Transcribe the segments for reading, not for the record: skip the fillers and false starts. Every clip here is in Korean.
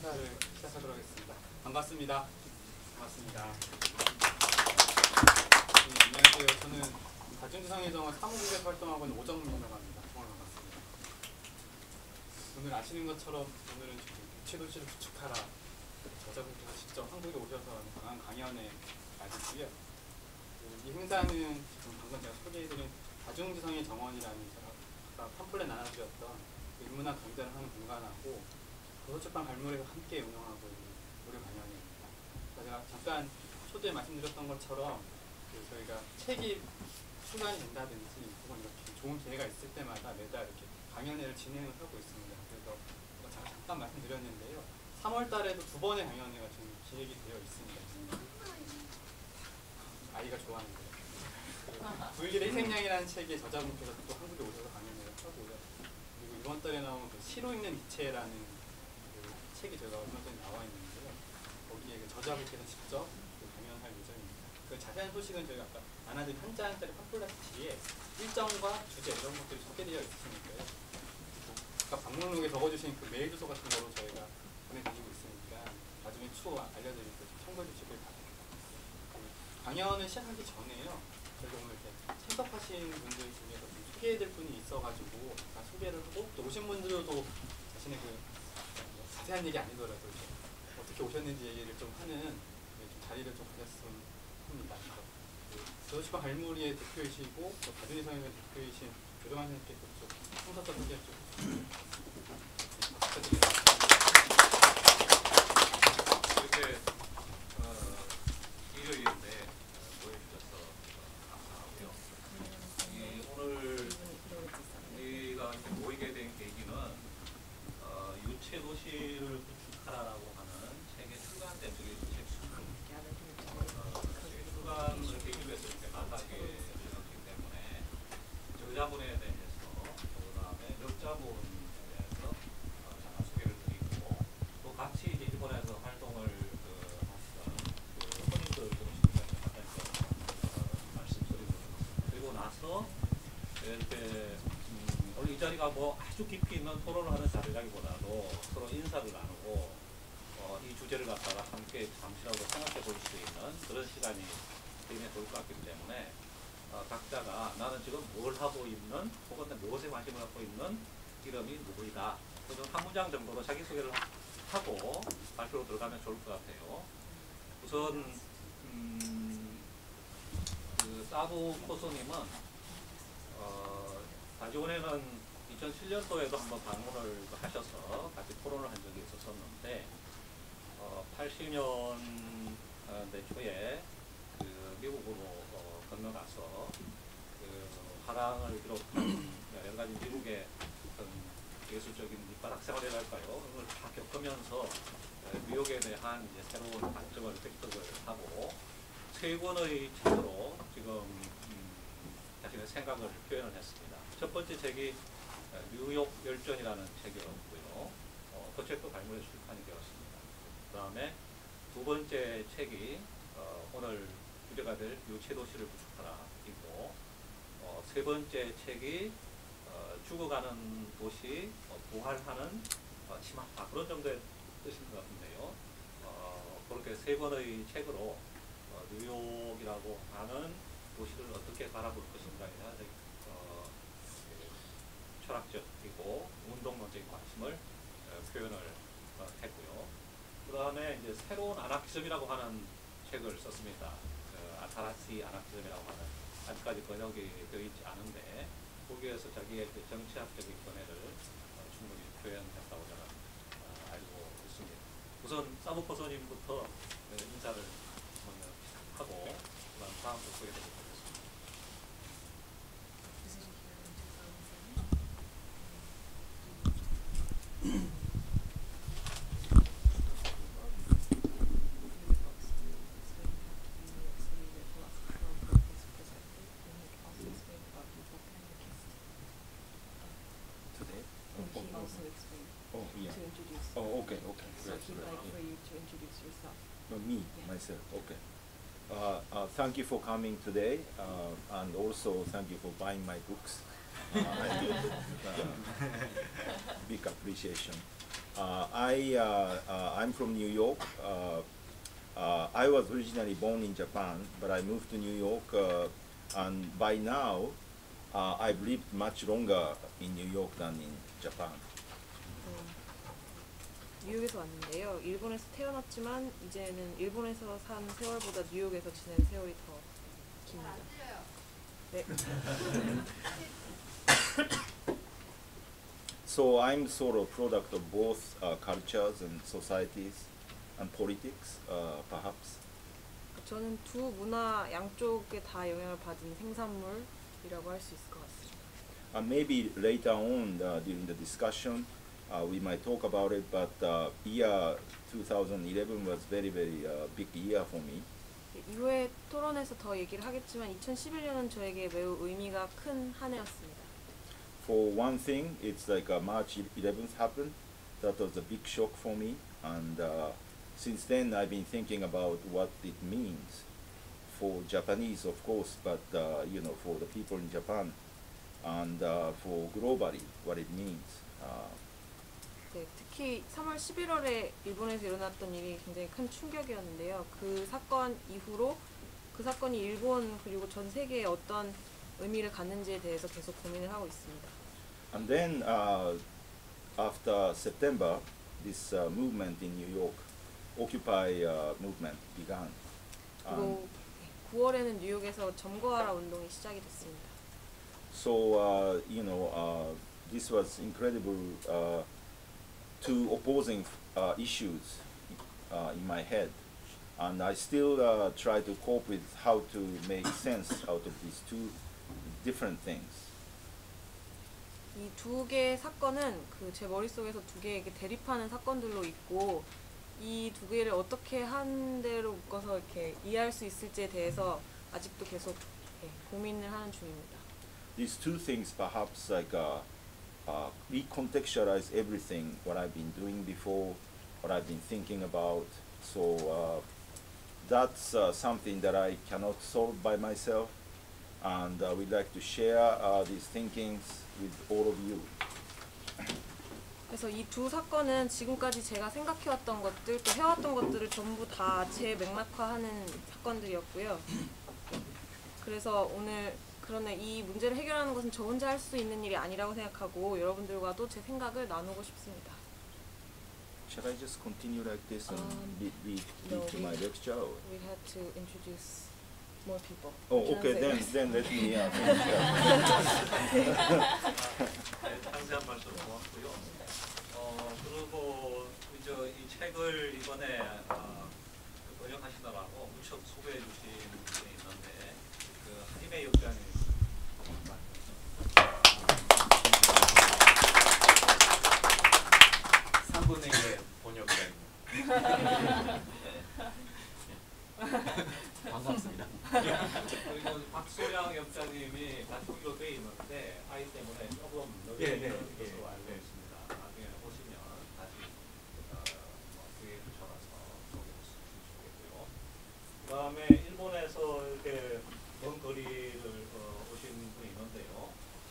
행사를 시작하도록 하겠습니다. 반갑습니다. 반갑습니다. 네, 안녕하세요. 저는 다중지성의정원 사무국에서 활동하고 있는 오정민이라고 합니다. 정말 반갑습니다. 오늘 아시는 것처럼 오늘은 유체도시를 구축하라 저자분께서 직접 한국에 오셔서 강한 강연에 나주고요. 이 행사는 지금 방금 제가 소개해드린 다중지성의 정원이라는 제가 아까 팜플렛 나눠드렸던 인문학 강좌를 하는 공간하고 도서출판 갈무리에서 함께 운영하고 있는 무료 강연입니다. 제가 잠깐 초대에 말씀드렸던 것처럼 저희가 책이 출간이 된다든지 혹은 이렇게 좋은 기회가 있을 때마다 매달 이렇게 강연회를 진행을 하고 있습니다. 그래서 제가 잠깐 말씀드렸는데요. 3월 달에도 2번의 강연회가 지금 기획이 되어 있습니다. 아이가 좋아하는데요. 불길의 희생양이라는 책의 저자분께서 또 한국에 오셔서 강연회를 하고요. 그리고 이번 달에 나온 시로 읽는 이체라는 책이 제가 얼마 전에 나와 있는데요. 거기에 저자분께서 직접 강연할 예정입니다. 그 자세한 소식은 저희가 아까 나눠드린 한 장짜리 팜플렛 뒤에 일정과 주제 이런 것들이 소개되어 있으니까요. 아까 방문록에 적어주신 그 메일 주소 같은 거로 저희가 보내드리고 있으니까 나중에 추후 알려드릴 때 참고해 주시길 바랍니다. 강연을 시작하기 전에요. 저희가 오늘 이렇게 참석하신 분들 중에서 좀 소개해드릴 분이 있어가지고 소개를 하고 또 오신 분들도 자신의 그 자세한 얘기 아니더라도 어떻게 오셨는지 얘기를 좀 하는 좀 자리를 좀 가졌으면 합니다. 도서출판 갈무리의 대표이시고 또 다중지성의 대표이신 조정환 선생님께서 좀 성사적 소개 좀 부탁드립니다. 이렇게 일요일인데 모여주셔서 감사하고요. 오늘 우리가 모이게 된 계기는 유체도시를 구축하라라고 하는 책의 출간된 적이 출간을 계기로 해서 이렇게 만나게 되었기 때문에 저자분에 대해서 그 다음에 역자분에 대해서 잠깐 소개를 드리고 또 같이 이제 일본에서 활동을 하시던 선임들 말씀드리고 그리고 나서 이렇게 오늘 이 자리가 뭐 아주 깊이 있는 토론을 하는 자리라기보다도 서로 인사를 나누고 이 주제를 갖다가 함께 잠시라도 생각해 볼 수 있는 그런 시간이 되면 좋을 것 같기 때문에 각자가 나는 지금 뭘 하고 있는 혹은 무엇에 관심을 갖고 있는 이름이 누구이다. 그래서 한 문장 정도로 자기소개를 하고 발표로 들어가면 좋을 것 같아요. 우선 그 사부 코소님은 다지원에는 2007년도에도 한번 방문을 하셔서 같이 토론을 한 적이 있었는데 80년대 초에 그 미국으로 건너가서 그 화랑을 비롯한 여러 가지 미국의 어떤 예술적인 밑바닥 생활이랄까요? 그걸 다 겪으면서 뉴욕에 대한 이제 새로운 관점을 획득을 하고 세 권의 책으로 지금 자신의 생각을 표현을 했습니다. 첫 번째 책이 뉴욕 열전이라는 책이었고요. 그 책도 갈무리에 출판이 되었습니다. 그 다음에 두 번째 책이 오늘 주제가 될 유체도시를 구축하라이고 세 번째 책이 죽어가는 도시 부활하는 치마파 그런 정도의 뜻인 것 같은데요. 그렇게 세 권의 책으로 뉴욕이라고 하는 도시를 어떻게 바라볼 것인가에 대한 철학적이고 운동론적인 관심을 표현을 했고요. 그 다음에 이제 새로운 아나키즘이라고 하는 책을 썼습니다. 아타라시 아나키즘이라고 하는 아직까지 번역이 되어 있지 않은데 거기에서 자기의 정치학적인 견해를 충분히 표현했다고 저는 알고 있습니다. 우선 사부코소님부터 인사를 먼저 하고 그다음 다음 소개해드리겠습니다. Myself. Okay. Thank you for coming today, and also thank you for buying my books. Big appreciation. I'm from New York. I was originally born in Japan, but I moved to New York, and by now, I've lived much longer in New York than in Japan. 뉴욕에서 왔는데요. 일본에서 태어났지만 이제는 일본에서 산 세월보다 뉴욕에서 지낸 세월이 더 깁니다. 네. So I'm sort of product of both cultures and societies and politics, perhaps. 저는 두 문화 양쪽에 다 영향을 받은 생산물이라고 할 수 있을 것 같습니다. And maybe later on during the discussion, we might talk about it, but year 2011 was very big year for me. 이후에 토론에서 더 얘기를 하겠지만 2011년은 저에게 매우 의미가 큰 한 해였습니다. For one thing, it's like March 11th happened. That was a big shock for me, and since then I've been thinking about what it means for Japanese, of course, but for the people in Japan, and for globally what it means. 네, 특히 3월 11월에 일본에서 일어났던 일이 굉장히 큰 충격이었는데요. 그 사건 이후로 그 사건이 일본 그리고 전 세계에 어떤 의미를 갖는지에 대해서 계속 고민을 하고 있습니다. And then after September, this movement in New York, Occupy movement began. 그리고 9월에는 뉴욕에서 점거하라 운동이 시작이 됐습니다. So this was incredible. Two opposing issues in my head, and I still try to cope with how to make sense out of these two different things. 이 두 개의 사건은 제 머릿속에서 두 개의 대립하는 사건들로 있고 이 두 개를 어떻게 한 대로 묶어서 이렇게 이해할 수 있을지에 대해서 아직도 계속 고민을 하는 중입니다. These two things perhaps recontextualize everything what I've been doing before, what I've been thinking about. So that's something that I cannot solve by myself, and we'd like to share these thinkings with all of you. 그래서 이 두 사건은 지금까지 제가 생각해왔던 것들, 또 해왔던 것들을 전부 다 재맥락화하는 사건들이었고요. 그래서 오늘 그러나 이 문제를 해결하는 것은 저 혼자 할 수 있는 일이 아니라고 생각하고 여러분들과도 제 생각을 나누고 싶습니다. Shall I just continue like this and lead no, to my lecture? Or? We had to introduce more people. Oh, Can I okay. say Then let me 상세한 말씀 고맙고요. 그리고 이 책을 이번에 번역하시느라고 무척 소개해 주신 분이 있는데 한임의 역장님. 3분의 1의 번역자입니다. 반갑습니다. 그리고 박소양 역장님이 다 표기로 되어 있는데 아이 때문에 조금 늦은 것으로 알고 있습니다. 나중에 오시면 다시 그에 붙여가서 소개해주시면 좋겠고요. 그 다음에 일본에서 이렇게 먼 거리를 오신 분이 있는데요.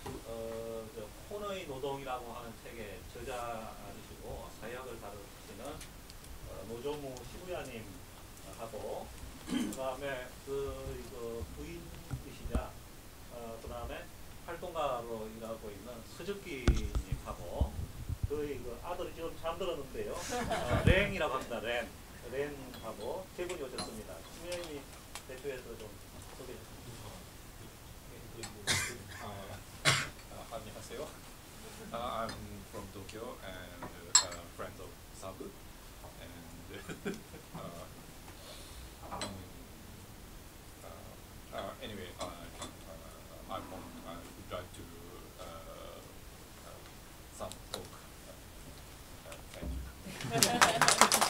코너의 노동이라고 하는 책의 저자이시고 사역을 다루시는 노조무 시부야님하고 그 다음에 부인이시자 그 다음에 활동가로 일하고 있는 서적기님하고 아들이 지금 잠들었는데요. 랭이라고 합니다. 랭하고 세 분이 오셨습니다. 시부야님이 대표해서 좀 소개해 주십시오. 안녕하세요. I'm from Tokyo and a friend of Sabu. And anyway, I would like to some talk. Thank you.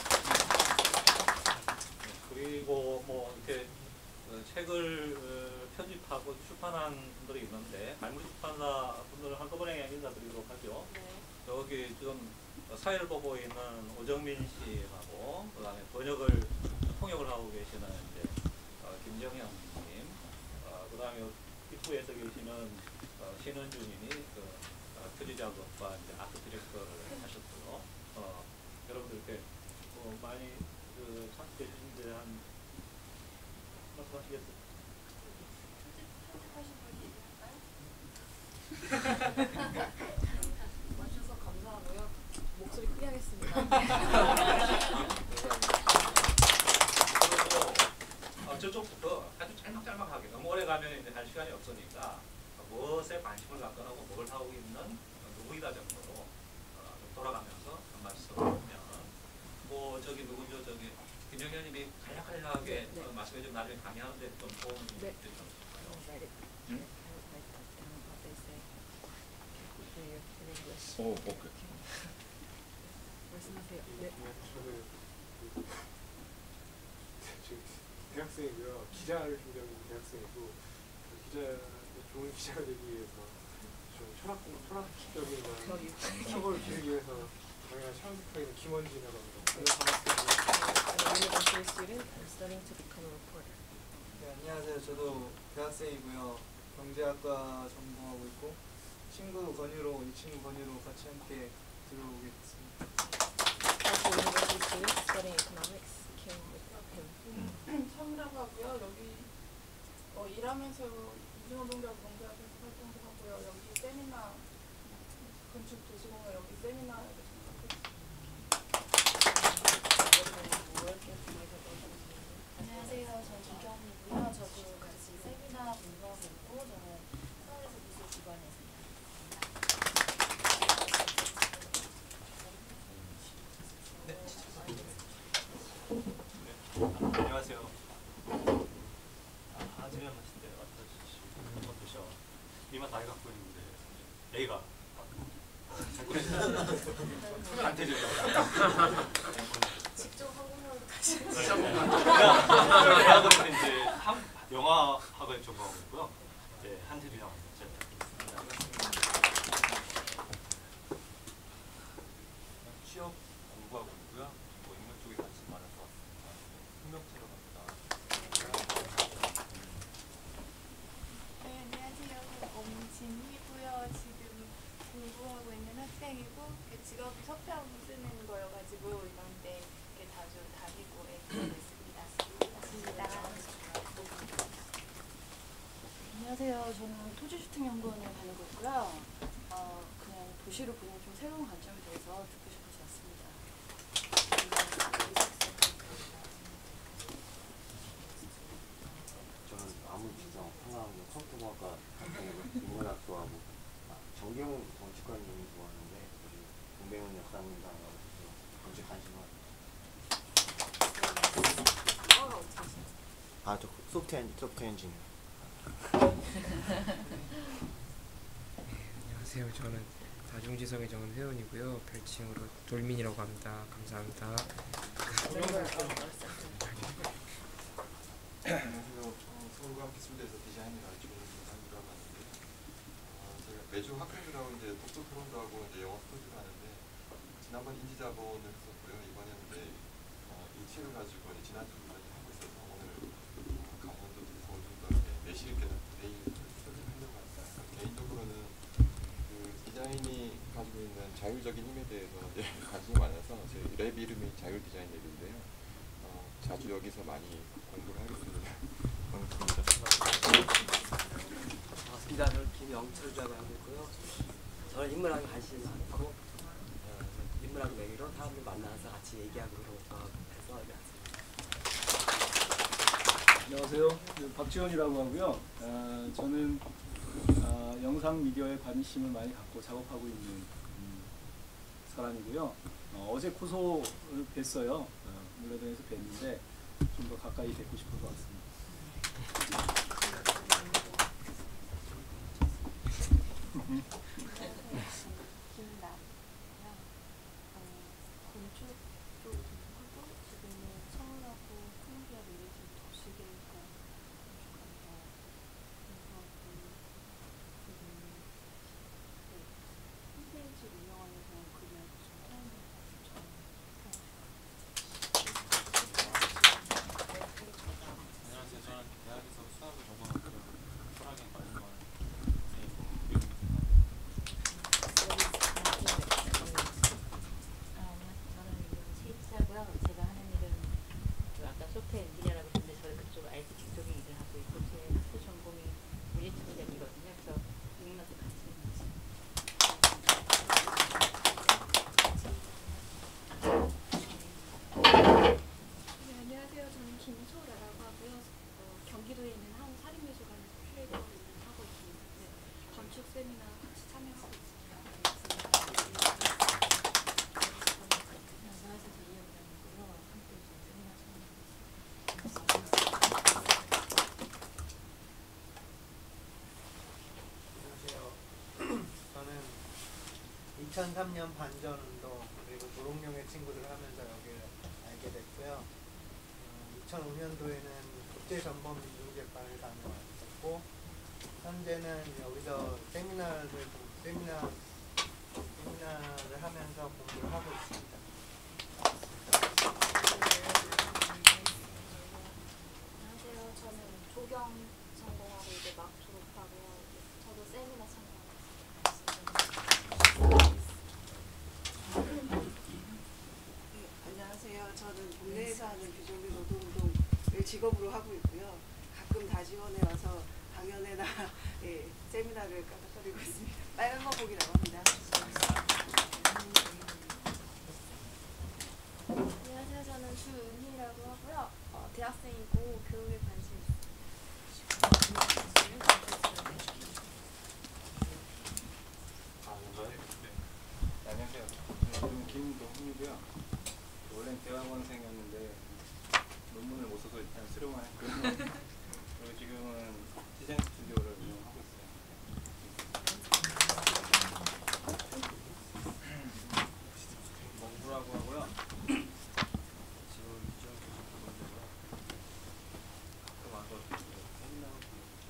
그리고 이렇게 책을 편집하고 출판한 분들이 있는데 말무리 출판사 분들을 한꺼번에 인사드리도록 하죠. 네. 여기 지금 사회를 보고 있는 오정민 씨하고 그다음에 번역을 통역을 하고 계시는 김정현님, 그다음에 입구에서 계시는 신은주님이 표지 작업과 아트 디렉터를 하셨고요. 여러분들께 많이 참석해 주신 데 한 말씀하시겠어요? 와주셔서 감사하고요. 목소리 크게 하겠습니다. 저쪽부터 아주 짤막짤막하게 너무 오래 가면 이제 할 시간이 없으니까 무엇에 관심을 갖거나 뭘 하고 있는 누구이다 정도로 좀 돌아가면서 한 말씀 하면 뭐 저기 누구죠 저기 김영현님이 간략하게 네. 말씀해 좀 나중에 강의하는데 좀 도움을 좀 네. 드리면 좋을까요? Oh, okay. 말씀하세요. 네. 저는 대학생이고요. 기자를 준비하고 있는 대학생이고 좋은 기자가 되기 위해서 좀 철학적인 학업을 기르기 위해서 당연히 창직하게 된 김원진이라고 합니다. student. I'm studying to become a reporter. 네, 안녕하세요. 저도 대학생이고요. 경제학과 전공하고 있고 이 친구 건유로 같이 함께 들어오겠습니다. Also, university student studying economics came with him. 참이라고 하고요. 여기 일하면서 이중노동자고 농가에서 활동도 하고요. 여기 세미나 건축 도시공학 여기 세미나에 안녕하세요. 저는 김경미고요. 저도 같이 세미나 공부하고 있고 저는 서울에서 미술 기관에서 안녕하세요. 하지면 하신데 어떠셔? 이만 나이 갖고 있는데 A가 한테죠. 직접 한국말로 다시 대학원에서 이제 영화학을 전공하고 있고요. 네, 한테주랑 취업 공부하고 있고요. 뭐 인문 쪽에 관심 많아서 hun명체로 갑니다. 네, 안녕하세요. 엄진이고요. 지금 공부하고 있는 학생이고 직업이 서평 쓰는 거여가지고 이런 데 이렇게 자주 다니고 있습니다. 맞습니다. 안녕하세요. 저는 토지주택연구원을 다니고 있고요. 그냥 도시를 보는 좀 새로운 관점에 대해서 듣고 싶어서 왔습니다. 저는 아무지정 평화학교 컴퓨터공학과 인문학도하고 정경훈 정치관님이 좋아하는데 요즘 동맹원 역사문당하고 정치 관심 많아요. 저 소프트웨어 엔지니어. 안녕하세요. 저는 다중지성의 정은 회원이고요. 별칭으로 돌민이라고 합니다. 감사합니다. 안녕하세요. 서울과학기술대에서 디자인을 가르치고 있는 김상규라고 하는데 제가 매주 학생들하고 이제 독서 토론도 하고 이제 영어 스터디도 하는데 지난번 인지자본을 했었고요. 이번에는 이제 이 책을 가지고 지난주까지 하고 있어서 오늘 강원도 서울도 내실 있게 내일 하려고 합니다. 개인적으로는 그 디자인이 가지고 있는 자율적인 힘에 대해서 이제 관심이 많아서 저희 랩 이름이 자율 디자인 랩인데요. 자주 여기서 많이 공부를 하겠습니다. 반갑습니다. 반갑습니다. 저는 김영철이라고 하고 있고요. 저는 인문학에 관심이 많고 인문학 매개로 사람들 만나서 같이 얘기하고 그런 거 좋아해서 여기 왔습니다. 안녕하세요. 박지원이라고 하고요. 저는 영상 미디어에 관심을 많이 갖고 작업하고 있는 사람이고요. 어제 코소를 뵀어요. 물레동에서 뵀는데 좀 더 가까이 뵙고 싶어서 왔습니다. 건축 쪽 전공하고 지금은 서울하고 콜롬비아 미래에서 도시계획과 건축하면서 공부하고 홈페이지 운영하면서 그냥 좀 사람들 안녕하세요. 저는 대학에서 수학을 전공하고요. 철학에 관심을 저는 2003년 반전운동 그리고 노동용의 친구들 하면서 여기를 알게 됐고요. 2005년도에는 국제전범민중재과를 다녀왔었고 현재는 여기서 세미나를 하면서 공부를 하고 있습니다. 안녕하세요. 저는 조경 전공하고 이제 막 졸업하고요. 저도 세미나 참여하고 있습니다. 안녕하세요. 저는 국내에서 하는 비정규 노동운동을 직업으로 하고 있고요. 가끔 다 지원해 와서 강연회나 세미나를 까닥거리고 있습니다. 빨간 거북이라고 합니다. 안녕하세요. 저는 주은희라고 하고요. 대학생이고 교육에 관심 안녕하세요. 저는 김동훈이고요. 원래는 대학원생이었는데 논문을 못 써서 일단 수료만 했고요. 그리고 지금은 디자인 스튜디오를 운영하고 있어요. 멍구라고 하고요. 지금 이주영 교수 부분이고요. 가끔 와서 세미나하고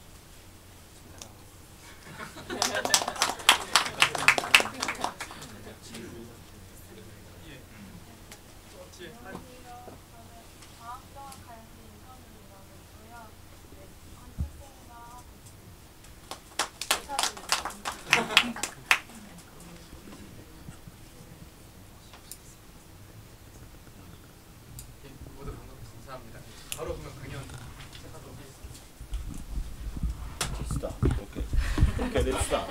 모두 감사합니다. 바로 그러면 강연 시작하도록 하겠습니다. Start. Okay. Okay, let's start.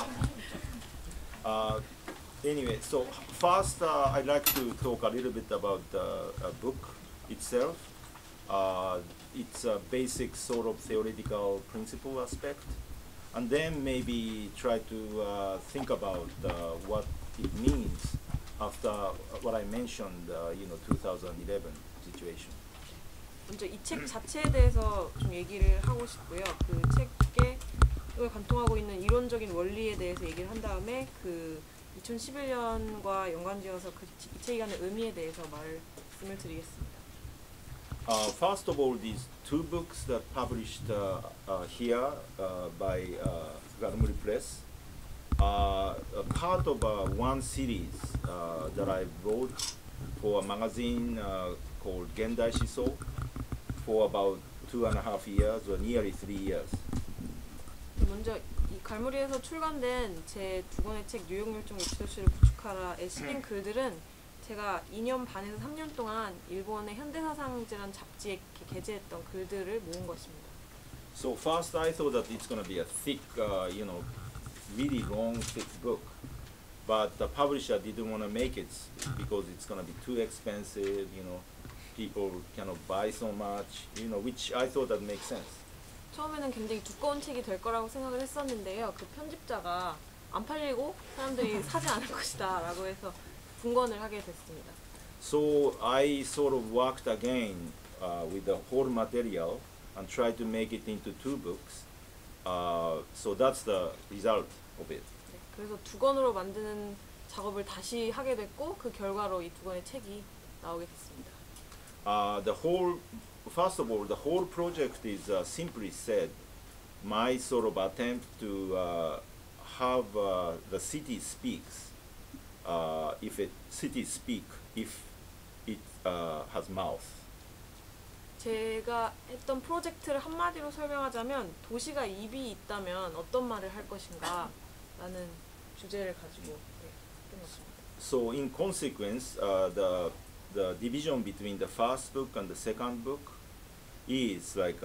Anyway, so first I'd like to talk a little bit about the book itself. Its a basic sort of theoretical principle aspect, and then maybe try to think about what it means after what I mentioned, 2011 situation. 먼저 이 책 자체에 대해서 좀 얘기를 하고 싶고요. 그 책에 관통하고 있는 이론적인 원리에 대해서 얘기를 한 다음에 그 2011년과 연관지어서 이 책이 하는 의미에 대해서 말씀을 드리겠습니다. First of all, these two books that published here by Garmuri Press are a part of one series that I wrote for a magazine called Gendai Shiso for about 2.5 years or nearly 3 years. 먼저 이 갈무리에서 출간된 제 두 권의 책 뉴욕 율동의 지도체를 구축하라의 실린 글들은 제가 2년 반에서 3년 동안 일본의 현대사상지라는 잡지에 게재했던 글들을 모은 것입니다. So first I thought that it's going to be a thick, really long, thick book. But the publisher didn't want to make it because it's going to be too expensive, people cannot buy so much, which I thought that makes sense. 처음에는 굉장히 두꺼운 책이 될 거라고 생각을 했었는데요. 그 편집자가 안 팔리고 사람들이 사지 않을 것이다 라고 해서 분권을 하게 됐습니다. So I sort of worked again with the whole material and tried to make it into 2 books. So that's the result of it. 네, 그래서 2권으로 만드는 작업을 다시 하게 됐고 그 결과로 이 2권의 책이 나오게 됐습니다. First of all, the whole project is simply said my sort of attempt to have the city speaks if it has mouth. 제가 했던 프로젝트를 한마디로 설명하자면 도시가 입이 있다면 어떤 말을 할 것인가 라는 주제를 가지고 끝났습니다. So in consequence, the division between the first book and the second book is like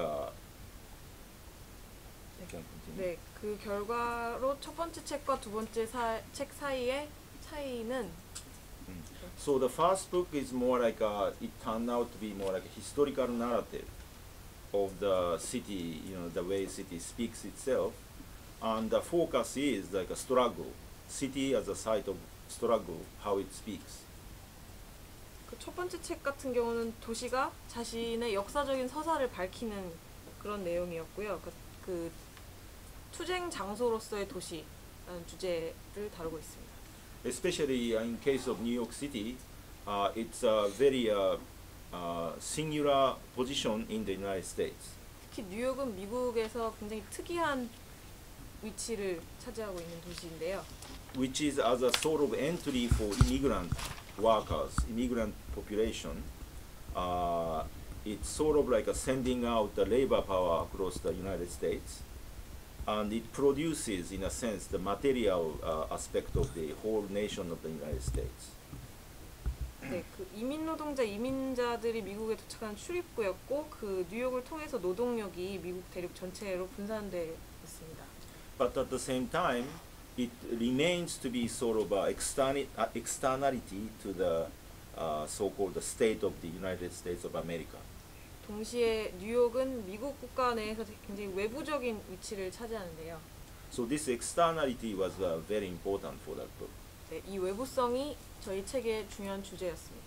네, 그 결과로 첫 번째 책과 두 번째 책 사이의 차이는 So the first book is more like it turned out to be more like a historical narrative of the city, the way city speaks itself, and the focus is like a struggle, city as a site of struggle, how it speaks. 그 첫 번째 책 같은 경우는 도시가 자신의 역사적인 서사를 밝히는 그런 내용이었고요. 그 투쟁 장소로서의 도시라는 주제를 다루고 있습니다. especially in case of New York City, it's a very singular position in the United States. 특히 뉴욕은 미국에서 굉장히 특이한 위치를 차지하고 있는 도시인데요. Which is as a sort of entry for immigrant workers, immigrant population. It's sort of like a sending out the labor power across the United States, and it produces, in a sense, the material aspect of the whole nation of the United States. 네, 그 이민 노동자, 이민자들이 미국에 도착한 출입구였고 그 뉴욕을 통해서 노동력이 미국 대륙 전체로 분산돼 있습니다. But at the same time, it remains to be sort of externality to the so-called state of the United States of America. 동시에 뉴욕은 미국 국가 내에서 굉장히 외부적인 위치를 차지하는데요. So this externality was very important for that book. 네, 이 외부성이 저희 책의 중요한 주제였습니다.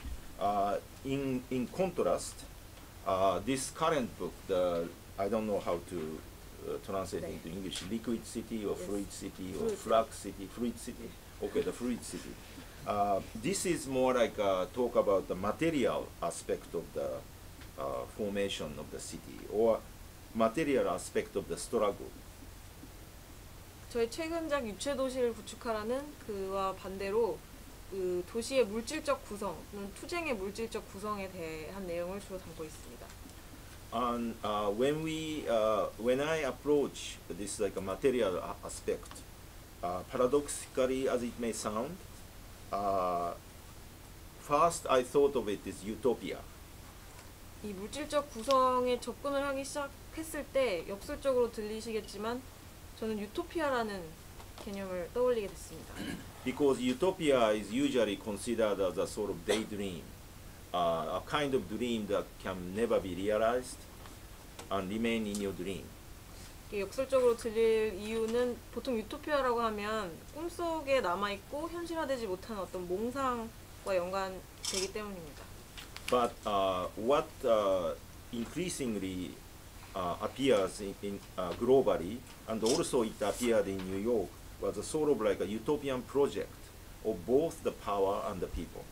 In contrast, this current book, I don't know how to translate into English, Liquid City or Fluid City or Flux City, Fluid City. Okay, the Fluid City. This is more like talk about the material aspect of the formation of the city or material aspect of the struggle. 저희 최근작 유체 도시를 구축하라는 그와 반대로 그 도시의 물질적 구성, 투쟁의 물질적 구성에 대한 내용을 주로 담고 있습니다. And when I approach this like a material aspect, paradoxically as it may sound, first I thought of it as utopia. 이 물질적 구성에 접근을 하기 시작했을 때 역설적으로 들리시겠지만 저는 유토피아라는 개념을 떠올리게 됐습니다. Because utopia is usually considered as a sort of daydream, a kind of dream that can never be realized and remain in your dream. 역설적으로 들릴 이유는 보통 유토피아라고 하면 꿈속에 남아있고 현실화되지 못한 어떤 몽상과 연관되기 때문입니다. But what increasingly appears in globally, and also it appeared in New York, was a sort of like a utopian project of both the power and the people.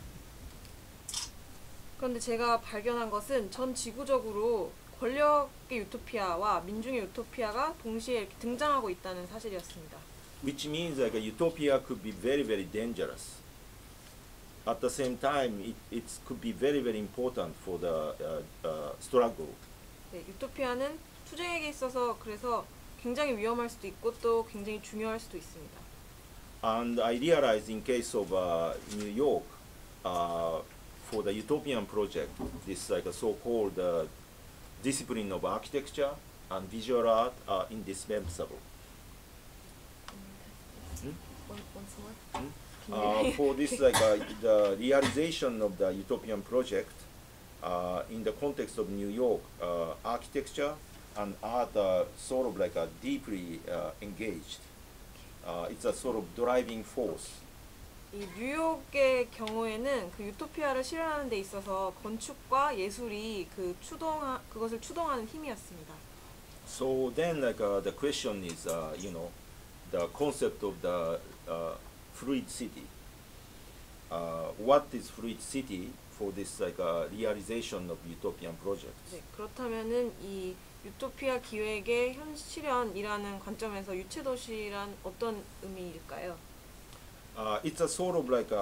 그런데 제가 발견한 것은 전 지구적으로 권력의 유토피아와 민중의 유토피아가 동시에 이렇게 등장하고 있다는 사실이었습니다. Which means like a utopia could be very, very dangerous. At the same time, it could be very, very important for the struggle. 네, 유토피아는 투쟁에게 있어서 그래서 굉장히 위험할 수도 있고 또 굉장히 중요할 수도 있습니다. And I realized in case of New York, for the utopian project, this like a so-called discipline of architecture and visual art are indispensable. Once more? For this like the realization of the utopian project in the context of New York, architecture and art are sort of like a deeply engaged. It's a sort of driving force. 이 뉴욕의 경우에는 그 유토피아를 실현하는 데 있어서 건축과 예술이 그것을 추동하는 힘이었습니다. So then, like the question is, the concept of the fluid city. What is fluid city for this like realization of utopian projects? 네, 그렇다면은 이 유토피아 기획의 현실현이라는 관점에서 유체 도시란 어떤 의미일까요? It's a sort of like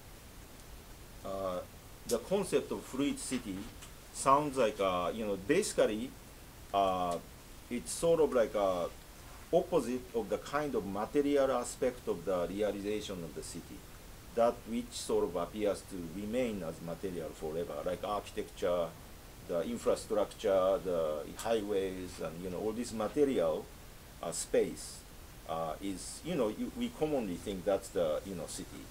the concept of fluid city sounds like basically it's sort of like a opposite of the kind of material aspect of the realization of the city, that which sort of appears to remain as material forever, like architecture, the infrastructure, the highways, and all this material space is, we commonly think that's the city.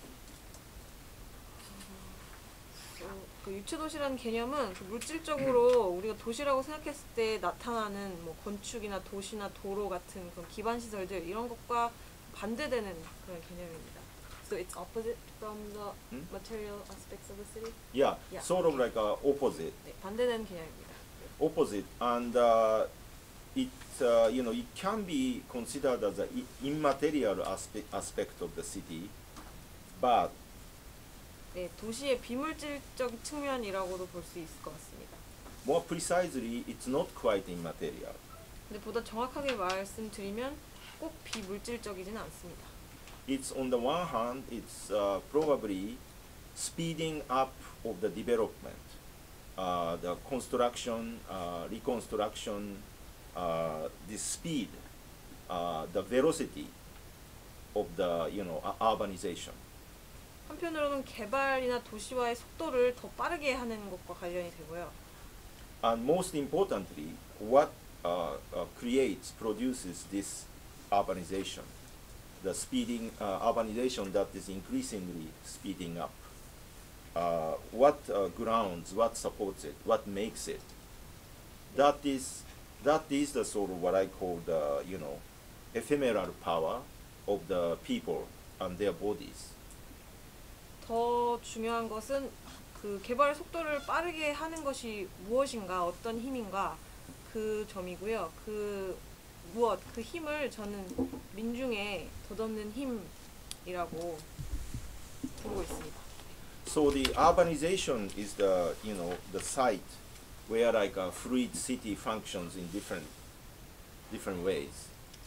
그 유체 도시라는 개념은 그 물질적으로 우리가 도시라고 생각했을 때 나타나는 뭐 건축이나 도시나 도로 같은 그런 기반 시설들 이런 것과 반대되는 그런 개념입니다. So it's opposite from the material aspects of the city? Yeah, sort of like opposite. 네, 반대되는 개념입니다. Opposite, and it can be considered as an immaterial aspect of the city, but 네, 도시의 비물질적 측면이라고도 볼 수 있을 것 같습니다. more precisely, it's not quite immaterial. 근데 보다 정확하게 말씀드리면 꼭 비물질적이진 않습니다. It's on the one hand, it's probably speeding up of the development, the construction, reconstruction, the speed, the velocity of the urbanization. 한편으로는 개발이나 도시화의 속도를 더 빠르게 하는 것과 관련이 되고요. And most importantly, what produces this urbanization, the speeding urbanization that is increasingly speeding up. What grounds, what supports it, what makes it? That is the sort of what I call the ephemeral power of the people and their bodies. 더 중요한 것은 그 개발의 속도를 빠르게 하는 것이 무엇인가, 어떤 힘인가 그 점이고요. 그 힘을 저는 민중에 덧없는 힘이라고 부르고 있습니다. So the urbanization is the site where like a fluid city functions in different ways.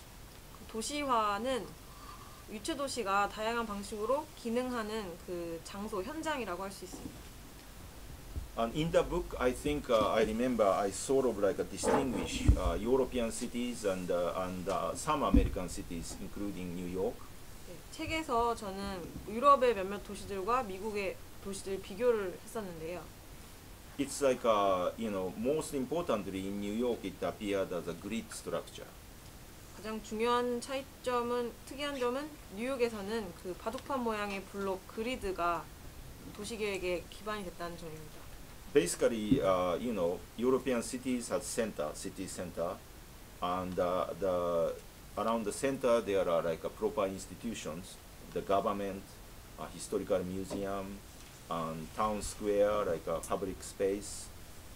도시화는 유체 도시가 다양한 방식으로 기능하는 그 장소, 현장이라고 할 수 있습니다. And in the book, I think I remember I sort of like distinguish European cities and some American cities, including New York. 네, 책에서 저는 유럽의 몇몇 도시들과 미국의 도시들 비교를 했었는데요. It's like most importantly in New York, it appeared as a grid structure. 가장 중요한 차이점은 특이한 점은 뉴욕에서는 그 바둑판 모양의 블록 그리드가 도시 계획의 기반이 됐다는 점입니다. Basically, European cities have city center, and around the center there are like proper institutions, the government, historical museum, and town square, like a public space,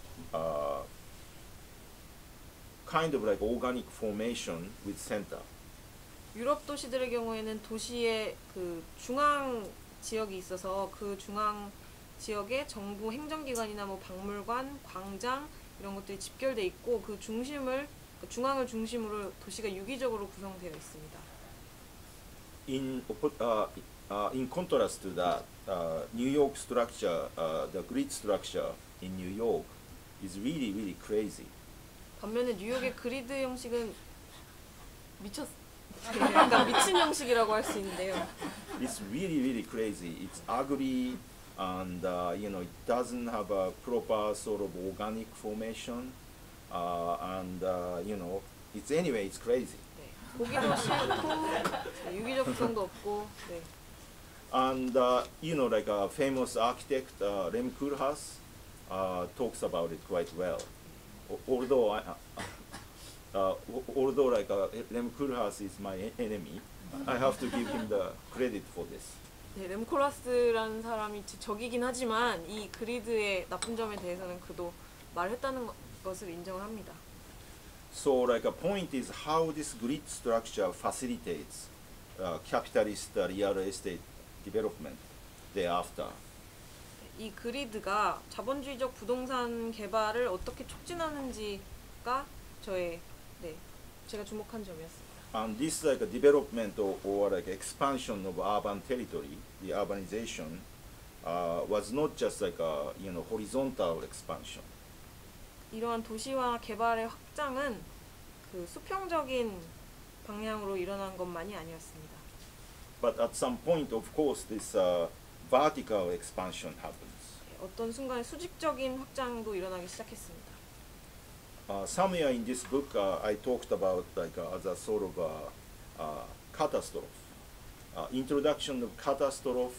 kind of like organic formation with center. 유럽 도시들의 경우에는 도시의 그 중앙 지역이 있어서 그 중앙 지역에 정부 행정기관이나 뭐 박물관, 광장 이런 것들이 집결돼 있고 그 중앙을 중심으로 도시가 유기적으로 구성되어 있습니다. In contrast to that, New York structure, the grid structure in New York is really crazy. 반면에 뉴욕의 그리드 형식은 약간 미친 형식이라고 할 수 있는데요. It's really crazy. It's ugly, and it doesn't have a proper sort of organic formation, and it's crazy. 네, 보기도 싫고 유기적 구성도 없고. 네. And like a famous architect, Rem Koolhaas, talks about it quite well. Although like Rem Koolhaas is my enemy, I have to give him the credit for this. 네, 렘 콜라스라는 사람이 적이긴 하지만 이 그리드의 나쁜 점에 대해서는 그도 말했다는 것을 인정을 합니다. So like a point is how this grid structure facilitates capitalist real estate development thereafter. 이 그리드가 자본주의적 부동산 개발을 어떻게 촉진하는지가 제가 주목한 점이었습니다. And this like a development or like expansion of urban territory, the urbanization, was not just like a horizontal expansion. 이러한 도시화 개발의 확장은 그 수평적인 방향으로 일어난 것만이 아니었습니다. But at some point, of course, this vertical expansion happens. 어떤 순간에 수직적인 확장도 일어나기 시작했습니다. Somewhere in this book, I talked about like as a sort of catastrophe, introduction of catastrophe,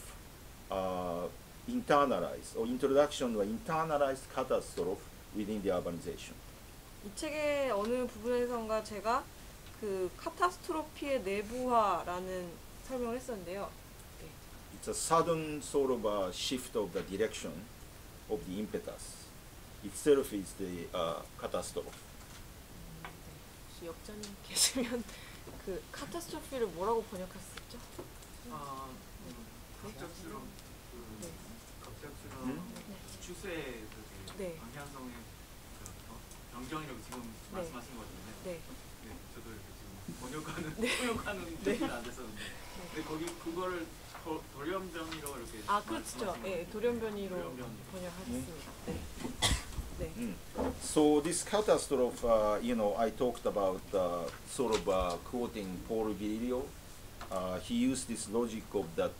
introduction of internalized catastrophe within the urbanization. 이 책의 어느 부분에선가 제가 그 카타스트로피의 내부화라는 설명을 했었는데요. It's a sudden sort of a shift of the direction of the impetus. Itself is the catastrophe. 혹시 역자님 계시면 그 카타스트로피를 뭐라고 번역했었죠? 갑작스러운 네. 갑작스러운 추세의 네. 방향성의 변경이라고 지금 네. 말씀하신 거잖아요. 네. 네, 저도 이렇게 지금 번역하는 네. 통역하는 네. 뜻이 안 됐었는데, 근데 거기 그거를 돌연변이라고 이렇게 그렇죠. 예, 돌연변이로 돌연변이. 번역하겠습니다. 네. 네. So this catastrophe, I talked about sort of quoting Paul Virilio. He used this logic of that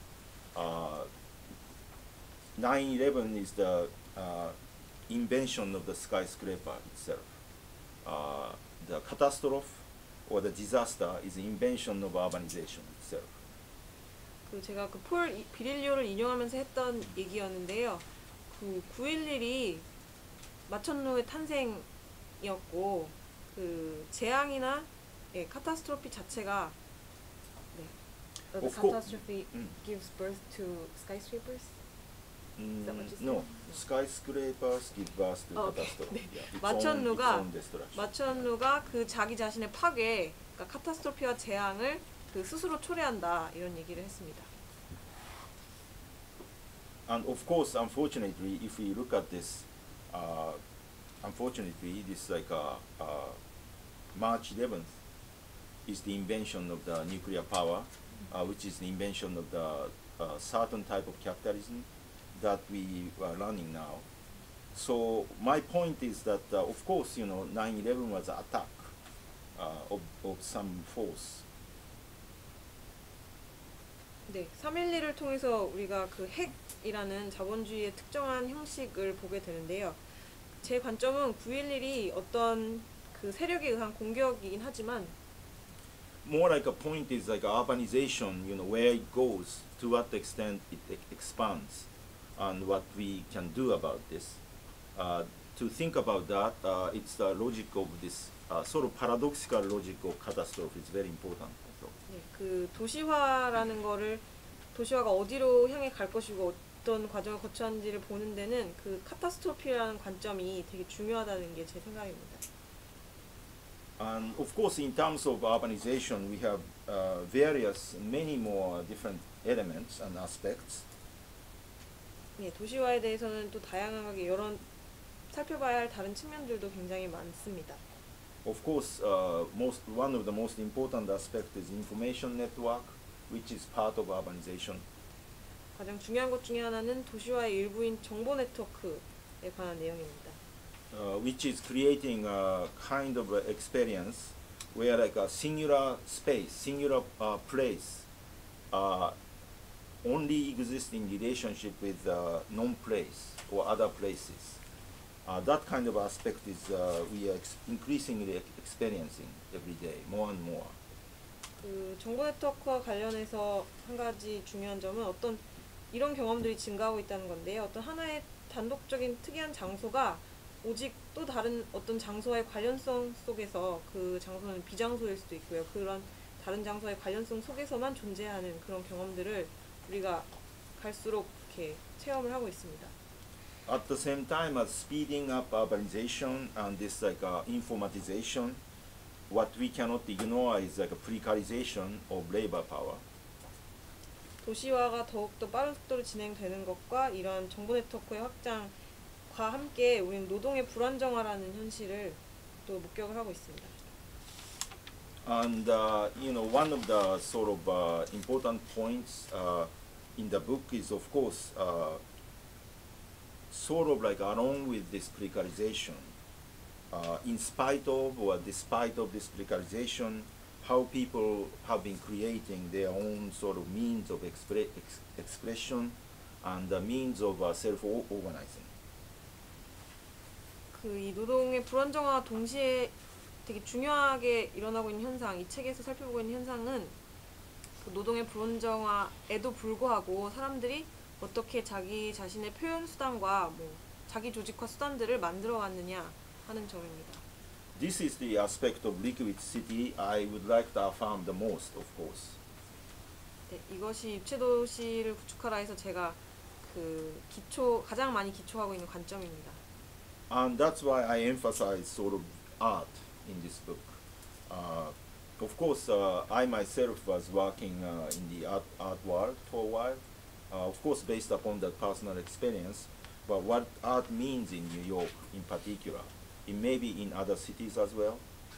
9/11 is the invention of the skyscraper itself. The catastrophe or the disaster is the invention of urbanization itself. 그 제가 그 폴 비릴리오를 인용하면서 했던 얘기였는데요. 그 9.11이 마천루의 탄생이었고 그 재앙이나 카타스트로피 자체가 the Of course. catastrophe gives birth to skyscrapers. Is that what you said? No, skyscrapers give birth to Okay. catastrophe. 네. Yeah, its 마천루가 own destruction. 마천루가 그 자기 자신의 파괴, 그러니까 카타스트로피와 재앙을 그 스스로 초래한다 이런 얘기를 했습니다. And of course, unfortunately, if we look at this, unfortunately, this like March 11th is the invention of the nuclear power, which is the invention of the certain type of capitalism that we are running now. So my point is that, of course, 9/11 was an attack of some force. 네, 3.11을 통해서 우리가 그 핵이라는 자본주의의 특정한 형식을 보게 되는데요. 제 관점은 9.11이 어떤 그 세력에 의한 공격이긴 하지만 More like a point is like urbanization, where it goes, to what extent it expands, and what we can do about this. To think about that, it's the logic of this sort of paradoxical logic of catastrophe is very important. 네, 그 도시화가 어디로 향해 갈 것이고 어떤 과정을 거쳐야 하는지를 보는 데는 그 카타스트로피라는 관점이 되게 중요하다는 게 제 생각입니다. And of course, in terms of urbanization, we have many more different elements and aspects. 네, 도시화에 대해서는 또 다양하게 여러 살펴봐야 할 다른 측면들도 굉장히 많습니다. Of course, one of the most important aspects is information network, which is part of urbanization. 가장 중요한 것 중에 하나는 도시화의 일부인 정보 네트워크에 관한 내용입니다. Which is creating a kind of experience where like a singular space, singular place only exists in relationship with non-place or other places. That kind of aspect is we are increasingly experiencing every day, more and more. 그 정보 네트워크와 관련해서 한 가지 중요한 점은 어떤 이런 경험들이 증가하고 있다는 건데요. 어떤 하나의 단독적인 특이한 장소가 오직 또 다른 어떤 장소와의 관련성 속에서 그 장소는 비장소일 수도 있고요. 그런 다른 장소와의 관련성 속에서만 존재하는 그런 경험들을 우리가 갈수록 이렇게 체험을 하고 있습니다. At the same time as speeding up urbanization and this like informatization, what we cannot ignore is like a precarization of labor power. 도시화가 더욱더 빠른 속도로 진행되는 것과 이런 정보 네트워크의 확장과 함께 우리는 노동의 불안정화라는 현실을 또 목격을 하고 있습니다. And one of the sort of important points in the book is, of course, sort of like along with this precarization, in spite of or despite of this precarization, how people have been creating their own sort of means of expression and the means of self-organizing. 그 이 노동의 불안정화와 동시에 되게 중요하게 일어나고 있는 현상, 이 책에서 살펴보고 있는 현상은 그 노동의 불안정화에도 불구하고 사람들이 어떻게 자기 자신의 표현 수단과 자기 조직화 수단들을 만들어 왔느냐 하는 점입니다. This is the aspect of liquid city I would like to affirm the most, of course. 네, 이것이 입체 도시를 구축하라 해서 제가 그 가장 많이 기초하고 있는 관점입니다. And that's why I emphasize sort of art in this book. Of course, I myself was working in the art world for a while. Of course, based upon that personal experience, but what art means in New York in particular, it may be in other cities as well.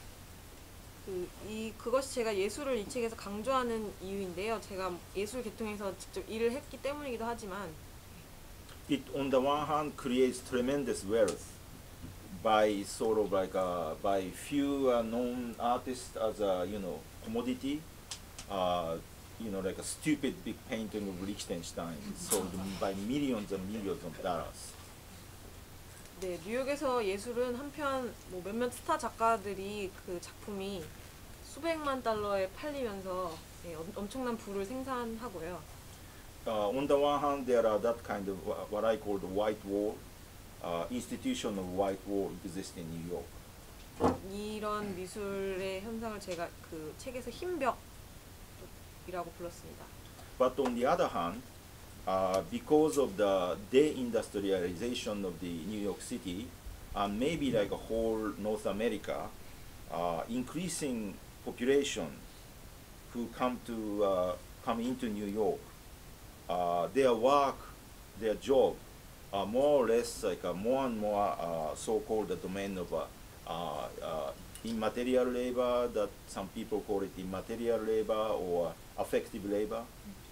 그것이 제가 예술을 이 책에서 강조하는 이유인데요. 제가 예술 계통에서 직접 일을 했기 때문이기도 하지만 It on the one hand creates tremendous wealth by sort of like by few known artists as a commodity. Like a stupid big painting of Liechtenstein sold by millions and millions of dollars. 네, 뉴욕에서 예술은 한편 뭐 몇몇 스타 작가들이 그 작품이 수백만 달러에 팔리면서 엄청난 부를 생산하고요. On the one hand, there are that kind of what I call the white wall, institution of white wall exists in New York. 이런 미술의 현상을 제가 그 책에서 흰벽이라고 불렀습니다. But on the other hand, because of the deindustrialization of the New York City, and maybe like a whole North America, increasing population who come into New York, their work, their job, are more or less like more and more so-called the domain of immaterial labor, that some people call it immaterial labor or affective labor.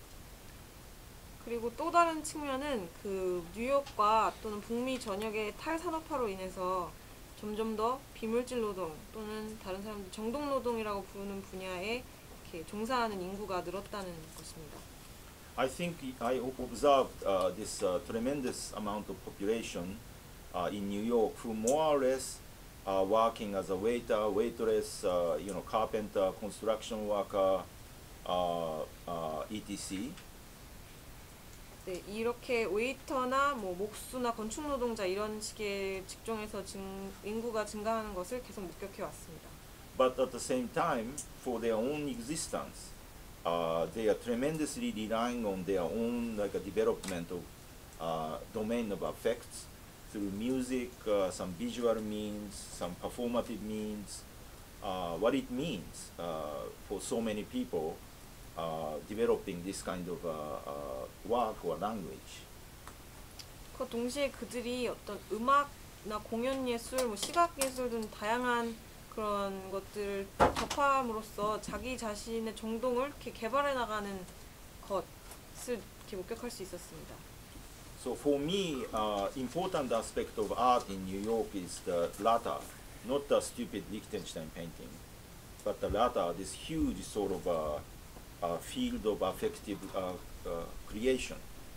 그리고 또 다른 측면은 그 뉴욕과 또는 북미 전역의 탈산업화로 인해서 점점 더 비물질 노동 또는 다른 사람들 정동 노동이라고 부르는 분야에 이렇게 종사하는 인구가 늘었다는 것입니다. I think I observed this tremendous amount of population in New York who more or less are working as a waiter, waitress, carpenter, construction worker, etc. 네, 이렇게 웨이터나 뭐 목수나 건축 노동자 이런 식의 직종에서 인구가 증가하는 것을 계속 목격해 왔습니다. But at the same time, for their own existence, they are tremendously relying on their own like a development of domain of effects through music, some visual means, some performative means. What it means for so many people developing this kind of work or language. 그 동시에 그들이 어떤 음악나 공연 예술, 뭐 시각 예술 등 다양한 그런 것들을 접함으로써 자기 자신의 정동을 이렇게 개발해 나가는 것을 이렇게 목격할 수 있었습니다. So for me, important aspect of art in New York is the latter, not the stupid Liechtenstein painting, but the latter, this huge sort of field of affective creation.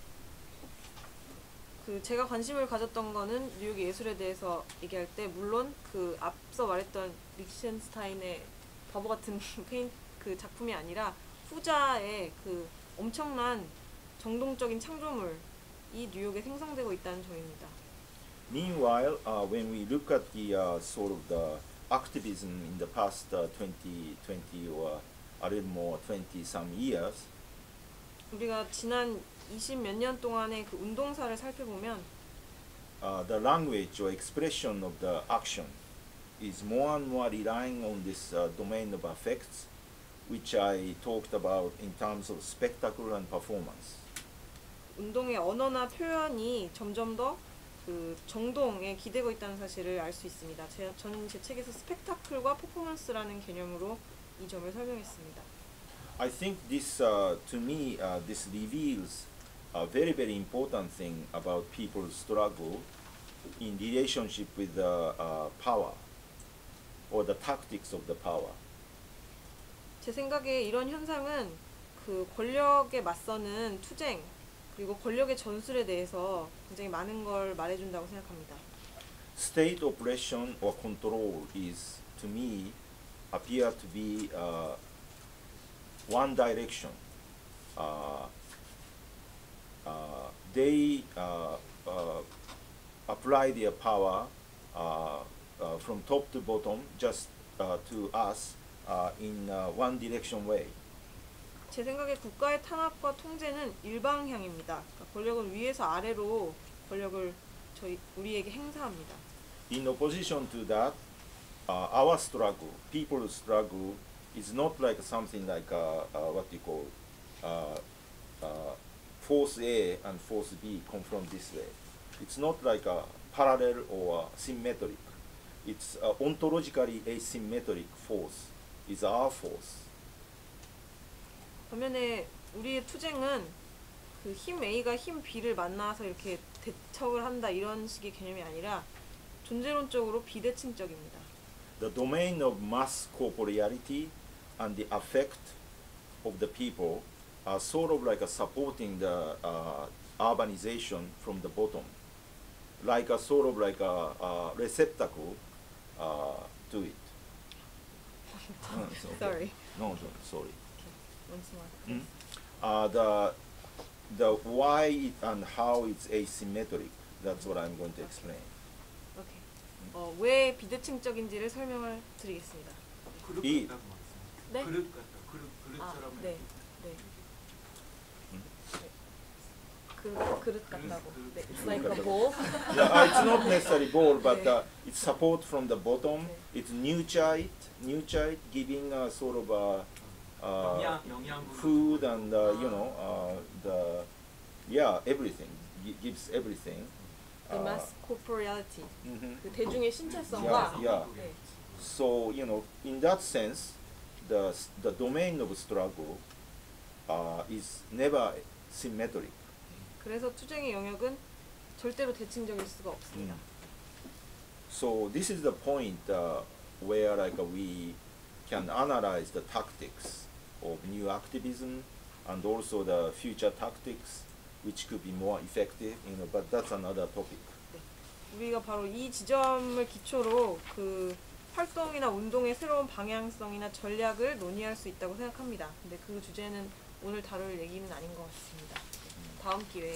그 제가 관심을 가졌던 거는 뉴욕의 예술에 대해서 얘기할 때 물론 그 앞서 말했던 리히텐슈타인의 바보 같은 그 작품이 아니라 후자의 그 엄청난 정동적인 창조물이 뉴욕에 생성되고 있다는 점입니다. Meanwhile, when we look at the sort of the activism in the past 20 or a little more 20 some years, 우리가 지난 20 몇 년 동안의 그 운동사를 살펴보면 the language or expression of the action is more and more relying on this domain of affects, which I talked about in terms of spectacle and performance. 운동의 언어나 표현이 점점 더 그 정동에 기대고 있다는 사실을 알 수 있습니다. 저는 제 책에서 스펙타클과 퍼포먼스라는 개념으로 이 점을 설명했습니다. I think this, to me, this reveals a very, very important thing about people's struggle in relationship with the power or the tactics of the power. 제 생각에 이런 현상은 그 권력에 맞서는 투쟁 그리고 권력의 전술에 대해서 굉장히 많은 걸 말해준다고 생각합니다. State oppression or control is, to me, appear to be one direction. They apply their power from top to bottom, just to us, in one direction way. 제 생각에 국가의 탄압과 통제는 일방향입니다. 그러니까 권력은 위에서 아래로 권력을 우리에게 행사합니다. In opposition to that, our struggle, people's struggle, is not like something like what you call force A and force B confront this way. It's not like a parallel or symmetric. It's ontologically asymmetric force. Is our force. 반면에 우리의 투쟁은 그 힘 A가 힘 B를 만나서 이렇게 대척을 한다 이런 식의 개념이 아니라 존재론적으로 비대칭적입니다. The domain of mass corporeality and the affect of the people are sort of like supporting the urbanization from the bottom, like a sort of like a receptacle to it. It's okay. Sorry. No, sorry. Once more. The why it and how it's asymmetric. That's what I'm going to explain. 오케이. 왜 비대칭적인지를 설명을 드리겠습니다. 그릇 같다고 말했어요. 네? 그릇 같다. 그릇처럼. 네. 네. 그릇 같다고. 네. It's like a bowl. Yeah, it's not necessarily bowl, but it's support from the bottom. It's nutrite giving a sort of food and you know everything gives everything. The mass corporeality. 그 대중의 Yeah, 신체성과. yeah. 네. So you know, in that sense, the domain of struggle is never symmetric. 그래서 투쟁의 영역은 절대로 대칭적일 수가 없습니다. So this is the point where like we can analyze the tactics of new activism and also the future tactics, which could be more effective. You know, but that's another topic. 우리가 바로 이 지점을 기초로 그 활동이나 운동의 새로운 방향성이나 전략을 논의할 수 있다고 생각합니다. 근데 그 주제는 오늘 다룰 얘기는 아닌 것 같습니다. 다음 기회에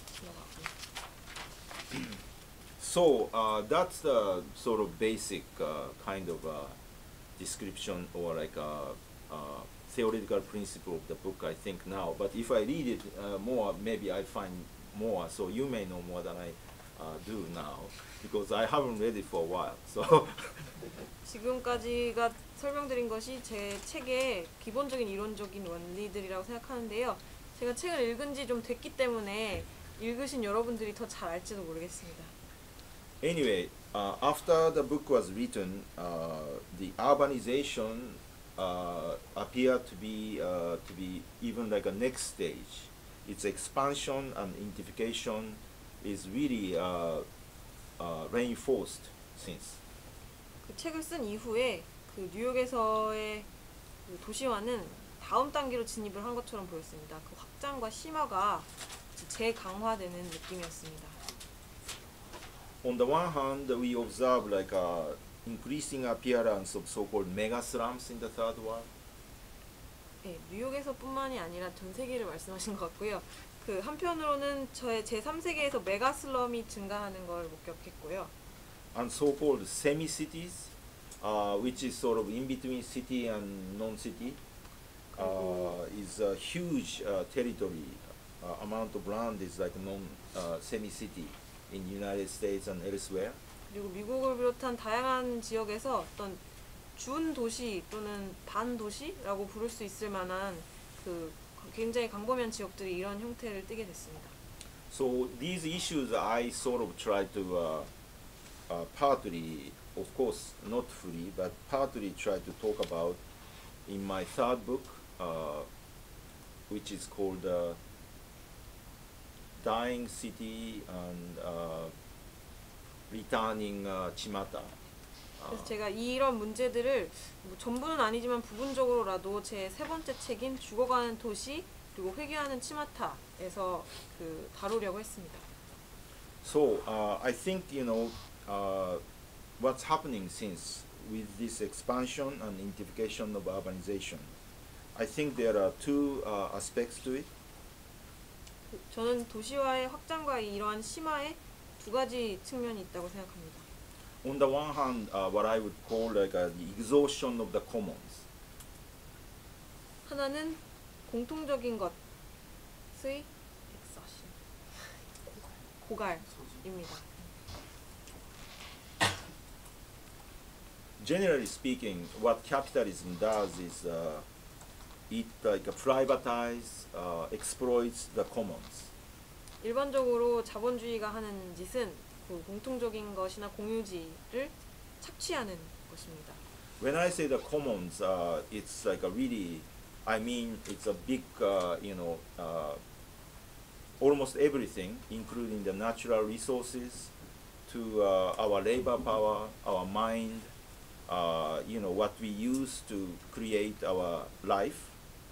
넘어가고요. So that's the sort of basic kind of description or like theoretical principle of the book, I think now. But if I read it more, maybe I find more. So you may know more than I do now, because I haven't read it for a while. So 지금까지가 설명드린 것이 제 책의 기본적인 이론적인 원리들이라고 생각하는데요. 제가 책을 읽은 지 좀 됐기 때문에 읽으신 여러분들이 더 잘 알지도 모르겠습니다. anyway, after the book was written, the urbanization appeared to be even like a next stage. Its expansion and intensification is really reinforced since. 그 책을 쓴 이후에 그 뉴욕에서의 그 도시화는 다음 단계로 진입을 한 것처럼 보였습니다. 그 확장과 심화가 재강화되는 느낌이었습니다. On the one hand, we observe like a increasing appearance of so-called mega slums in the third world. 네, 뉴욕에서뿐만이 아니라 전 세계를 말씀하신 것 같고요. 그 한편으로는 저의 제3세계에서 메가 슬럼이 증가하는 걸 목격했고요. And so-called semi-cities, which is sort of in between city and non-city, is a huge territory. Amount of land is like semi-city in the United States and elsewhere. 그리고 미국을 비롯한 다양한 지역에서 어떤 준 도시 또는 반 도시라고 부를 수 있을 만한 그 굉장히 광범위한 지역들이 이런 형태를 띠게 됐습니다. So these issues I sort of try to partly, of course not fully, but partly try to talk about in my third book, which is called Dying City and Returning Chimata. 그래서 제가 이런 문제들을 뭐 전부는 아니지만 부분적으로라도 제 세 번째 책인 죽어가는 도시 그리고 회귀하는 치마타에서 그 다루려고 했습니다. So I think what's happening since with this expansion and intensification of urbanization. I think there are two aspects to it. 저는 도시화의 확장과 이러한 심화에 두 가지 측면이 있다고 생각합니다. On the one hand, what I would call like the exhaustion of the commons. 하나는 공통적인 것의 exhaustion, 고갈입니다. generally speaking, what capitalism does is it privatize, exploits the commons. 일반적으로 자본주의가 하는 짓은 그 공통적인 것이나 공유지를 착취하는 것입니다. When I say the commons, it's like a really, I mean, it's a big, almost everything, including the natural resources, to our labor power, our mind, what we use to create our life.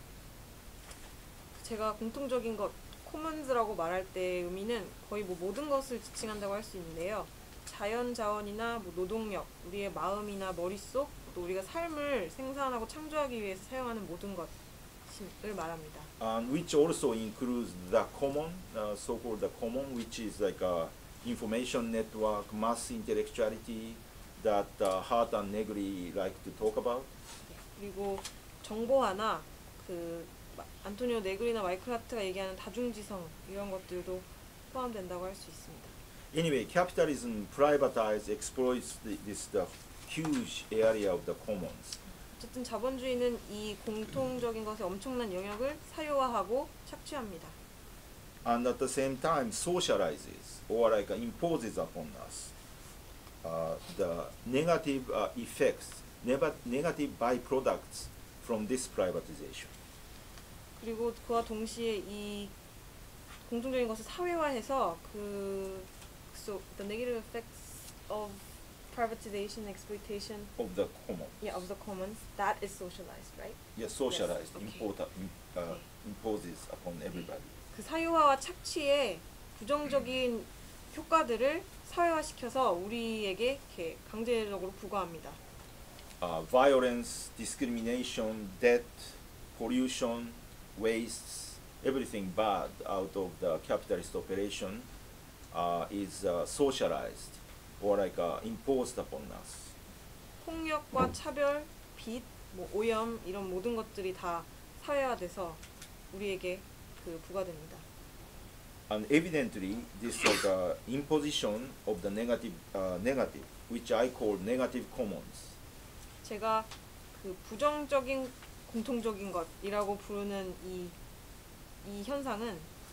제가 공통적인 것, 코먼즈라고 말할 때 의미는 거의 뭐 모든 것을 지칭한다고 할 수 있는데요. 자연 자원이나 뭐 노동력, 우리의 마음이나 머릿속, 또 우리가 삶을 생산하고 창조하기 위해서 사용하는 모든 것을 말합니다. Which also includes the common, so-called the common, which is like a information network, mass intellectuality that Hart and Negri like to talk about. 그리고 정보화나 그 안토니오 네그리나 마이클 하트가 얘기하는 다중지성 이런 것들도 포함된다고 할 수 있습니다. Anyway, capitalism privatizes, exploits the huge area of the commons. 어쨌든 자본주의는 이 공통적인 것의 엄청난 영역을 사유화하고 착취합니다. And at the same time socializes or like imposes upon us the negative effects, negative byproducts from this privatization. 그리고 그와 동시에 이 공통적인 것을 사회화해서 so the negative effects of privatization, exploitation Of the common. Yeah, of the commons, that is socialized, right? Yes, socialized, Yes, okay. imposes upon everybody. 그 사유화와 착취의 부정적인 효과들을 사회화시켜서 우리에게 이렇게 강제적으로 부과합니다. Violence, discrimination, death, pollution, wastes, everything bad out of the capitalist operation is socialized or like imposed upon us. 폭력과 차별, 빚, 뭐 오염 이런 모든 것들이 다 사회화돼서 우리에게 그 부과됩니다. And evidently, this like imposition of the negative, which I call negative commons. 제가 그 부정적인 공통적인 것이라고 부르는 이 현상은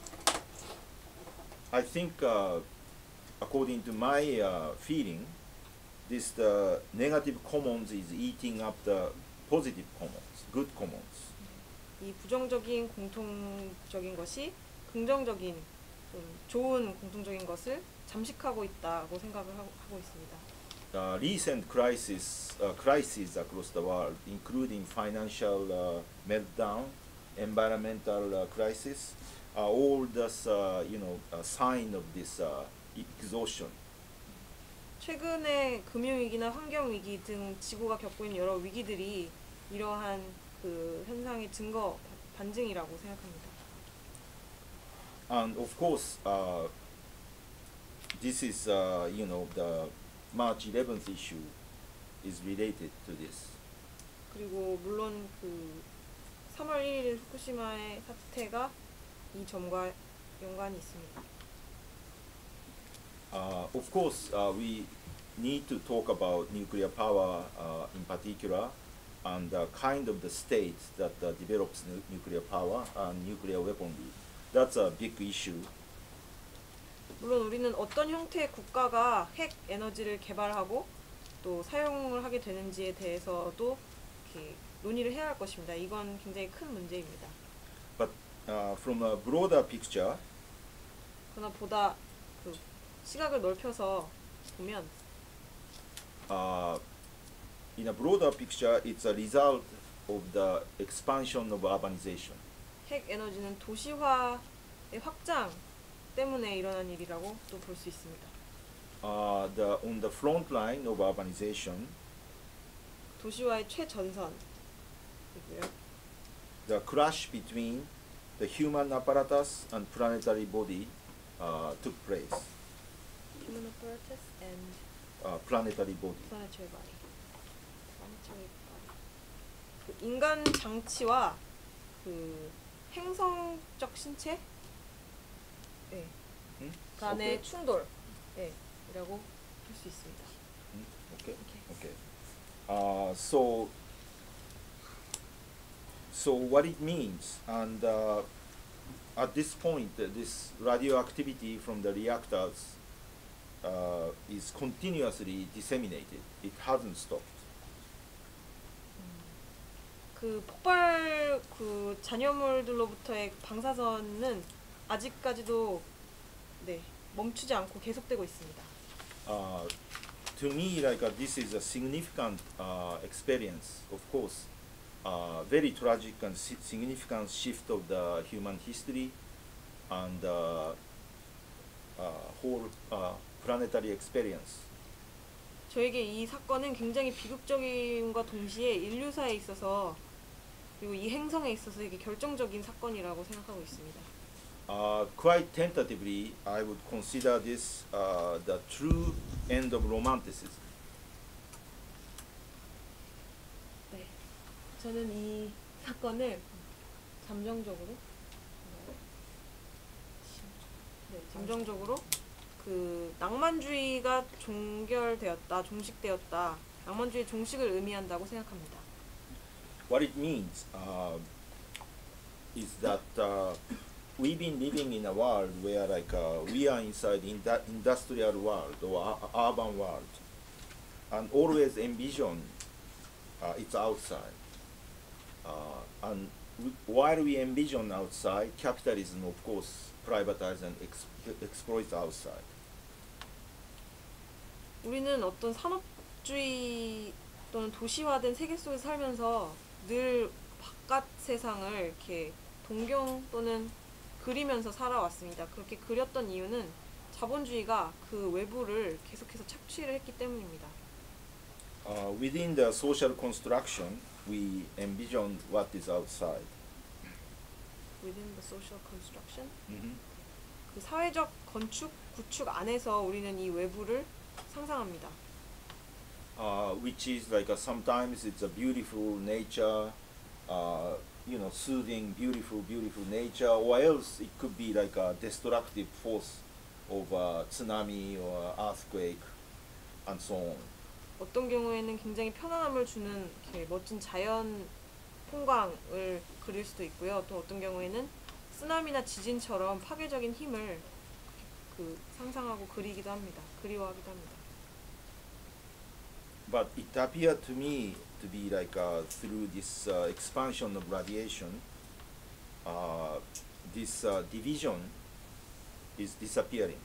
I think, according to my feeling, this negative commons is eating up the positive commons, good commons. 이 부정적인 공통적인 것이 긍정적인 좀 좋은 공통적인 것을 잠식하고 있다고 생각을 하고 있습니다. Recent crises across the world, including financial meltdown, environmental crisis, are all thus, a sign of this exhaustion. 최근의 금융위기나 환경위기 등 지구가 겪고 있는 여러 위기들이 이러한 그 현상의 증거, 반증이라고 생각합니다. And of course, this is, the March 11th issue is related to this. 그리고 물론 그 3월 1일 후쿠시마의 사태가 이 점과 연관이 있습니다. Of course, we need to talk about nuclear power in particular, and the kind of the state that develops nuclear power and nuclear weaponry. That's a big issue. 물론 우리는 어떤 형태의 국가가 핵 에너지를 개발하고 또 사용을 하게 되는지에 대해서도 이렇게 논의를 해야 할 것입니다. 이건 굉장히 큰 문제입니다. But from a broader picture, 그러나 보다 그 시각을 넓혀서 보면 in a broader picture, it's a result of the expansion of urbanization. 핵 에너지는 도시화의 확장 때문에 일어난 일이라고 또 볼 수 있습니다. On the front line of urbanization, 도시화의 최전선이고요. the clash between the human apparatus and planetary body took place. Human apparatus and Planetary body. planetary body. planetary body. 그 인간 장치와 그 행성적 신체 간의 충돌 이라고 할 수 있습니다. Okay. So what it means, and at this point, this radioactivity from the reactors is continuously disseminated. It hasn't stopped. 그 폭발 그 잔여물들로부터의 방사선은 아직까지도 네, 멈추지 않고 계속되고 있습니다. To me, this is a significant experience, of course. Very tragic and significant shift of the human history and whole planetary experience. 저에게 이 사건은 굉장히 비극적인과 동시에 인류사에 있어서 그리고 이 행성에 있어서 이게 결정적인 사건이라고 생각하고 있습니다. Quite tentatively, I would consider this the true end of romanticism. 네, 저는 이 사건을 잠정적으로 그 낭만주의가 종식되었다. 낭만주의 종식을 의미한다고 생각합니다. What it means is that we've been living in a world where we are inside in that industrial world or urban world, and always envision it's outside. And while we envision outside, capitalism, of course, privatize and exploits outside. 우리는 어떤 산업주의 또는 도시화된 세계 속에 살면서 늘 바깥 세상을 이렇게 동경 또는 그리면서 살아왔습니다. 그렇게 그렸던 이유는 자본주의가 그 외부를 계속해서 착취를 했기 때문입니다. Within the social construction, we envision what is outside. Within the social construction? 그 사회적 구축 안에서 우리는 이 외부를 상상합니다. Which is sometimes it's a beautiful nature, soothing, beautiful nature, or else it could be like a destructive force of tsunami or earthquake, and so on. 어떤 경우에는 굉장히 편안함을 주는 이렇게 멋진 자연 풍광을 그릴 수도 있고요. 또 어떤 경우에는 쓰나미나 지진처럼 파괴적인 힘을 그 상상하고 그리기도 합니다. 그리워하기도 합니다. But it appeared to me to be through this expansion of radiation, this division is disappearing.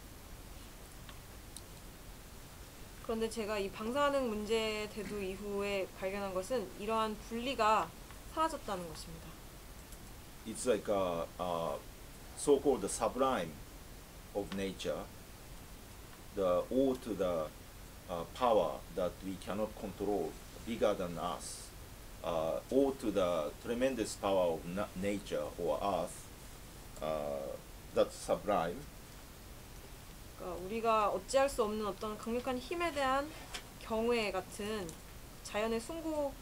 그런데 제가 이 방사능 문제 대두 이후에 발견한 것은 이러한 분리가 사라졌다는 것입니다. It's so-called the sublime of nature, the ode to the power that we cannot control, bigger than us, ode to the tremendous power of nature or earth, that's sublime. 그러니까 우리가 어찌할 수 없는 어떤 강력한 힘에 대한 경외 같은 자연의 숭고감이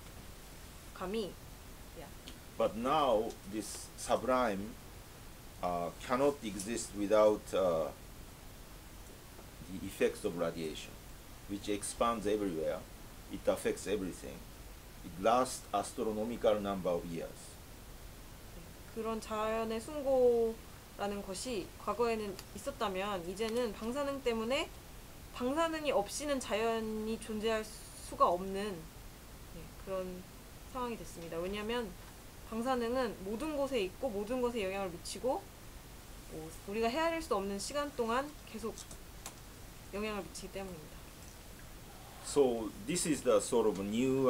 But now this sublime cannot exist without the effects of radiation, which expands everywhere. It affects everything. It lasts astronomical number of years. 그런 자연의 숭고라는 것이 과거에는 있었다면 이제는 방사능 때문에 방사능이 없이는 자연이 존재할 수가 없는 그런 상황이 됐습니다. 왜냐하면 방사능은 모든 곳에 있고 모든 것에 영향을 미치고 우리가 헤아릴 수 없는 시간 동안 계속 영향을 미치기 때문입니다. So this is the sort of new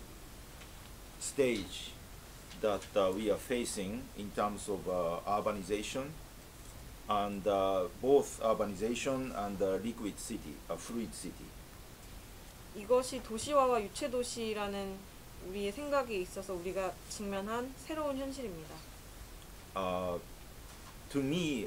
stage that we are facing in terms of urbanization, and both urbanization and liquid city, a fluid city. 이것이 도시화와 유체 도시라는 우리의 생각에 있어서 우리가 직면한 새로운 현실입니다. To me,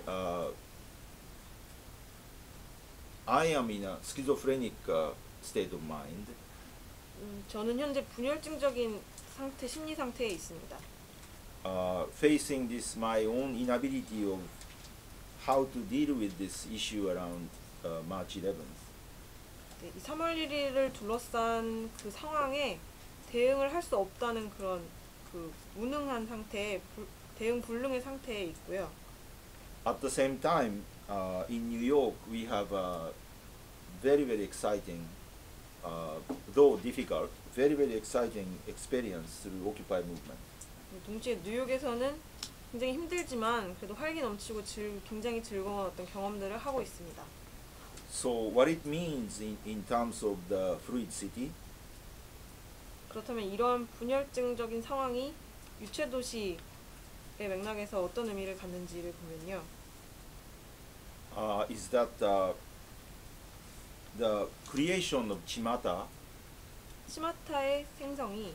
I am in a schizophrenic state of mind. 저는 현재 분열증적인 상태, 심리 상태에 있습니다. Facing this my own inability of how to deal with this issue around March 11th. 네, 이 3월 1일을 둘러싼 그 상황에 대응을 할 수 없다는 그런 그 무능한 상태, 대응 불능의 상태에 있고요. At the same time, in New York, we have a very exciting, though difficult, very exciting experience through Occupy movement. 동시에 뉴욕에서는 굉장히 힘들지만 그래도 활기 넘치고 굉장히 즐거운 어떤 경험들을 하고 있습니다. So what it means in terms of the fluid city? 그렇다면 이런 분열증적인 상황이 유체 도시의 맥락에서 어떤 의미를 갖는지를 보면요. Is that the creation of Chimata 치마타의 생성이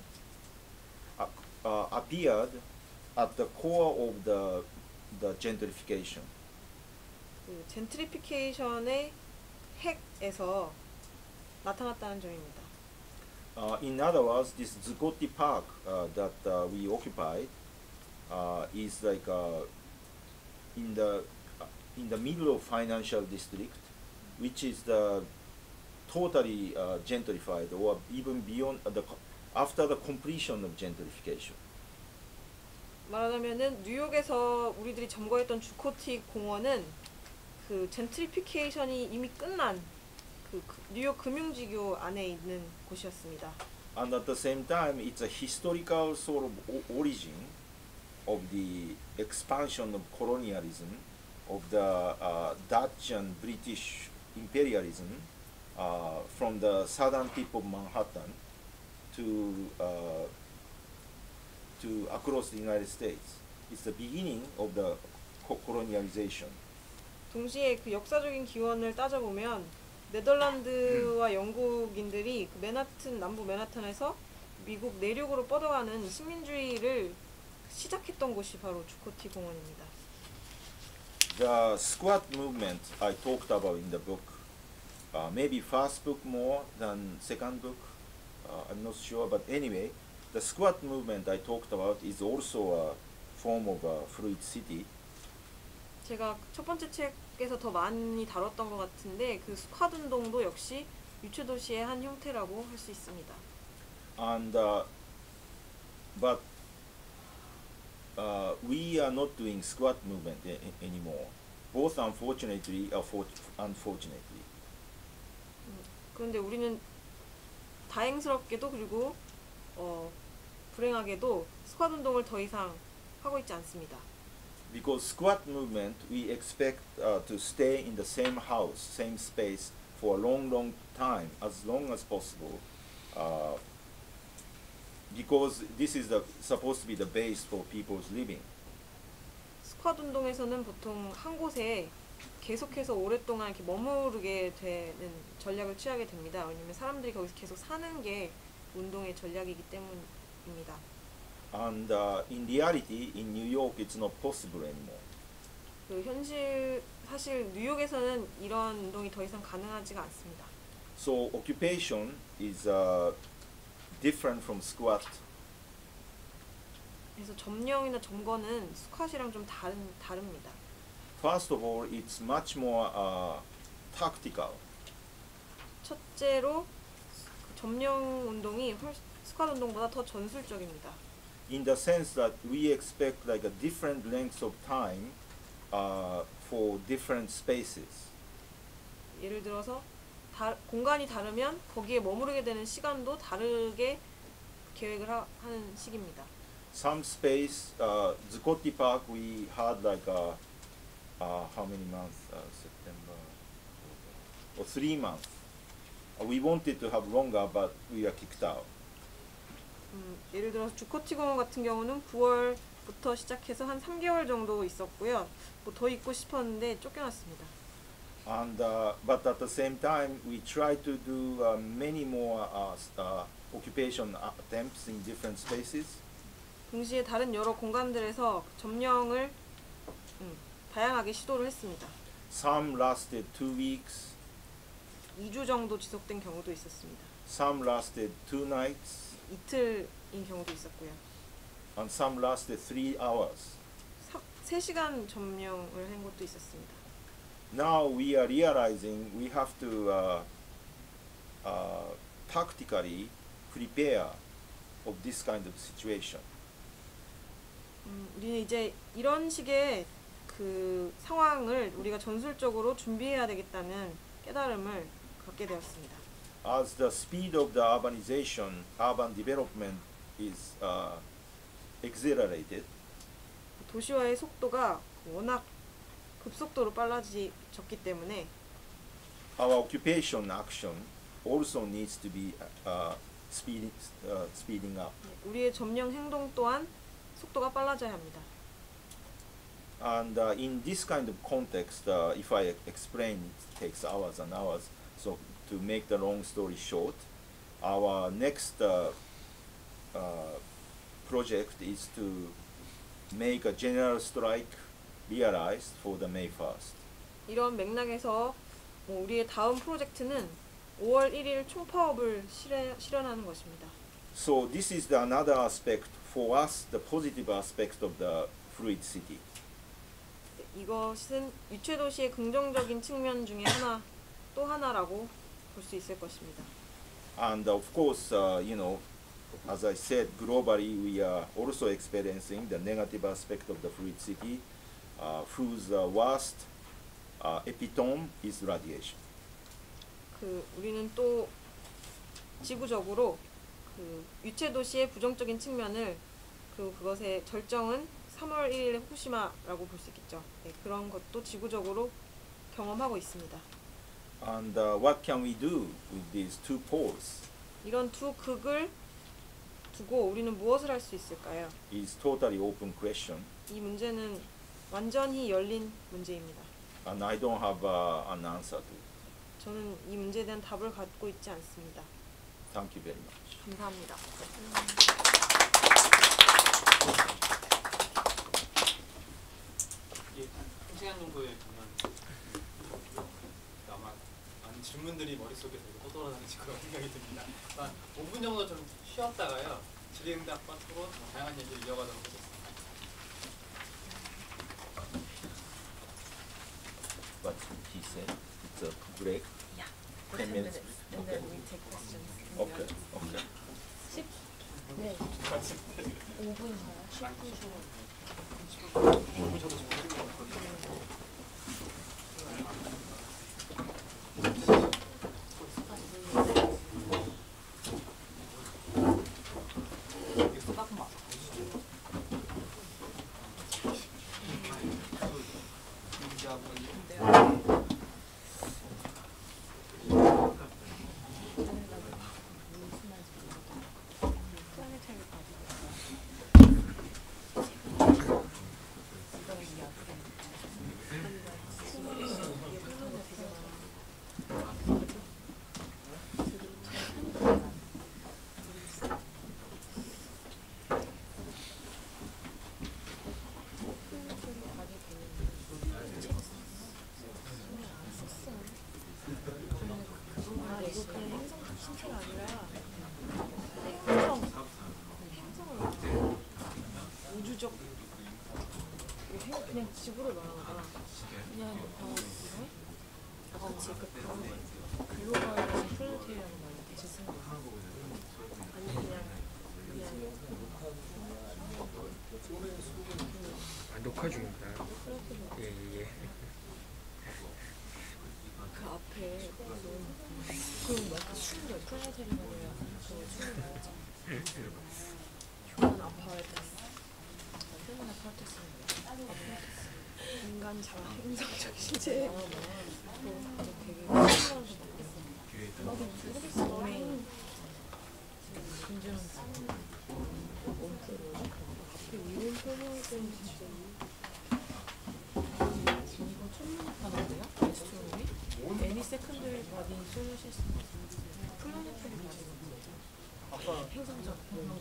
appeared at the core of the gentrification. 그 젠트리피케이션의 핵에서 나타났다는 점입니다. In other words, this Zuccotti Park that we occupied is like in the middle of financial district, which is the totally gentrified, or even beyond after the completion of gentrification. 말하자면은 뉴욕에서 우리들이 점거했던 주코티 공원은 그 젠트리피케이션이 이미 끝난 그 뉴욕 금융지교 안에 있는 곳이었습니다. And at the same time, it's a historical sort of origin of the expansion of colonialism, of the Dutch and British imperialism from the southern tip of Manhattan to across the United States. It's the beginning of the colonialization. 동시에 그 역사적인 기원을 따져보면 네덜란드와 영국인들이 그 맨하튼 남부 맨하탄에서 미국 내륙으로 뻗어가는 식민주의를 시작했던 곳이 바로 주코티 공원입니다. The squat movement I talked about in the book, maybe first book more than second book, I'm not sure, but anyway, the squat movement I talked about is also a form of a fluid city. 제가 첫 번째 책에서 더 많이 다뤘던 것 같은데 그 스쿼드 운동도 역시 유체 도시의 한 형태라고 할 수 있습니다. And but we are not doing squat movement anymore. Both unfortunately, unfortunately. 그런데 우리는 다행스럽게도 그리고 불행하게도 스쿼드 운동을 더 이상 하고 있지 않습니다. Because squat movement, we expect to stay in the same house, same space for a long time, as long as possible. Because this is supposed to be the base for people's living. 스쿼드 운동에서는 보통 한 곳에 계속해서 오랫동안 이렇게 머무르게 되는 전략을 취하게 됩니다. 왜냐하면 사람들이 거기서 계속 사는 게 운동의 전략이기 때문입니다. And in reality, in New York, it's not possible anymore. 그 사실 뉴욕에서는 이런 운동이 더 이상 가능하지가 않습니다. So occupation is different from squat. 그래서 점령이나 점거는 스쿼트랑 좀 다릅니다. First of all, it's much more tactical. 첫째로 점령 운동이 스쿼트 운동보다 더 전술적입니다. In the sense that we expect like a different length of time for different spaces. 예를 들어서 공간이 다르면 거기에 머무르게 되는 시간도 다르게 계획을 하는 식입니다. Some space, Zuccotti Park, we had like how many months? September, or 3 months. We wanted to have longer, but we were kicked out. 예를 들어서 주코티 공원 같은 경우는 9월부터 시작해서 한 3개월 정도 있었고요. 뭐 더 있고 싶었는데 쫓겨났습니다. And but at the same time, we tried to do many more occupation attempts in different spaces. 동시에 다른 여러 공간들에서 점령을 다양하게 시도를 했습니다. Some lasted 2 weeks. 2주 정도 지속된 경우도 있었습니다. Some lasted 2 nights. 이틀인 경우도 있었고요. And some lasted 3 hours. 3시간 점령을 한 것도 있었습니다. Now we are realizing we have to tactically prepare of this kind of situation. 우리는 이제 이런 식의 그 상황을 우리가 전술적으로 준비해야 되겠다는 깨달음을 갖게 되었습니다. As the speed of the urbanization, urban development is accelerated, 도시화의 속도가 워낙 급속도로 빨라졌기 때문에 our occupation action also needs to be speeding up. 우리의 점령 행동 또한 속도가 빨라져야 합니다. And in this kind of context, if I explain, it takes hours and hours. So to make the long story short, our next project is to make a general strike realized for the May 1st. 이런 맥락에서 우리의 다음 프로젝트는 5월 1일 총파업을 실현하는 것입니다. So this is the another aspect for us, the positive aspect of the fluid city. 이것은 유체 도시의 긍정적인 측면 중에 또 하나라고 볼 수 있을 것입니다. And of course, you know, as I said, globally we are also experiencing the negative aspect of the fluid city, whose worst epitome is radiation. 우리는 또 지구적으로 유체 도시의 부정적인 측면을 그것의 절정은 3월 1일의 후쿠시마라고 볼 수 있겠죠. 네, 그런 것도 지구적으로 경험하고 있습니다. And what can we do with these two poles? 이런 두 극을 두고 우리는 무엇을 할 수 있을까요? Is totally open question. 이 문제는 완전히 열린 문제입니다. And I don't have an answer to it. 저는 이 문제에 대한 답을 갖고 있지 않습니다. Thank you very much. 감사합니다. 이게 한 시간 정도의 강연 아마 많은 질문들이 머릿속에 떠돌아다니실 거라고 생각이 듭니다. 한 5분 정도 좀 쉬었다가요. 질의응답과 토론, 다양한 얘기를 이어가도록 하겠습니다. What he said, it's a break. Yeah. 10 minutes. And then we take questions. Okay. Okay. 10? 네. 5분 쉬어요? 10분 쉬어요. 우주적 그냥 지구를 말하는구나. 그냥 그치 글로벌 플래티엄 짓은 아니 그냥 녹화 중입니다. 예. 그 앞에 그럼 약간 추운 거야. 플래티엄이라고 추운 거였죠. 휴먼 아파트스. 휴먼 아파트스. 인간 자아 행성적 실제 되게 신기하면서 모르겠어. 도메인 금주는 앞에 이름 설명할 때는 진짜 이거 천문학하는데요? 에스트로노미? 애니 세컨더리 바디 솔루 시스템 플라네터리 바디거든요. 행성적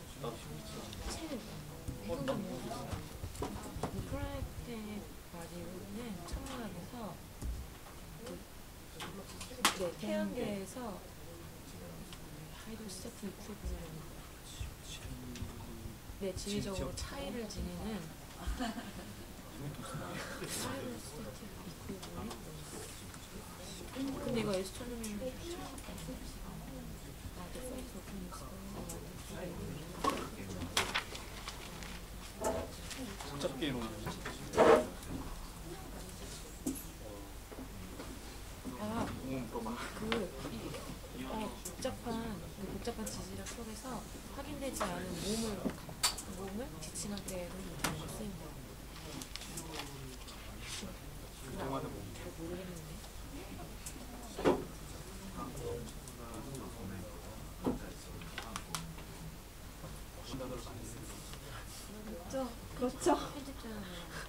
책 행성적 플라네터리 바디는 천문학에서 태양계에서 하이드로스테트 이퀄리브리엄 네, 지리적으로 차이를 지니는 하이드로스테트 이퀄리브리엄 근데 이거 에스트로노미는 처음 봤어요. 복잡게 이루어진 복잡한 지질학 속에서 확인되지 않은 몸을 지칭하게 쓰인다. 운동하는 몸. 잘 모르겠는데. 그렇죠. 편집자는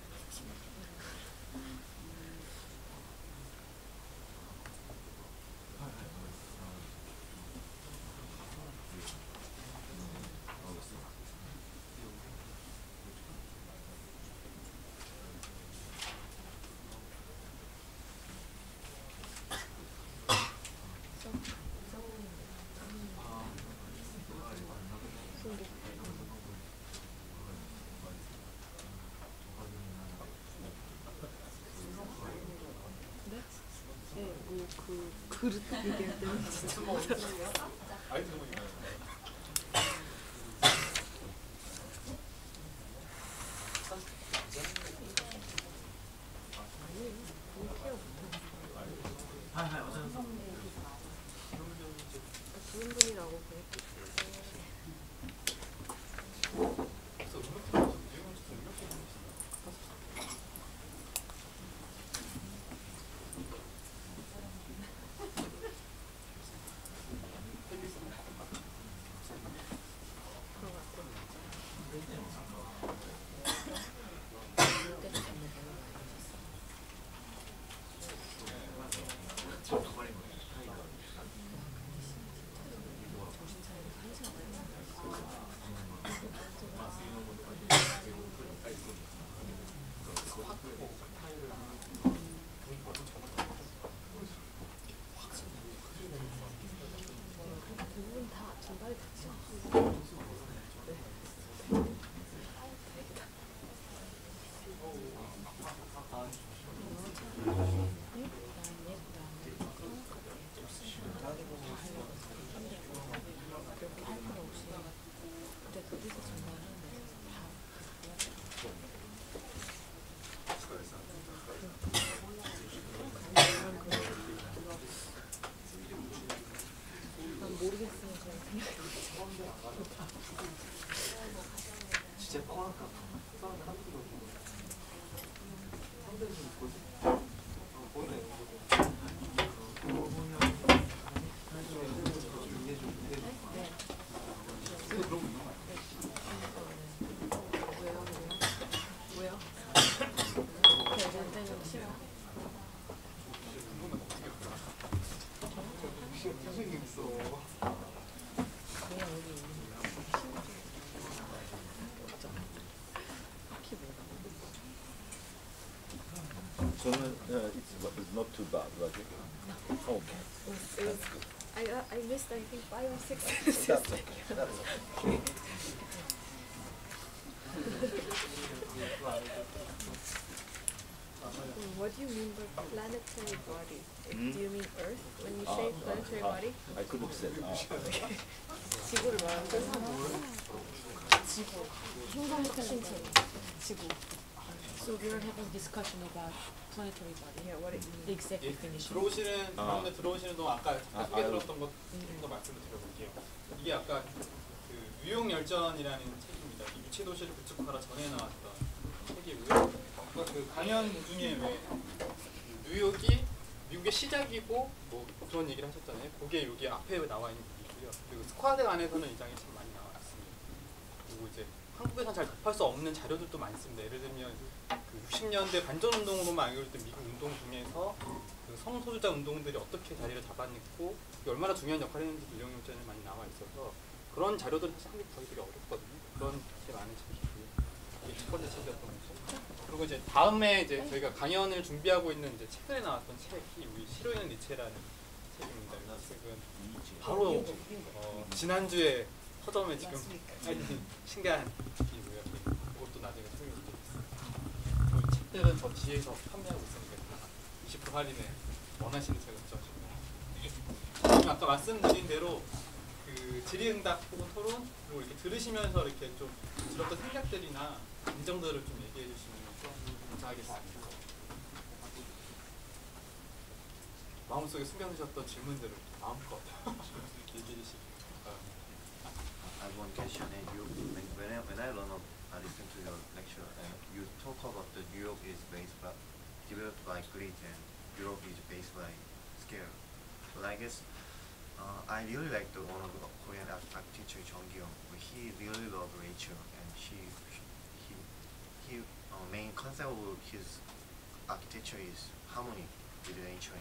그 그릇 얘기할 때는 진짜 못 알아듣겠어. 좋은 분이라고 그랬기 진짜 뻔할까? 왜요? 대전대전 싫어. 선생님 있어. 저는 it's not too bad, was it? Oh, It was, I missed I think 5 or 6 that's okay. That's okay. What do you mean by planetary body? Hmm? Do you mean Earth when you say planetary body? I could have said 지구를 말하는 거야? 지구. 행성 신체. 지구. So we are having discussion about planetary body. Yeah, what it The exact definition. 들어오시는 가운데 들어오시는 동안 아까 크게 들었던 것 좀 더 말씀을 드려볼게요. 이게 아까 그 뉴욕 열전이라는 책입니다. 이 유체 도시를 구축하라 전에 나왔던 책이고요. 아까 그 강연 중에 왜 뉴욕이 미국의 시작이고 뭐 그런 얘기를 하셨잖아요. 그게 여기 앞에 나와 있는 부분이고요. 그리고 스쿼드 안에서는 이 장이 참 많이 나왔습니다. 그리고 이제 한국에서는 잘 접할 수 없는 자료들도 많습니다. 예를 들면 그 60년대 반전운동으로만 알고 있던 미국 운동 중에서 그 성소수자 운동들이 어떻게 자리를 잡아냈고 얼마나 중요한 역할을 했는지 뉴욕 열전에 많이 나와 있어서 그런 자료들은 사실 한국 구하기 되게 어렵거든요. 그런 게 많은 책이고요. 이게 첫 번째 책이었던 거죠. 그리고 이제 다음에 이제 저희가 강연을 준비하고 있는 이제 최근에 나왔던 책이 우리 시로 있는 니체라는 책입니다. 이 책은 바로 지난주에 서점에 지금 알린 신기한 책이고요. 그것도 나중에 소개해드리겠습니다. 그 책들은 저 뒤에서 판매하고 있으니까 20% 할인에 원하시는 책을 구하시면 됩니다. 아까 말씀드린 대로 그 그 질의응답 혹은 토론 그리고 이렇게 들으시면서 이렇게 좀 들었던 생각들이나 감정들을 좀 얘기해 주시면 감사하겠습니다. 마음속에 숨겨두셨던 질문들을 마음껏 얘기해 주시기 바랍니다. I have one question. And you, when I listen to your lecture, you talk about the New York is developed by grit and Europe is based by scale. But I guess I really like the one of the Korean art teacher Jung Gi-young. He really loved nature, and he main concept of his architecture is harmony with nature.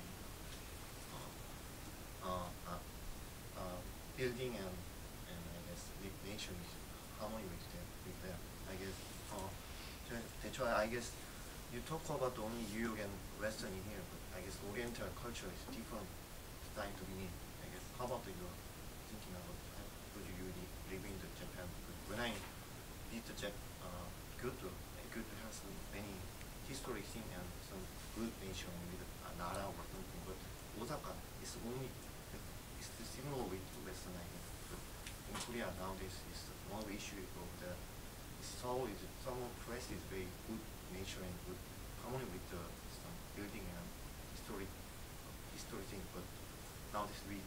Building and I guess nature is harmony with them. I guess that's why I guess you talk about only New York and Western in here, but I guess Oriental culture is different starting to begin. I guess how about your thinking about because you live in Japan? Because when I visit Kyoto has many historic things and some good nature with Nara or something, but Osaka is only it's similar with Western, I guess. But in Korea nowadays, is one of the issues of the Seoul is some place is very good nature and good harmony with some building and historic thing. But nowadays we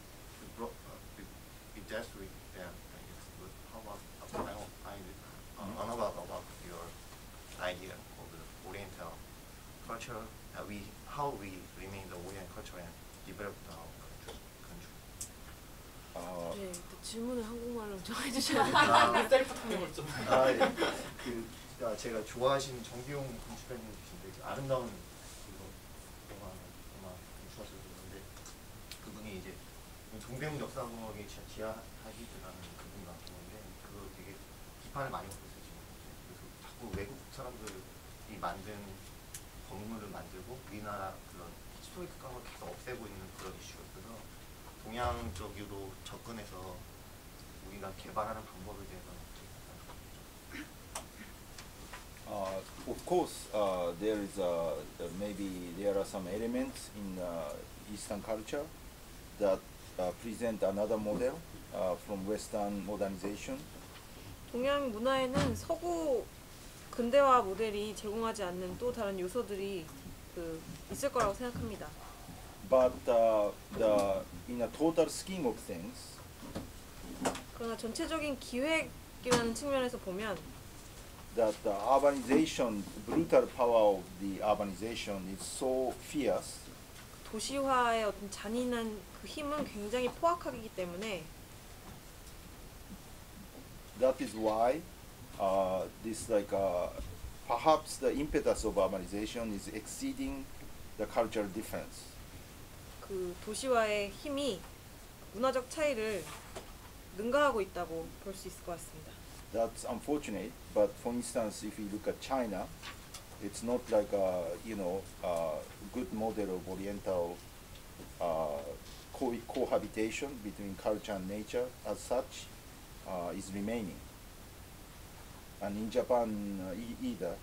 just with them, I guess. But how about about your idea of the Oriental culture? How we remain the Oriental culture and develop our country. 네, 질문을 한국말로 좀 해주셔야 아, 셀프 통역을 좀. 제가 좋아하시는 정기용 건축가님이신데 아름다운 영화 건축하셨는데 그분이 이제 동대문 역사공학의 지하하이드라는 그분이 나온 건데 그거 되게 비판을 많이 받고 있어요 지금. 그래서 자꾸 외국 사람들이 만든 건물을 만들고 우리나라 그런 히스토리크 감을 계속 없애고 있는 그런 이슈가 있어서 동양 쪽으로 접근해서 우리가 개발하는 방법에 대해서는 of course, there is maybe there are some elements in Eastern culture that present another model from Western modernization. 동양 문화에는 서구 근대화 모델이 제공하지 않는 또 다른 요소들이 있을 거라고 생각합니다. But in a total scheme of things, 그러나 전체적인 기획이라는 측면에서 보면 that the urbanization, brutal power of the urbanization is so fierce. 도시화의 어떤 잔인한 그 힘은 굉장히 포악하기 때문에 That is why this perhaps the impetus of urbanization is exceeding the cultural difference. 그 도시화의 힘이 문화적 차이를 능가하고 있다고 볼 수 있을 것 같습니다. That's unfortunate, but for instance, if you look at China, it's not like a good model of Oriental cohabitation between culture and nature as such is remaining. And in Japan either.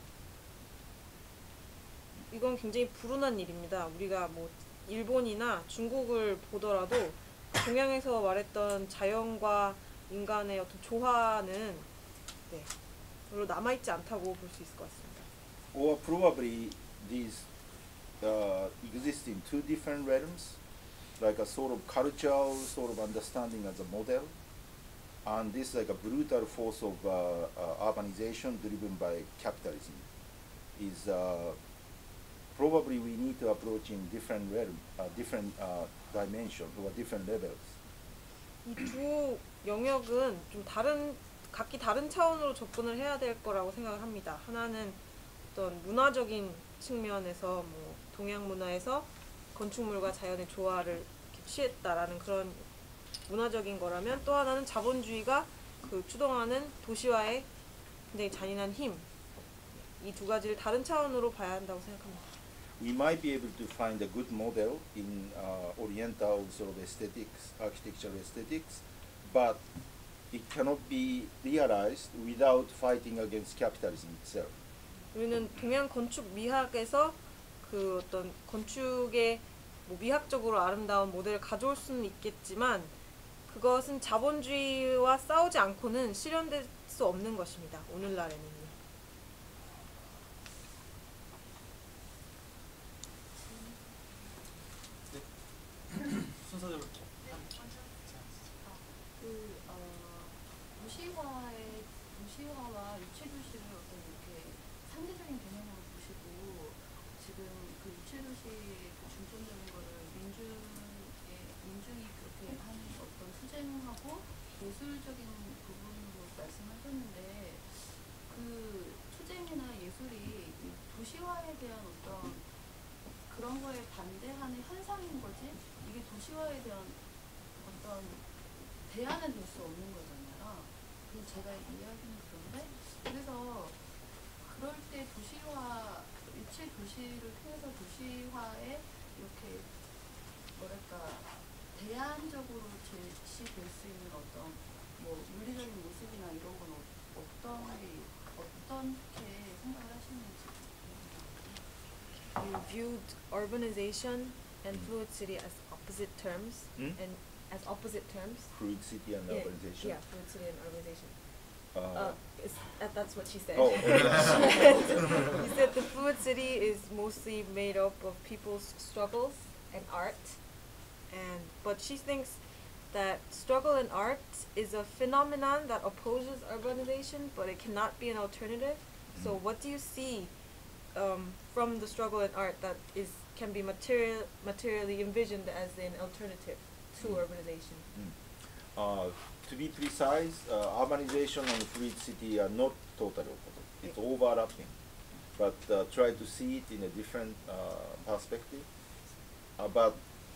이건 굉장히 불운한 일입니다. 우리가 뭐 일본이나 중국을 보더라도 동양에서 말했던 자연과 인간의 어떤 조화는 별로 남아있지 않다고 볼 수 있을 것 같습니다. Or probably these exist in two different realms, like a sort of cultural sort of understanding as a model, and this like a brutal force of urbanization driven by capitalism is probably we need to approach in different realm, different dimension or different levels. 이 두 영역은 좀 각기 다른 차원으로 접근을 해야 될 거라고 생각을 합니다. 하나는 어떤 문화적인 측면에서 뭐 동양 문화에서 건축물과 자연의 조화를 취했다라는 그런 문화적인 거라면 또 하나는 자본주의가 그 추동하는 도시화의 굉장히 잔인한 힘. 이 두 가지를 다른 차원으로 봐야 한다고 생각합니다. We might be able to find a good model in Oriental sort of aesthetics, architectural aesthetics, but it cannot be realized without fighting against capitalism itself. 우리는 동양 건축 미학에서 그 어떤 건축의 뭐 미학적으로 아름다운 모델을 가져올 수는 있겠지만 그것은 자본주의와 싸우지 않고는 실현될 수 없는 것입니다. 오늘날에는요. 순서대로 도시화와 유치도시를 어떤 이렇게 상대적인 개념으로 보시고 지금 그 유치도시의 그 중점적인 거를 민중이 그렇게 하는 어떤 투쟁하고 예술적인 부분으로 말씀하셨는데 그 투쟁이나 예술이 이 도시화에 대한 어떤 그런 거에 반대하는 현상인 거지 이게 도시화에 대한 어떤 대안은 될 수 없는 거잖아요. 그래서 제가 이야기는 그런데 그래서 그럴 때 도시화 유치 도시를 통해서 도시화에 이렇게 뭐랄까 대안적으로 제시될 수 있는 어떤 뭐 물리적인 모습이나 이런 건 어떻게 생각을 하시는지. You viewed urbanization and fluid city as opposite terms, and as opposite terms. Fluid city and urbanization. Yeah, fluid city and urbanization. Uh, That's what she said. Oh. You said the fluid city is mostly made up of people's struggles and art, but she thinks that struggle and art is a phenomenon that opposes urbanization, but it cannot be an alternative. So what do you see from the struggle and art that can be materially envisioned as an alternative to urbanization? To be precise, urbanization and fluid city are not totally opposite. It's overlapping, but try to see it in a different perspective. But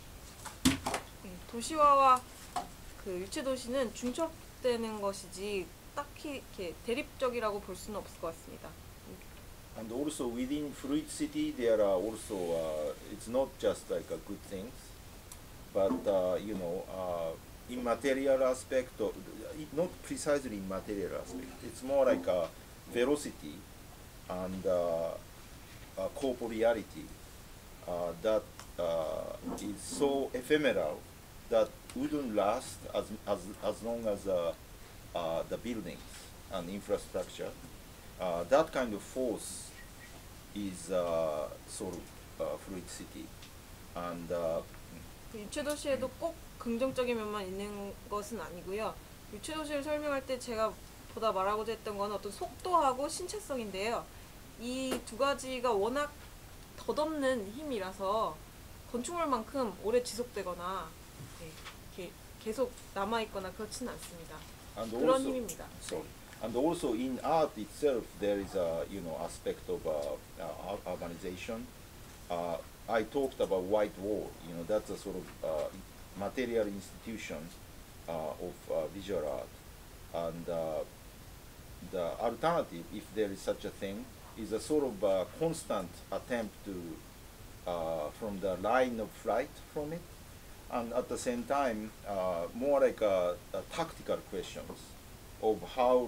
도시화와 그 유치 도시는 중첩되는 것이지 딱히 이렇게 대립적이라고 볼 수는 없을 것 같습니다. And also within fluid city, there are also it's not just like a good things, but immaterial aspect of not precisely immaterial aspect. It's more like a velocity and corporeality that is so ephemeral that wouldn't last as long as the buildings and infrastructure. That kind of force is sort of fluid city, and 유체 도시에도 꼭 긍정적인 면만 있는 것은 아니고요. 유체 도시를 설명할 때 제가 보다 말하고자 했던 건 어떤 속도하고 신체성인데요. 이 두 가지가 워낙 덧없는 힘이라서 건축물만큼 오래 지속되거나 계속 남아 있거나 그렇지는 않습니다. 그런 힘입니다. And also in art itself, there is a aspect of urbanization. I talked about white wall. That's a sort of material institution of visual art. And the alternative, if there is such a thing, is a sort of constant attempt to from the line of flight from it, and at the same time, more like tactical questions of how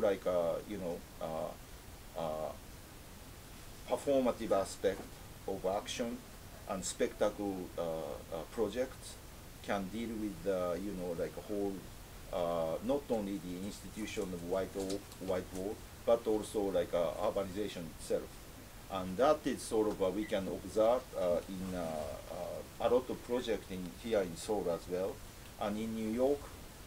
performative aspect of action and spectacle projects can deal with like a whole not only the institution of white wall but also like urbanization itself, and that is sort of we can observe in a lot of projects here in Seoul as well, and in New York.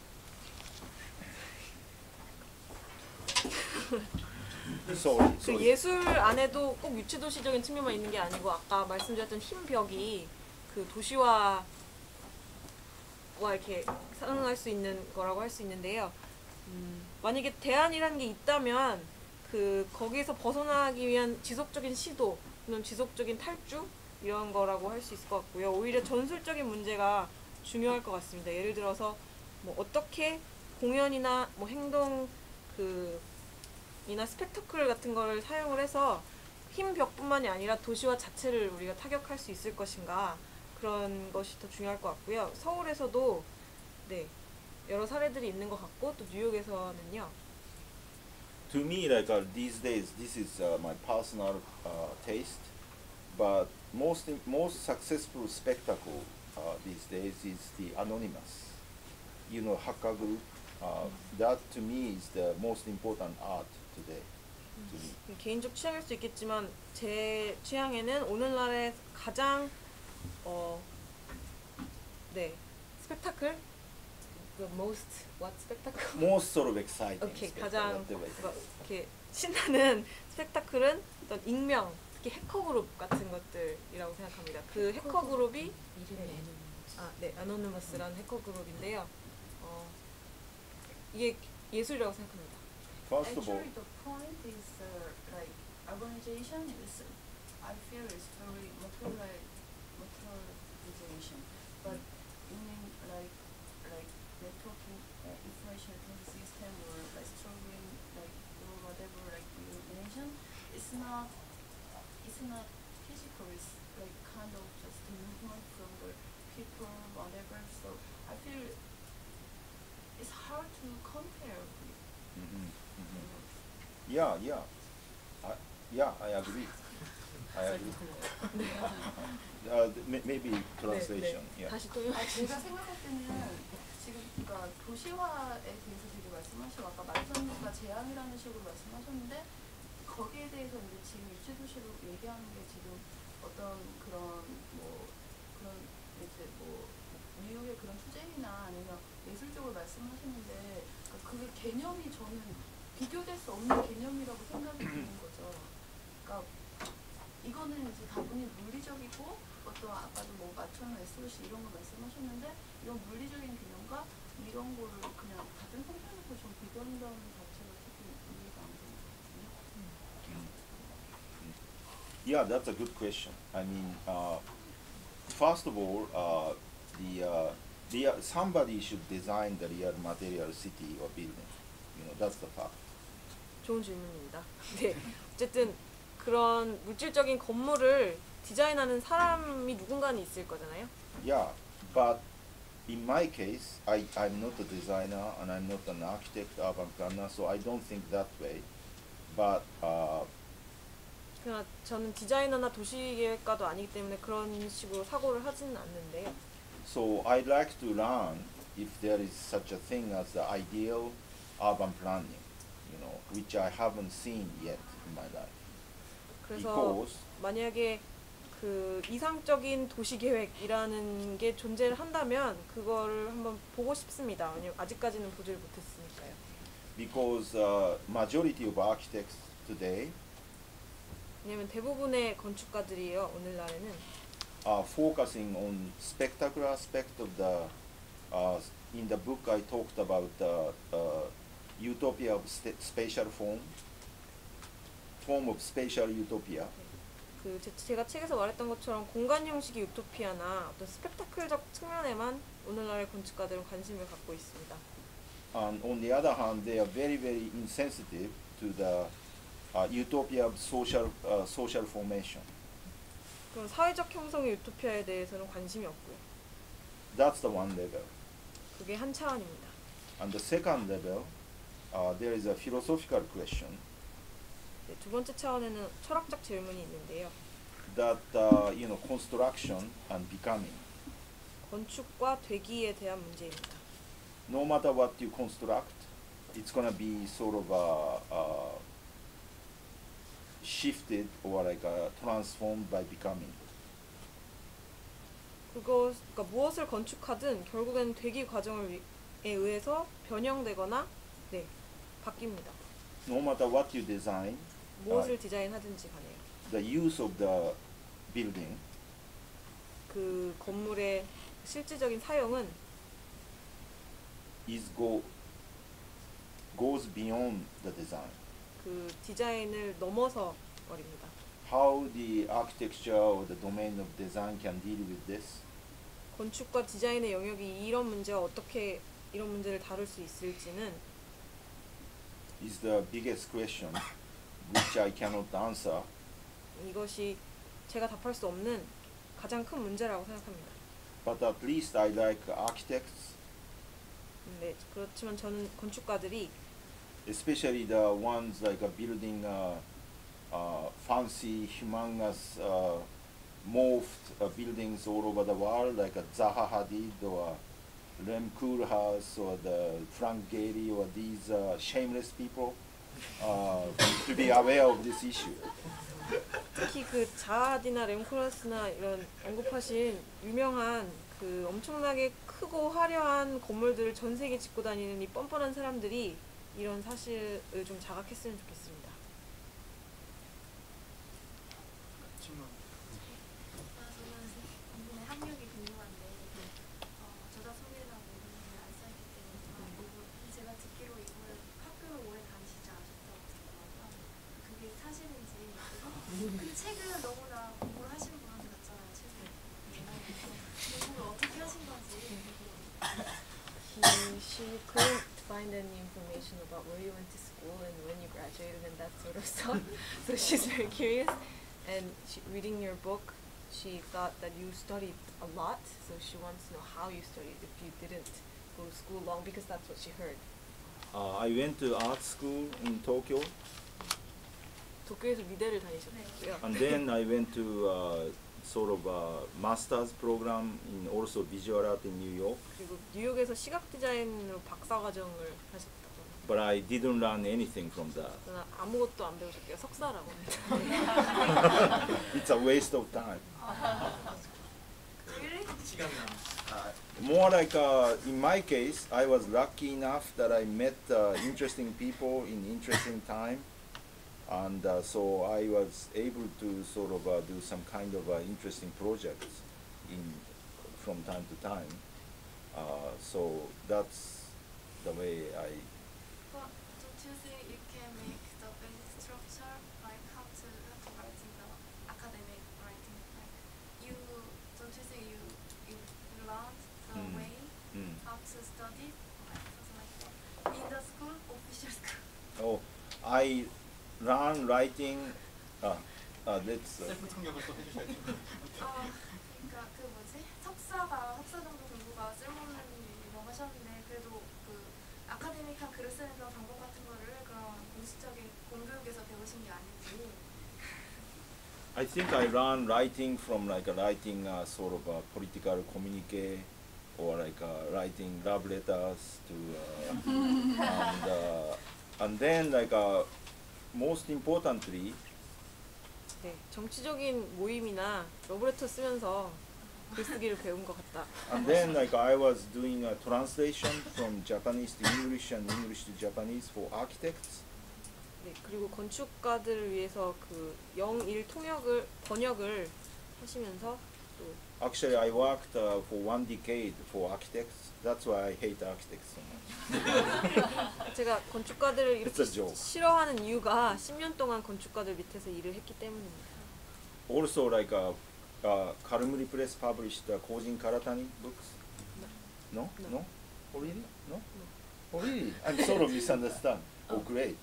그 예술 안에도 꼭 유치도시적인 측면만 있는 게 아니고 아까 말씀드렸던 흰 벽이 그 도시화와 이렇게 상응할 수 있는 거라고 할 수 있는데요. 만약에 대안이라는 게 있다면 그 거기서 벗어나기 위한 지속적인 시도 또는 지속적인 탈주 이런 거라고 할 수 있을 것 같고요. 오히려 전술적인 문제가 중요할 것 같습니다. 예를 들어서 뭐 어떻게 공연이나 뭐 행동 이나 스펙터클 같은 거를 사용을 해서 흰 벽뿐만이 아니라 도시화 자체를 우리가 타격할 수 있을 것인가, 그런 것이 더 중요할 것 같고요. 서울에서도 여러 사례들이 있는 것 같고 또 뉴욕에서는요. To me, like these days, this is my personal taste, but most successful spectacle these days is the anonymous. Hakka group. That to me is the most important art today. To me. 개인적 취향일 수 있겠지만 제 취향에는 오늘날의 가장 스펙타클, the most what spectacle? Most sort of exciting. 오케이, 가장 이렇게 신나는 스펙타클은 어떤 익명, 특히 해커 그룹 같은 것들이라고 생각합니다. 그 해커 그룹이 아노니머스라는 해커 그룹인데요. 이게 예술이라고 생각합니다. First of all, Actually, the point is like urbanization is, I feel, is very materialization. But you mean like networking, information technology system or like struggling like or whatever like you mentioned, it's not physical. It's like kind of just a movement from the people, whatever. So I feel it's hard to compare with. yeah, I agree. Maybe translation. Yeah. 다시 또요. 제가 생각할 때는 지금 그러니까 도시화에 대해서 되게 말씀하시고 아까 말씀과 재앙이라는 식으로 말씀하셨는데 거기에 대해서 이제 지금 입지도시로 얘기하는 게 지금 어떤 그런 그런 이제 뉴욕의 그런 투쟁이나 아니면 예술적으로 말씀하시는데 그게 개념이 저는 비교될 수 없는 개념이라고 생각이 드는 거죠. 그러니까 이거는 이제 다분히 물리적이고 어떤 아까도 마초나 SOC 이런 거 말씀하셨는데 이런 물리적인 개념과 이런 거를 그냥 같은 성격을 놓고 좀 비교한다는 자체가 조금 이해가 안 되는 거거든요. Yeah, that's a good question. I mean, first of all, somebody should design the real material city or building. That's the fact. 좋은 질문입니다. 네, 어쨌든 그런 물질적인 건물을 디자인하는 사람이 누군가는 있을 거잖아요. Yeah, but in my case, I'm not a designer and I'm not an architect, urban planner, so I don't think that way. But 그러나 저는 디자이너나 도시계획가도 아니기 때문에 그런 식으로 사고를 하지는 않는데요. So I'd like to learn if there is such a thing as the ideal urban planning, which I haven't seen yet in my life. 그래서 만약에 그 이상적인 도시계획이라는 게 존재를 한다면 그거를 한번 보고 싶습니다. 왜냐면 아직까지는 보지를 못했으니까요. Because majority of architects today 왜냐면 대부분의 건축가들이요 오늘날에는 are focusing on spectacular aspect of the in the book I talked about the utopia of spatial form of spatial utopia. 제가 책에서 말했던 것처럼 공간 형식의 유토피아나 어떤 스펙타클적 측면에만 오늘날의 건축가들은 관심을 갖고 있습니다. And on the other hand, they are very, very insensitive to the utopia of social formation. 그럼 사회적 형성의 유토피아에 대해서는 관심이 없고요. That's the one level. 그게 한 차원입니다. And the second level, there is a philosophical question. 네, 두 번째 차원에는 철학적 질문이 있는데요. That construction and becoming. 건축과 되기에 대한 문제입니다. No matter what you construct, it's gonna be sort of shifted or like transformed by becoming. 그러니까 무엇을 건축하든 결국에는 되기 과정에 의해서 변형되거나 바뀝니다. No matter what you design, 무엇을 디자인하든지 간에요. the use of the building, 그 건물의 실질적인 사용은 goes beyond the design. 그 디자인을 넘어서 버립니다. How the architecture or the domain of design can deal with this? 건축과 디자인의 영역이 이런 문제와 어떻게 이런 문제를 다룰 수 있을지는 is the biggest question which I cannot answer. 이것이 제가 답할 수 없는 가장 큰 문제라고 생각합니다. But at least I like architects. 네, 그렇지만 저는 건축가들이 especially the ones like building fancy, humongous, morphed buildings all over the world, like Zaha Hadid or Rem Koolhaas or the Frank Gehry or these shameless people to be aware of this issue. 특히 그 자하디나 렘코라스나 이런 언급하신 유명한 그 엄청나게 크고 화려한 건물들을 전 세계 짓고 다니는 이 뻔뻔한 사람들이 이런 사실을 좀 자각했으면 좋겠습니다. 저는 이번에 학력이 궁금한데 저자 소개라고 이름을 안 써있기 때문에 제가 듣기로 이걸 학교를 오래 다니시지 않으셨다고 들었거든요. 그게 사실인지 그 책은 너무나 공부를 하신 분 같잖아요. 책을 공부를 어떻게 하신 건지 She couldn't find any information about where you went to school and when you graduated and that sort of stuff. So she's very curious. And reading your book, she thought that you studied a lot. So she wants to know how you studied if you didn't go to school long, because that's what she heard. I went to art school in Tokyo, 도쿄에서 미대를 다니셨고요. and then I went to sort of a master's program in also visual art in New York. 그리고 뉴욕에서 시각 디자인으로 박사 과정을 하셨다고. But I didn't learn anything from that. 저는 아무것도 안 배우셨대요. 석사라고 합니다. It's a waste of time. 시간 나. More like in my case, I was lucky enough that I met interesting people in interesting time, and so I was able to sort of do some kind of interesting projects from time to time. So that's the way I. But don't you think you can make the basic structure, like how to write in the academic writing? Like don't you think you learned the way how to study, like something like that, in the school, official school? Oh, I learned writing. Let's. 셀프 통역을 또 해주셔야죠. 그러니까 그 뭐지? 석사 정도 공부가 쓸모없는 일이라고 하셨는데 그래도 그 아카데믹한 글을 쓰는 그런 방법 같은 거를 그런 공식적인 공교육에서 배우신 게 아닌지. I think I learned writing from like writing sort of a political communique, or like writing love letters to, and then like most importantly. 네, 정치적인 모임이나 러브레터 쓰면서 글쓰기를 배운 것 같다. And then like I was doing a translation from Japanese to English and English to Japanese for architects. 네, 그리고 건축가들을 위해서 그 영일 번역을 하시면서 또 Actually, I worked for 1 decade for architects. That's why I hate architects so much. 제가 건축가들을 이렇게 It's a joke. 싫어하는 이유가 10년 동안 건축가들 밑에서 일을 했기 때문입니다. Also, like Karumuri Press published Kojin Karatani books. No? No? Oh really? No? Oh really? I'm sort of misunderstand. Oh great.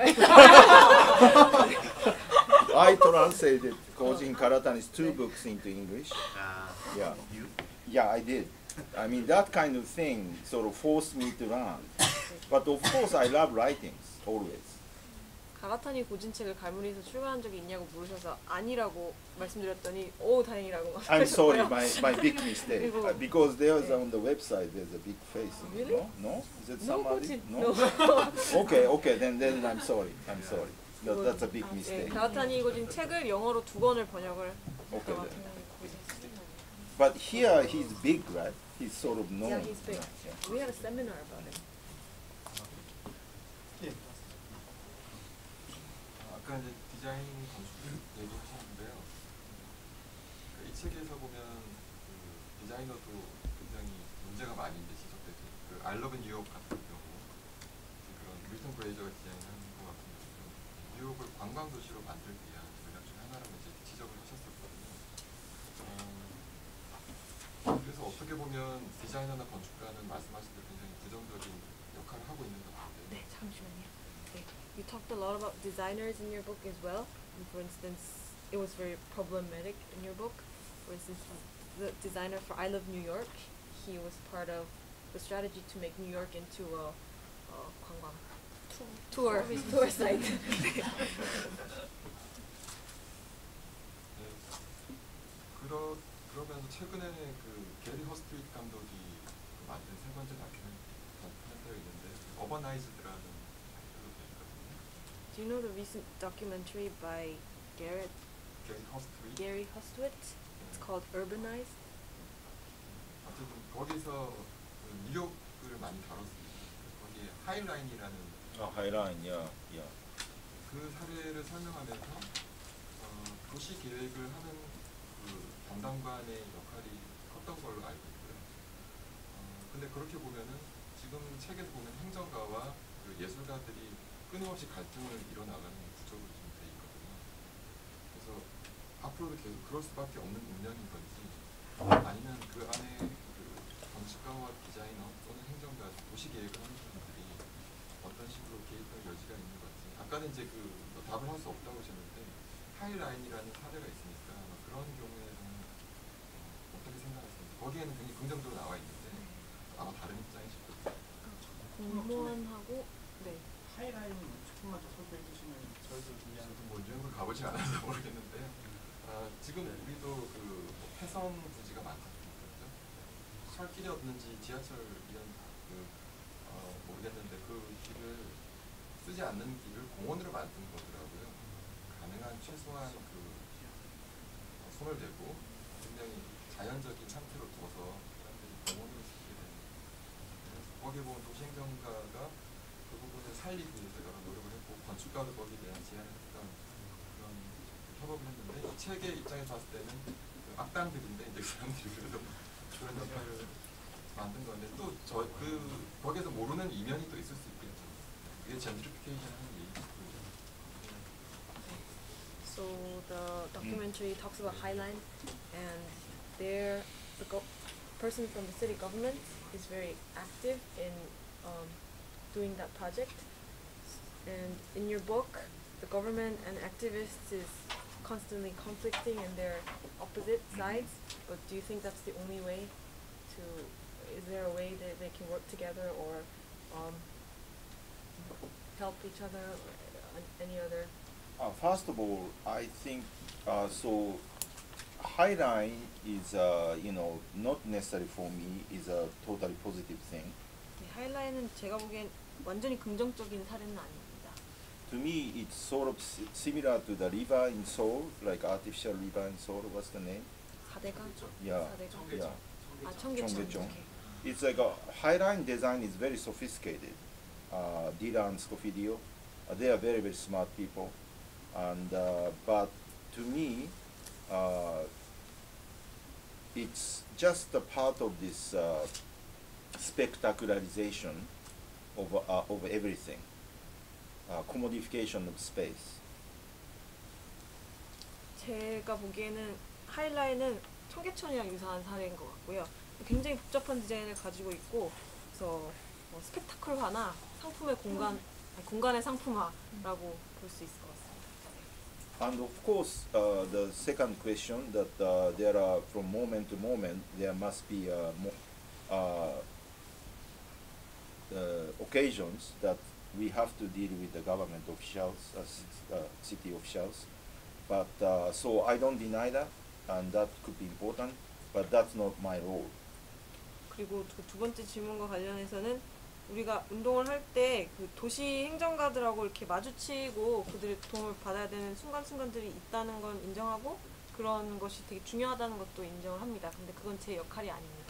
I translated Kojin Karatani's 2 books into English. Yeah. You? Yeah, I did. I mean, that kind of thing sort of forced me to learn. But of course, I love writings, always. 가라타니 고진책을 갈무리에서 출간한 적이 있냐고 물으셔서 아니라고 말씀드렸더니 오 다행이라고 막 I'm sorry, 하셨고요. my big mistake. Because there's on the website, there's a big face. Really? No? No? Is it No, somebody? 고진. No. Okay, then I'm sorry. I'm sorry. That's a big 네, mistake. 가라타니 고진 책을 영어로 2권을 번역을 Okay, 했다고 then. But here he's big, right? He's sort of known. Yeah, he's big. Yeah. We had a seminar about it. 아까 이제 디자인 건축 얘기하셨는데요. 이 책에서 보면 그 디자이너도 굉장히 문제가 많이 이제 지적되죠. 그 I Love New York 같은 경우 그런 밀턴 브레이저가 디자인하는 것 같은 경우 뉴욕을 관광 도시로 만들기 위한 전략 중 하나라고 이제 지적을 하셨었거든요. 그래서 어떻게 보면 디자이너나 건축가는 말씀하신 대로 굉장히 부정적인 역할을 하고 있는 것 같아요. 네, 잠시만요. 네. You talked a lot about designers in your book as well. And for instance, it was very problematic in your book. For instance, the designer for I Love New York, he was part of the strategy to make New York into a 관광 tour site. 그러면서 최근에 그 게리 허스트릿 감독이 그 만든 세 번째 다큐멘터리가 있는데 어버나이즈드라는 타이틀로 되어 있거든요. Do you know the recent documentary by 게리 허스트윗. Gary Hustwit? It's called Urbanized. 어쨌든 거기서 뉴욕을 많이 다뤘습니다. 거기에 하이라인이라는 Highline, yeah, yeah. 그 사례를 설명하면서 도시 계획을 하는 그 담당관의 역할이 컸던 걸로 알고 있고요. 근데 그렇게 보면은 지금 책에서 보면 행정가와 그 예술가들이 끊임없이 갈등을 이뤄나가는 구조로 지금 돼 있거든요. 그래서 앞으로도 계속 그럴 수밖에 없는 운명인 건지 아니면 그 안에 그 건축가와 디자이너 또는 행정가, 도시 계획을 하는 사람들이 어떤 식으로 개입할 여지가 있는 건지 아까는 이제 뭐 답을 할 수 없다고 하셨는데 하이라인이라는 사례가 있으니까 그런 경우에는 어떻게 생각하십니까? 거기에는 굉장히 긍정적으로 나와 있는데 아마 다른 입장이실 거예요. 공무원하고 네. 하이라인 조금만 더 설명해 주시면 저희도 이해하는 뭐 뉴욕을 가보지 않아서 모르겠는데 지금 우리도 그 해성 부지가 많지 않습니까? 그죠? 철길이었는지 지하철 이런 모르겠는데 그 길을 쓰지 않는 길을 공원으로 만든 거더라고요. 가능한 최소한 그 손을 대고 굉장히 자연적인 상태로 둬서 사람들이 공원으로 쓰게 되는. 그래서 거기에 보면 도시행정가가 그 부분을 살리기 위해서 여러 노력을 했고 건축가도 거기에 대한 제안을 했던 그런 협업을 했는데 이 책의 입장에서 봤을 때는 그 악당들인데 이제 그 사람들이 그래도 그런 역할을 만든 건데 또 거기에서 모르는 이면이 또 있을 수 있겠죠. 그게 젠트리피케이션 하는 얘기죠. So the documentary talks about Highline, and there the person from the city government is very active in doing that project. And in your book, the government and activists is constantly conflicting and they're opposite sides. But do you think that's the only way to? Is there a way that they can work together or help each other or any other? First of all, I think so. Highline is, not necessary for me. Is a totally positive thing. 네, 하이라인은 제가 보기엔 완전히 긍정적인 사례는 아닙니다. To me, it's sort of similar to the river in Seoul, like artificial river in Seoul. What's the name? 사대강? Yeah, 사대강? yeah. 아, 청계천. 청계천. It's like a highline design is very sophisticated. Dira and Scofidio, they are very, very smart people. And but to me, it's just a part of this spectacularization of everything, commodification of space. 제가 보기에는 하이라인은 청계천이랑 유사한 사례인 것 같고요. 굉장히 복잡한 디자인을 가지고 있고, 그래서 스펙타클화나 상품의 공간의 상품화라고 볼 수 있을 것 같습니다. And of course, the second question that there are from moment to moment there must be occasions that we have to deal with the government officials, city officials. But so I don't deny that, and that could be important, but that's not my role. 그리고 두 번째 질문과 관련해서는 우리가 운동을 할 때 그 도시 행정가들하고 이렇게 마주치고 그들의 도움을 받아야 되는 순간순간들이 있다는 건 인정하고 그런 것이 되게 중요하다는 것도 인정을 합니다. 근데 그건 제 역할이 아닙니다.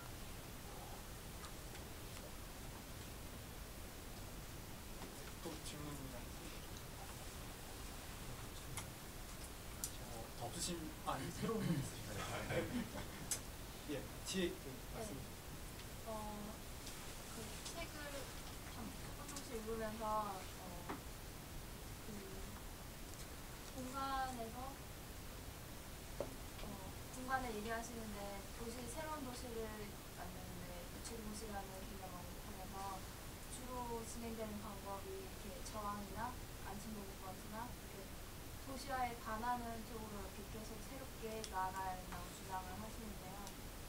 또 질문입니다. 더 없으신 아니 새로운 분 있으실까요? 예, 뒤에 말씀. 그 책을 조금씩 읽으면서 그 공간을 얘기하시는데 새로운 도시를 만드는데 유치도시라는 개념을 통해서 주로 진행되는 방법이 이렇게 저항이나 안심도구권이나 도시화의 반하는 쪽으로 이렇게 계속 새롭게 나아가는 주장을 하시는데요.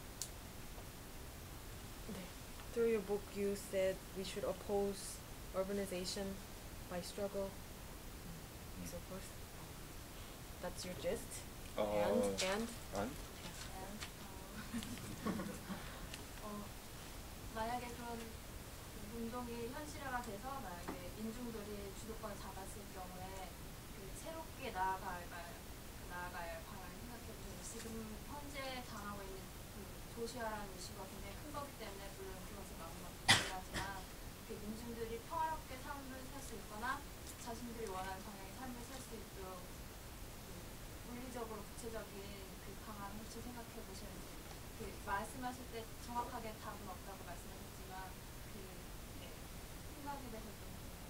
Through your book, you said we should oppose urbanization by struggle, and so forth. That's your gist. And 만약에 그런 운동이 현실화가 돼서 만약에 인중들이 주도권을 잡았을 경우에 그 새롭게 나아갈 방안을 생각해보세요. 지금 현재 당하고 있는 그 도시화라는 이슈가 굉장히 큰 거기 때문에 물론 그것을 막는 것도 중요하지만 그 민중들이 평화롭게 삶을 살 수 있거나 자신들이 원하는 방향의 삶을 살 수 있도록 그 물리적으로 구체적인 그 방안 혹시 생각해 보시는지 그 말씀하실 때 정확하게 답은 없다고 말씀하셨지만 그 생각에 대해서 좀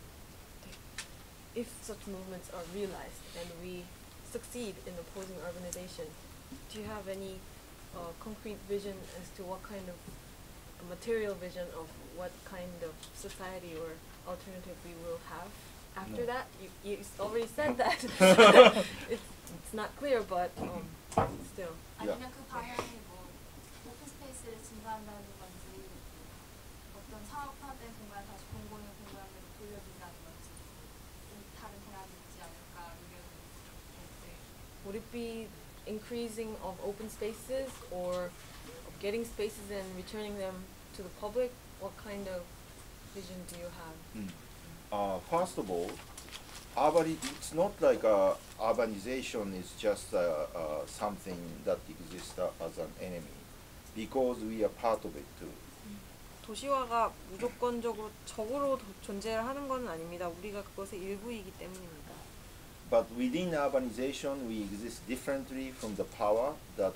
If such movements are realized and we succeed in opposing urbanization, do you have any concrete vision as to what kind of a material vision of what kind of society or alternative we will have after No. that? You already said that. it's not clear, but still. 아니면 그 방향이 뭐 오픈 스페이스를 증가한다는 건지 어떤 사업화된 공간 다시 공공의 공간으로 돌려준다는 건지 좀 다른 방향이 있지 않을까 의견을 Would it be increasing of open spaces or of getting spaces and returning them to the public? What kind of vision do you have? First of all, it's not like urbanization is just something that exists as an enemy, because we are part of it too. 도시화가 무조건적으로 적으로 존재를 하는 건 아닙니다. 우리가 그것의 일부이기 때문입니다. But within urbanization, we exist differently from the power that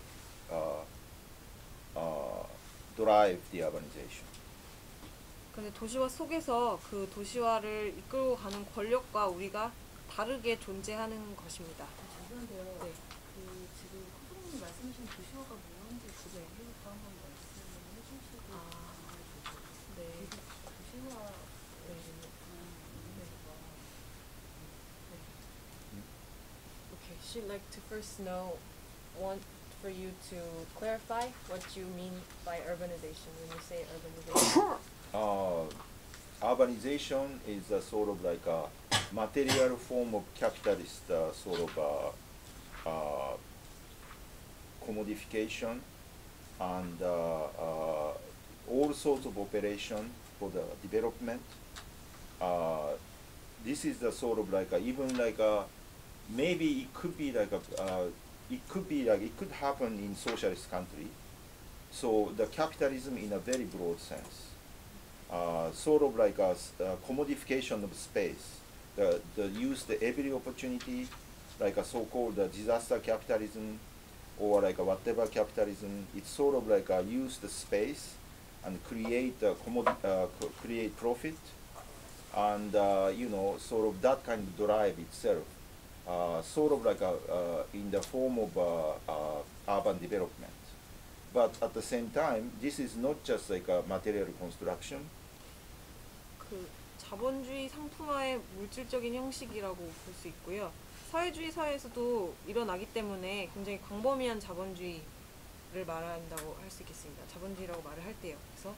drive the urbanization. 그런데 도시화 속에서 그 도시화를 이끌고 가는 권력과 우리가 다르게 존재하는 것입니다. 죄송한데요. 네. 그 지금 코프님이 말씀하신 도시화가 뭐였는지 그거 이유부터 한번 말씀을 해주시고 네. 도시화 Okay, she'd like to first want for you to clarify what you mean by urbanization when you say urbanization. Urbanization is a sort of like a material form of capitalist sort of commodification and all sorts of operation for the development. This is the sort of like even like maybe it could be like it could happen in socialist country. So the capitalism in a very broad sense. Sort of like a commodification of space, the use the every opportunity, like a so-called disaster capitalism, or like a whatever capitalism. It's sort of like use the space and create create profit, and you know, sort of that kind of drive itself, sort of like in the form of urban development. But at the same time, this is not just like a material construction. 그 자본주의 상품화의 물질적인 형식이라고 볼 수 있고요. 사회주의 사회에서도 일어나기 때문에 굉장히 광범위한 자본주의를 말한다고 할 수 있겠습니다. 자본주의라고 말을 할 때요. 그래서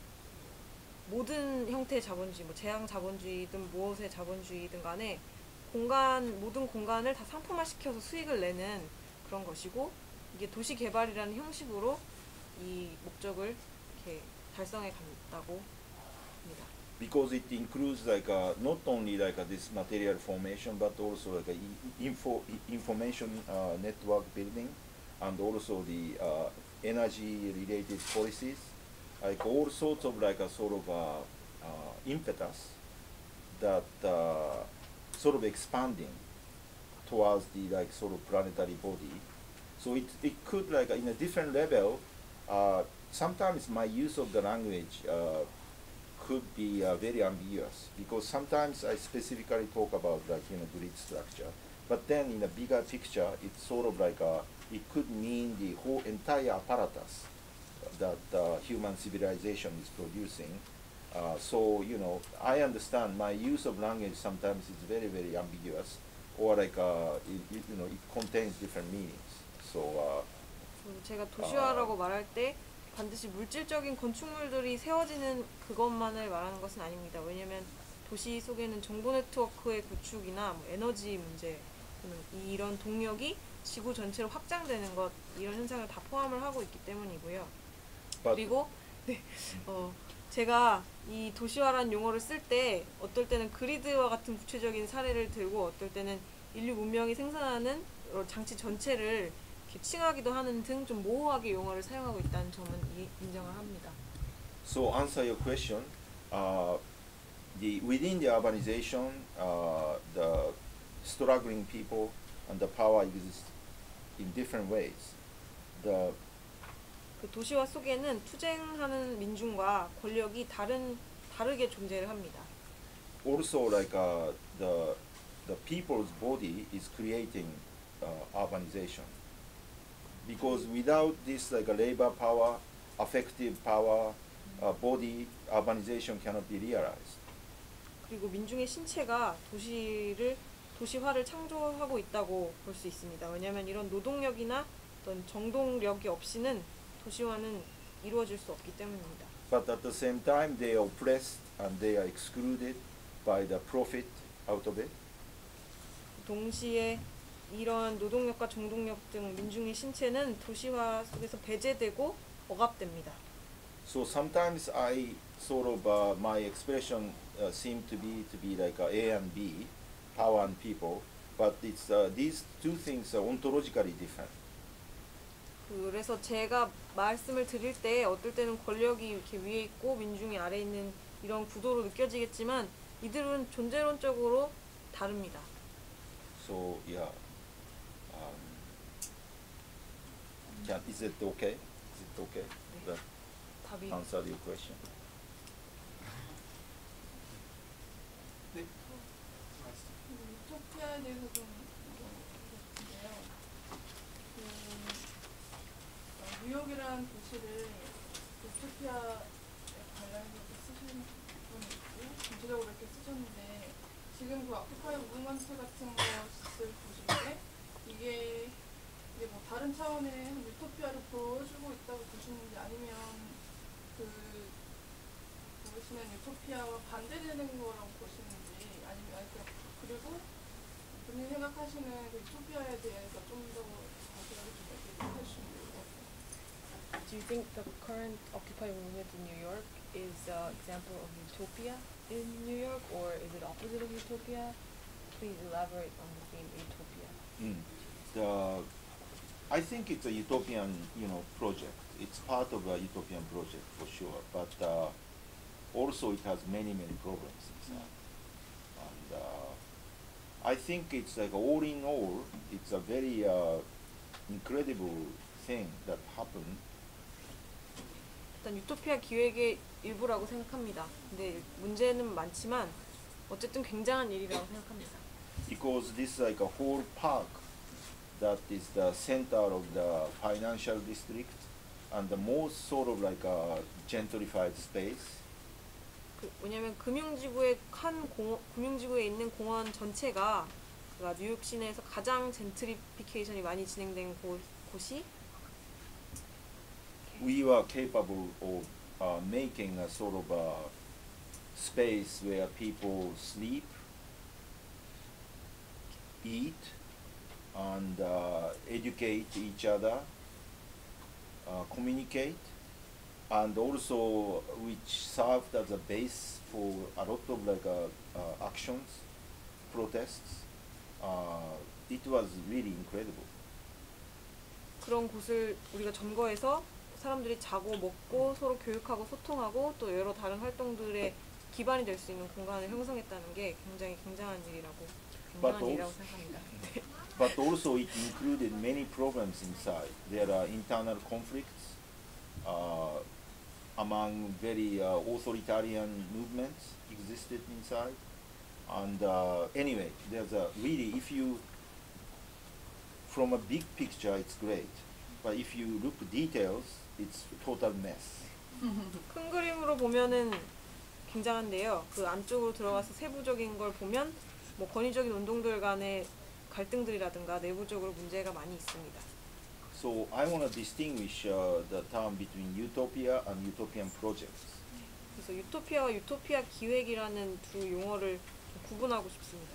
모든 형태의 자본주의, 뭐 제한 자본주의든 무엇의 자본주의든 간에 모든 공간을 다 상품화시켜서 수익을 내는 그런 것이고, 이게 도시 개발이라는 형식으로 이 목적을 이렇게 달성해 간다고 합니다. Because it includes like not only like this material formation, but also like information network building, and also the energy related policies, like all sorts of like a sort of impetus that sort of expanding towards the like sort of planetary body. So it could like in a different level. Sometimes my use of the language could be very ambiguous, because sometimes I specifically talk about like grid structure, but then in a bigger picture, it's sort of like it could mean the whole entire apparatus that human civilization is producing. So you know, I understand my use of language sometimes is very very ambiguous, or like you know, it contains different meanings. So 제가 도시화라고 말할 때 반드시 물질적인 건축물들이 세워지는 그것만을 말하는 것은 아닙니다. 왜냐하면 도시 속에는 정보 네트워크의 구축이나 뭐 에너지 문제, 이런 동력이 지구 전체로 확장되는 것, 이런 현상을 다 포함을 하고 있기 때문이고요. 그리고 제가 이 도시화라는 용어를 쓸 때 어떨 때는 그리드와 같은 구체적인 사례를 들고 어떨 때는 인류 문명이 생산하는 여러 장치 전체를 이렇게 칭하기도 하는 등 좀 모호하게 용어를 사용하고 있다는 점은 인정을 합니다. So answer your question. Within the urbanization, the struggling people and the power exist in different ways. 그 도시화 속에는 투쟁하는 민중과 권력이 다르게 존재를 합니다. Also, like the people's body is creating urbanization. Because without this, like a labor power, affective power, body, urbanization cannot be realized. 그리고 민중의 신체가 도시화를 창조하고 있다고 볼 수 있습니다. 왜냐하면 이런 노동력이나 어떤 정동력이 없이는 도시화는 이루어질 수 없기 때문입니다. But at the same time, they are oppressed and they are excluded by the profit out of it. 동시에 이러한 노동력과 정동력 등 민중의 신체는 도시화 속에서 배제되고 억압됩니다. So sometimes I sort of my expression seem to be like A and B, power and people, but it's these two things are ontologically different. 그래서 제가 말씀을 드릴 때 어떨 때는 권력이 이렇게 위에 있고 민중이 아래에 있는 이런 구도로 느껴지겠지만 이들은 존재론적으로 다릅니다. So yeah, is it okay? Is it okay? That 답이 answer your question. 네. 유토피아에 대해서 좀 물어보는데요. 뉴욕이라는 도시를 유토피아에 관련해서 쓰신 분이 있고 전체적으로 이렇게 쓰셨는데 지금 그 아쿠파이 무브먼트 같은 것을 보실 때 이게 뭐 다른 차원의 유토피아를 보여주고 있다고 보시는지 아니면 그 보시는 유토피아와 반대되는 거라고 보시는지 아니면 그리고 본인이 생각하시는 그 유토피아에 대해서 좀 더 자세하게 좀 얘기해 주시면 좋을 것 같아요. Do you think the current Occupy movement in New York is an example of utopia in New York, or is it opposite of utopia? Please elaborate on the theme utopia. I think it's a utopian, project. It's part of a utopian project for sure, but also it has many problems inside. And I think it's like all in all, it's a very incredible thing that happened. 일단 유토피아 기획의 일부라고 생각합니다. 근데 문제는 많지만 어쨌든 굉장한 일이라고 생각합니다. Because this is like a whole park that is the center of the financial district and the most sort of like a gentrified space. 왜냐하면 금융지구에 있는 공원 전체가 뉴욕 시내에서 가장 젠트리피케이션이 많이 진행된 곳이 We were capable of making a sort of a space where people sleep, eat, and educate each other, communicate, and also which served as a base for a lot of like actions, protests. It was really incredible. 그런 곳을 우리가 점거해서 사람들이 자고 먹고 서로 교육하고 소통하고 또 여러 다른 활동들의 기반이 될 수 있는 공간을 형성했다는 게 굉장히 굉장한 일이라고 생각합니다. But also it included many problems inside. There are internal conflicts among very authoritarian movements existed inside. And anyway, there's a really, if you, from a big picture, it's great. But if you look details, it's total mess. 큰 그림으로 보면은 굉장한데요. 그 안쪽으로 들어가서 세부적인 걸 보면 뭐 권위적인 운동들 간의 갈등들이라든가 내부적으로 문제가 많이 있습니다. So I want to distinguish the term between utopia and utopian projects. 그래서 유토피아와 유토피아 기획이라는 두 용어를 구분하고 싶습니다.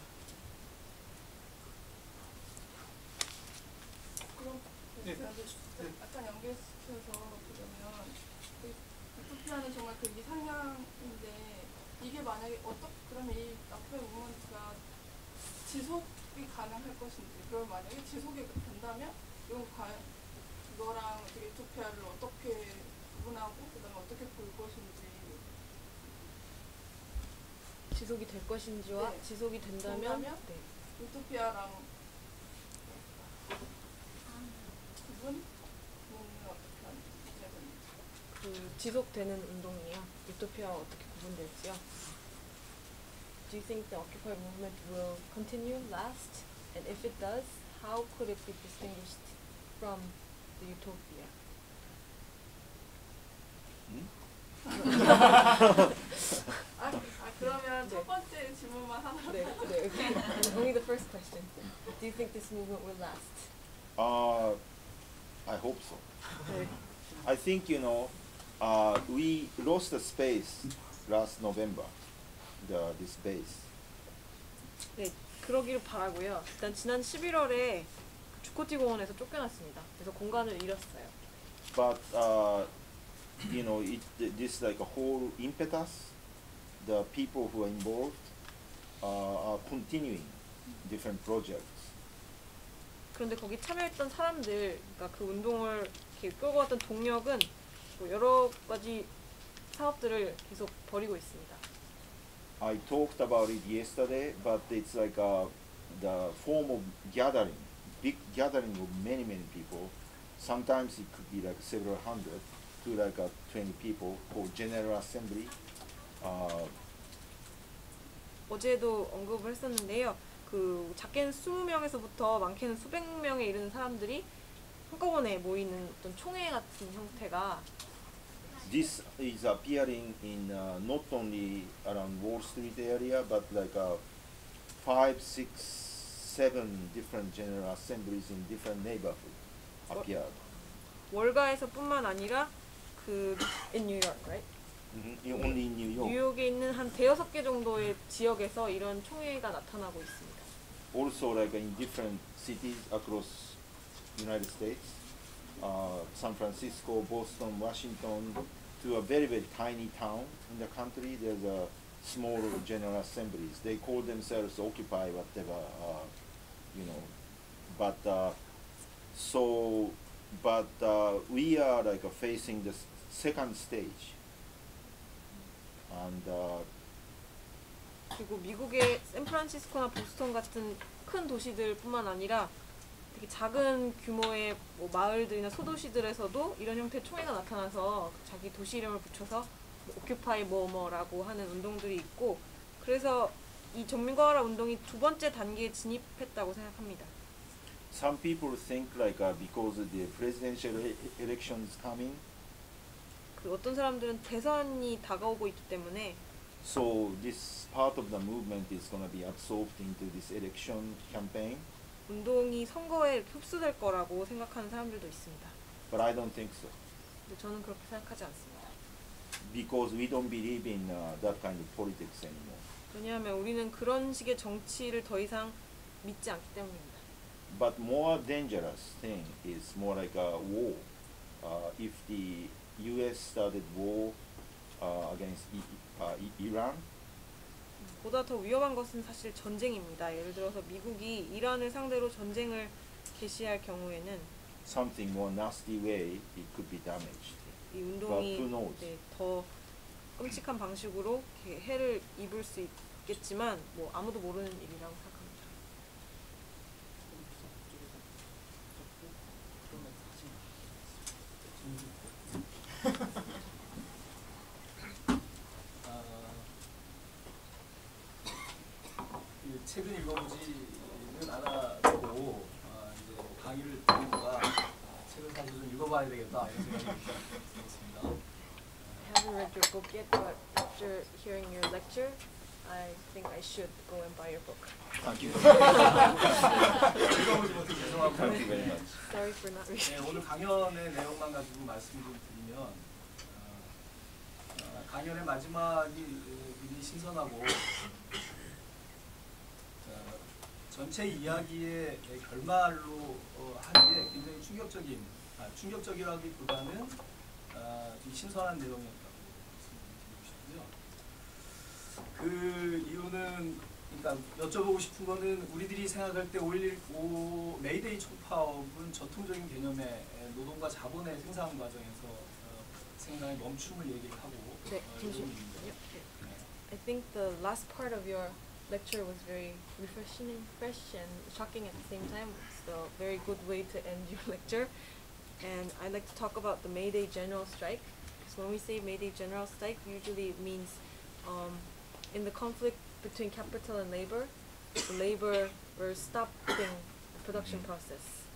그럼 약간 연결시켜서 보자면 유토피아는 정말 그 이상향인데 이게 만약에 그러면 이 나폴레 무브먼트가 지속이 가능할 것인지, 그걸 만약에 지속이 된다면 이건 과연 그거랑 어떻게 유토피아를 어떻게 구분하고 그다음에 어떻게 볼 것인지. 지속이 될 것인지와 네. 지속이 된다면 네. 유토피아랑 구분은 어떻게 하는지. 그 지속되는 운동이요. 유토피아와 어떻게 구분될지요? Do you think the Occupy movement will continue, last? And if it does, how could it be distinguished from the utopia? 그러면 첫 번째 질문만 하나. 네, 네. Only the first question. Do you think this movement will last? I hope so. 네. I think, you know, we lost the space last November, this base. 네, 그러기를 바라고요. 일단 지난 11월에 주코티 공원에서 쫓겨났습니다. 그래서 공간을 잃었어요. But, you know, this like a whole impetus, the people who are involved are continuing different projects. 그런데 거기 참여했던 사람들, 그러니까 그 운동을 이렇게 끌고 왔던 동력은 뭐 여러 가지 사업들을 계속 벌이고 있습니다. I talked about it yesterday, but it's like the form of gathering, big gathering of many people. Sometimes it could be like several hundred to like 20 people called General Assembly. 어제도 언급을 했었는데요. 그 작게는 20명에서부터 많게는 수백 명에 이르는 사람들이 한꺼번에 모이는 어떤 총회 같은 형태가 This is appearing in not only around Wall Street area, but like 5, 6, 7 different General Assemblies in different neighborhoods appeared. 월가에서뿐만 아니라 그 in New York, right? Only in New York. 뉴욕에 있는 한 5-6개 정도의 지역에서 이런 총회가 나타나고 있습니다. Also like in different cities across United States, San Francisco, Boston, Washington, to a very tiny town in the country, there's a small general assemblies. They call themselves Occupy whatever, you know. But we are like facing the second stage. And 그리고 미국의 샌프란시스코나 보스턴 같은 큰 도시들뿐만 아니라 되게 작은 규모의 뭐 마을들이나 소도시들에서도 이런 형태의 총회가 나타나서 자기 도시 이름을 붙여서 오큐파이 뭐뭐라고 하는 운동들이 있고, 그래서 이 전민과라 운동이 두 번째 단계에 진입했다고 생각합니다. Some people think like because the presidential elections coming, 그 어떤 사람들은 대선이 다가오고 있기 때문에 so this part of the movement is going to be absorbed into this election campaign. 운동이 선거에 흡수될 거라고 생각하는 사람들도 있습니다. But I don't think so. 근데 저는 그렇게 생각하지 않습니다. Because we don't believe in that kind of politics anymore. 왜냐하면 우리는 그런 식의 정치를 더 이상 믿지 않기 때문입니다. But more dangerous thing is more like a war. If the U.S. started war against Iran, 보다 더 위험한 것은 사실 전쟁입니다. 예를 들어서 미국이 이란을 상대로 전쟁을 개시할 경우에는 something more nasty way it could be damaged. 이 운동이 But who knows? 네, 더 끔찍한 방식으로 이렇게 해를 입을 수 있겠지만 뭐 아무도 모르는 일이라고 생각합니다. 책은 읽어보지는 않았고 이제 강의를 듣는가 책을 사실 좀 읽어봐야 되겠다 이런 생각이 들었습니다. I haven't read your book yet, but after hearing your lecture, I think I should go and buy your book. Thank you. 읽어보지 못해 죄송하고. Thank you very much. Sorry for not reading. 네, 오늘 강연의 내용만 가지고 말씀을 드리면 강연의 마지막이 굉장히 신선하고 전체 이야기의 결말로 하기에 굉장히 충격적이라기보다는 좀 신선한 내용이었다고 그 이유는 그러니까 여쭤보고 싶은 거는 우리들이 생각할 때 5.16 메이데이 총파업은 전통적인 개념의 노동과 자본의 생산 과정에서 생산의 멈춤을 얘기를 하고 네, 이런 의미인데. I think the last part of your lecture was very refreshing, fresh and shocking at the same time. It's a very good way to end your lecture. And I'd like to talk about the May Day General Strike. Because when we say May Day General Strike, usually it means in the conflict between capital and labor, the labor were stopping the production process.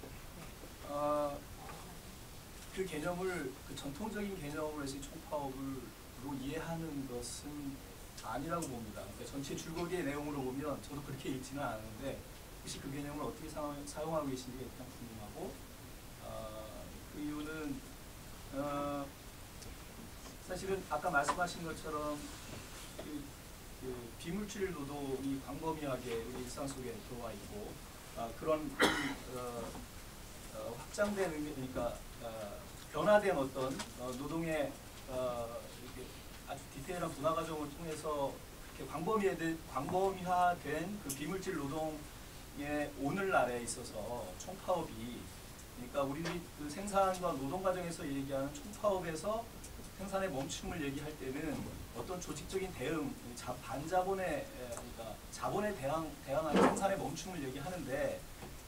그 개념을 그 전통적인 개념으로 해서 총파업으로 이해하는 것은 아니라고 봅니다. 그러니까 전체 줄거리의 내용으로 보면 저도 그렇게 읽지는 않았는데 혹시 그 개념을 어떻게 사용하고 계신지가 일단 궁금하고 그 이유는 사실은 아까 말씀하신 것처럼 그 비물질 노동이 광범위하게 우리 일상 속에 들어와 있고 그런 확장된 의미, 그러니까 변화된 어떤 노동의 이렇게 아주 디테일한 분화 과정을 통해서 이렇게 광범위화된 그 비물질 노동의 오늘날에 있어서 총파업이 그러니까 우리들이 그 생산과 노동 과정에서 얘기하는 총파업에서 생산의 멈춤을 얘기할 때는 어떤 조직적인 대응, 반자본의 그러니까 자본에 대항하는 생산의 멈춤을 얘기하는데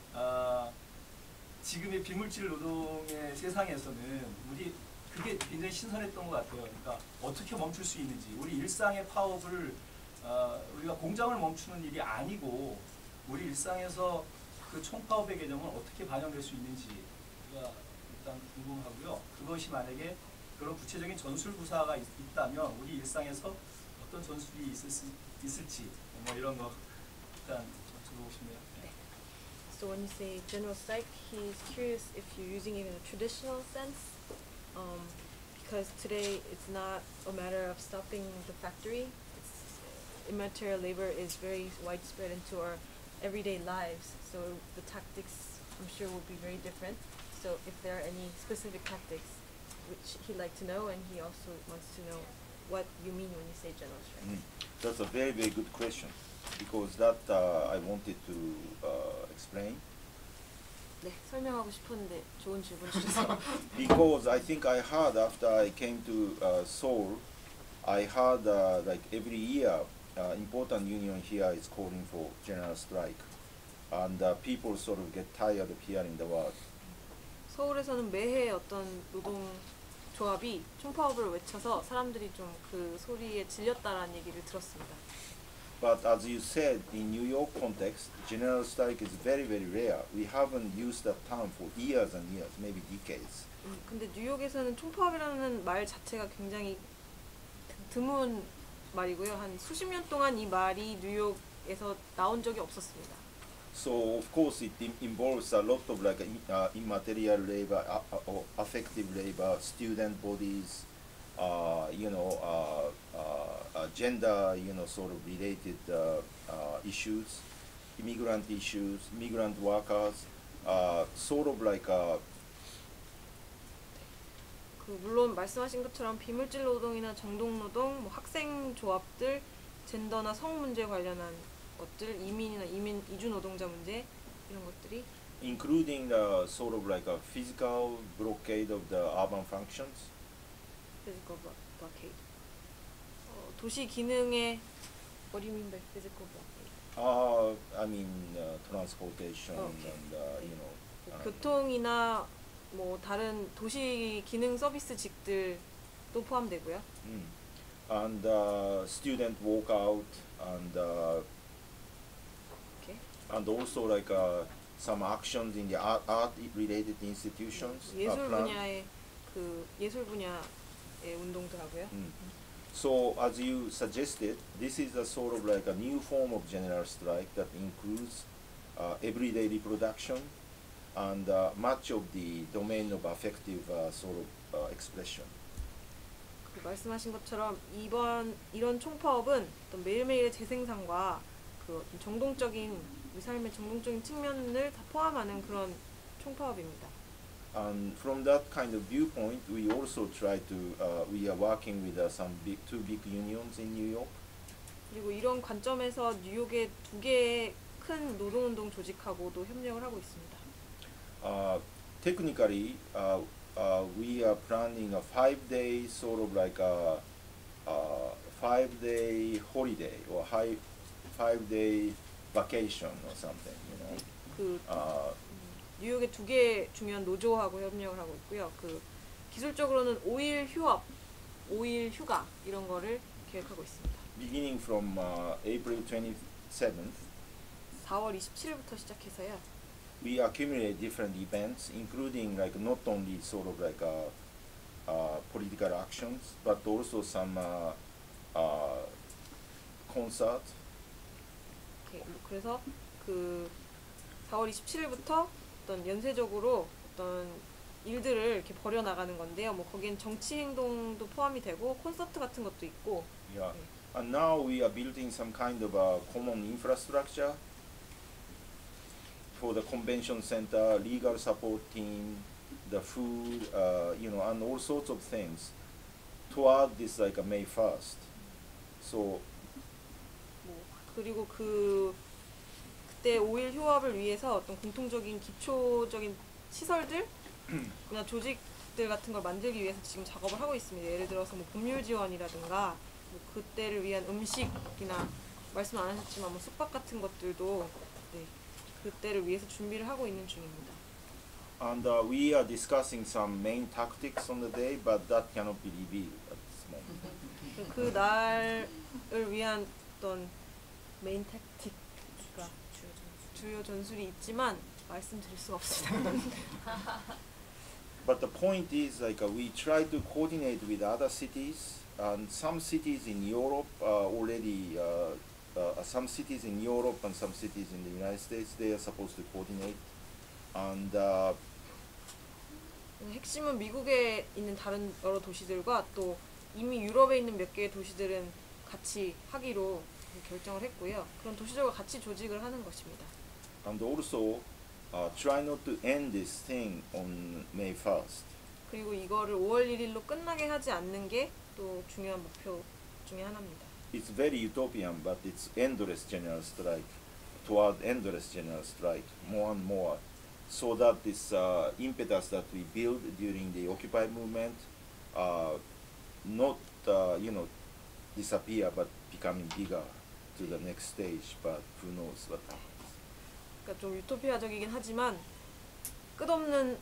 지금의 비물질 노동의 세상에서는 우리 그게 굉장히 신선했던 것 같아요. 그러니까 어떻게 멈출 수 있는지 우리 일상의 파업을 우리가 공장을 멈추는 일이 아니고 우리 일상에서 그 총파업의 개념은 어떻게 반영될 수 있는지가 일단 궁금하고요. 그것이 만약에 그런 구체적인 전술 구사가 있다면 우리 일상에서 어떤 전술이 있을지 뭐 이런 거 일단 여쭤보고 싶네요. So when you say general strike, he's curious if you're using it in a traditional sense, because today it's not a matter of stopping the factory. Immaterial labor is very widespread into our everyday lives, so the tactics I'm sure will be very different. So if there are any specific tactics which he'd like to know, and he also wants to know what you mean when you say general strike. That's a very, very good question, because that I wanted to explain. 네, 설명하고 싶었는데 좋은 질문 주셔서. Because I think I heard after I came to Seoul, I heard like every year important union here is calling for general strike, and people sort of get tired of hearing the word. 서울에서는 매해 어떤 노동 조합이 총파업을 외쳐서 사람들이 좀 그 소리에 질렸다라는 얘기를 들었습니다. But as you said, in New York context, general strike is very, very rare. We haven't used that term for years and years, maybe decades. 근데 뉴욕에서는 총파업이라는 말 자체가 굉장히 드문 말이고요. 한 수십 년 동안 이 말이 뉴욕에서 나온 적이 없었습니다. So of course it involves a lot of like immaterial labor, or affective labor, student bodies, gender, sort of related issues, immigrant issues, migrant workers, sort of like 그 물론 말씀하신 것처럼 비물질 노동이나 정동 노동, 뭐 학생 조합들, 젠더나 성 문제 관련한 것들, 이민이나 이주 노동자 문제 이런 것들이 including the sort of like a physical blockade of the urban functions. physical blockade. 도시 기능의 what do you mean by physical blockade? I mean transportation and 교통이나 뭐 다른 도시 기능 서비스직들도 포함되고요. And student walkout and and also like some actions in the art related institutions. 예술 분야의 그 예술 분야의 운동도 하고요. So as you suggested, this is a sort of like a new form of general strike that includes everyday reproduction and much of the domain of affective sort of expression. 그 말씀하신 것처럼 이런 총파업은 어떤 매일매일의 재생산과 그 어떤 정동적인 우리 삶의 정동적인 측면을 다 포함하는 그런 총파업입니다. And from that kind of viewpoint, we also try to we are working with two big unions in New York. 그리고 이런 관점에서 뉴욕의 2개의 큰 노동운동 조직하고도 협력을 하고 있습니다. Technically, we are planning a 5-day sort of like a 5-day holiday or 5-day vacation or something, you know. 뉴욕의 2개의 중요한 노조하고 협력을 하고 있고요. 기술적으로는 5일 휴업, 5일 휴가 이런 거를 계획하고 있습니다. Beginning from April 27th, 4월 27일부터 시작해서요. we accumulate different events, including like not only sort of like political actions, but also some concert. 그래서 4월 27일부터 어떤 연쇄적으로 어떤 일들을 이렇게 벌여 나가는 건데요. 뭐 거기엔 정치 행동도 포함이 되고 콘서트 같은 것도 있고. Yeah. And now we are building some kind of a common infrastructure for the convention center, legal support team, the food, you know, and all sorts of things toward this like a May 1st. So 그리고 그때 5일 휴업을 위해서 어떤 공통적인 기초적인 시설들, 그냥 조직들 같은 걸 만들기 위해서 지금 작업을 하고 있습니다. 예를 들어서 뭐 법률 지원이라든가 뭐 그때를 위한 음식이나 말씀 안 하셨지만 뭐 숙박 같은 것들도 그때를 위해서 준비를 하고 있는 중입니다. And we are discussing some main tactics on the day, but that cannot be revealed at this moment. 그 날을 위한 어떤 메인 택틱, 그러니까 주요 전술이 있지만 말씀드릴 수가 없습니다. But the point is, like, we try to coordinate with other cities, and some cities in Europe already, some cities in Europe and some cities in the United States, they are supposed to coordinate. And 핵심은 미국에 있는 다른 여러 도시들과 또 이미 유럽에 있는 몇 개의 도시들은 같이 하기로 결정을 했고요. 그런 도시들과 같이 조직을 하는 것입니다. And also, try not to end this thing on May 1st. 그리고 이거를 5월 1일로 끝나게 하지 않는 게 또 중요한 목표 중에 하나입니다. It's very utopian, but it's endless general strike, toward endless general strike, more and more, so that this impetus that we build during the Occupy movement, not you know, disappear, but becoming bigger to the next stage. But who knows what happens? 그러니까 좀 유토피아적이긴 하지만 끝없는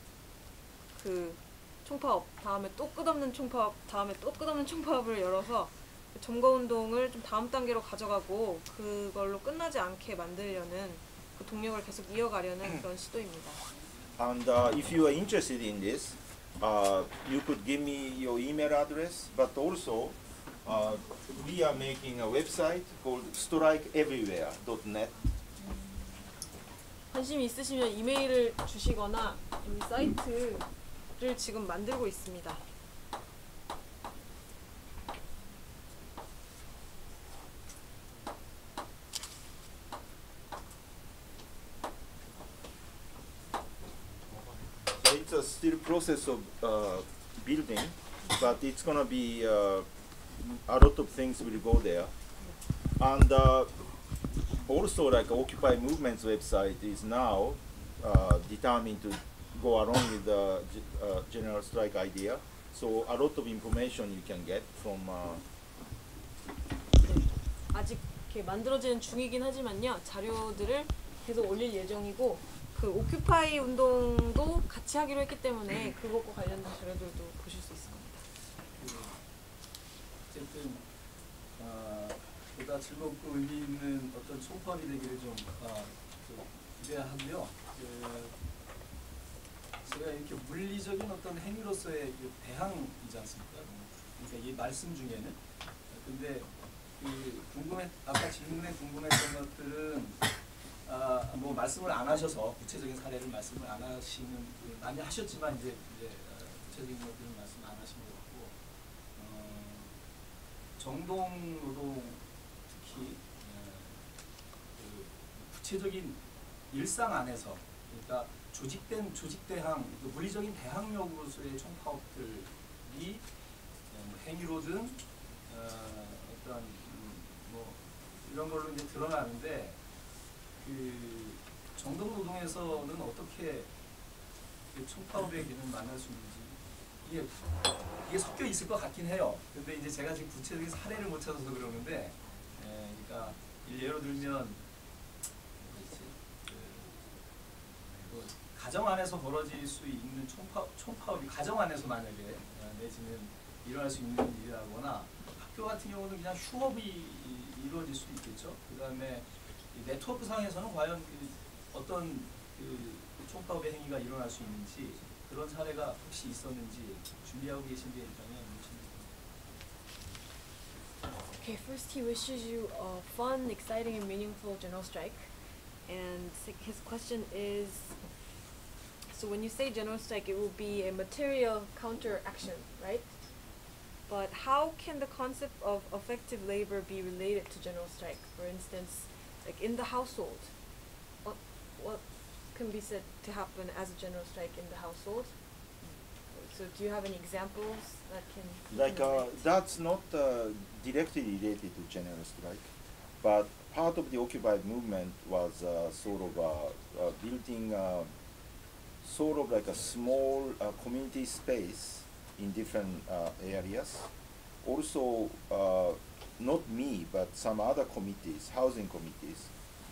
총파업, 다음에 또 끝없는 총파업, 다음에 또 끝없는 총파업을 열어서 점거운동을 좀 다음 단계로 가져가고 그걸로 끝나지 않게 만들려는 그 동력을 계속 이어가려는 그런 시도입니다. And if you are interested in this, you could give me your email address, but also we are making a website called strikeeverywhere.net. 관심이 있으시면 이메일을 주시거나 이 사이트를 지금 만들고 있습니다. So it's a still process of building, but it's gonna be a lot of things will go there, and also like Occupy Movement's website is now determined to go along with the general strike idea. So a lot of information you can get from. 아직 이렇게 만들어지는 중이긴 하지만요. 자료들을 계속 올릴 예정이고 그 오큐파이 운동도 같이 하기로 했기 때문에 그것과 관련된 자료들도 보실 수 있을 겁니다. 어쨌든 보다 즐겁고 의미 있는 어떤 총파업이 되기를 좀 기대하고요. 제가 이렇게 물리적인 어떤 행위로서의 대항이지 않습니까? 그러니까 이 말씀 중에는 근데 아까 질문에 궁금했던 것들은 뭐 말씀을 안 하셔서 구체적인 사례를 말씀을 안 하시는 많이 하셨지만 이제 구체적인 것들은 말씀 안 하신 것 같고 정동 노동 특히 구체적인 일상 안에서 그러니까 조직된 조직대항, 물리적인 대항력으로서의 총파업들이 행위로든 어떤 뭐 이런 걸로 이제 드러나는데 그 정동노동에서는 어떻게 그 총파업의 길을 만날 수 있는지 이게 섞여 있을 것 같긴 해요. 근데 이제 제가 지금 구체적인 사례를 못 찾아서 그러는데, 그러니까 예로 들면 그 가정 안에서 벌어질 수 있는 총파업이 가정 안에서 만약에 내지는 일어날 수 있는 일이라거나 학교 같은 경우는 그냥 휴업이 이루어질 수도 있겠죠. 그 다음에 네트워크 상에서는 과연 어떤 그 총파업의 행위가 일어날 수 있는지 그런 사례가 혹시 있었는지 준비하고 계신 게 있다면 Okay, first he wishes you a fun, exciting, and meaningful general strike. And his question is, so when you say general strike, it will be a material counteraction, right? But how can the concept of effective labor be related to general strike? For instance, like in the household, what can be said to happen as a general strike in the household? So do you have any examples that can that's not directly related to general strike, but part of the Occupy movement was sort of building sort of like a small community space in different areas. Also, not me, but some other committees, housing committees,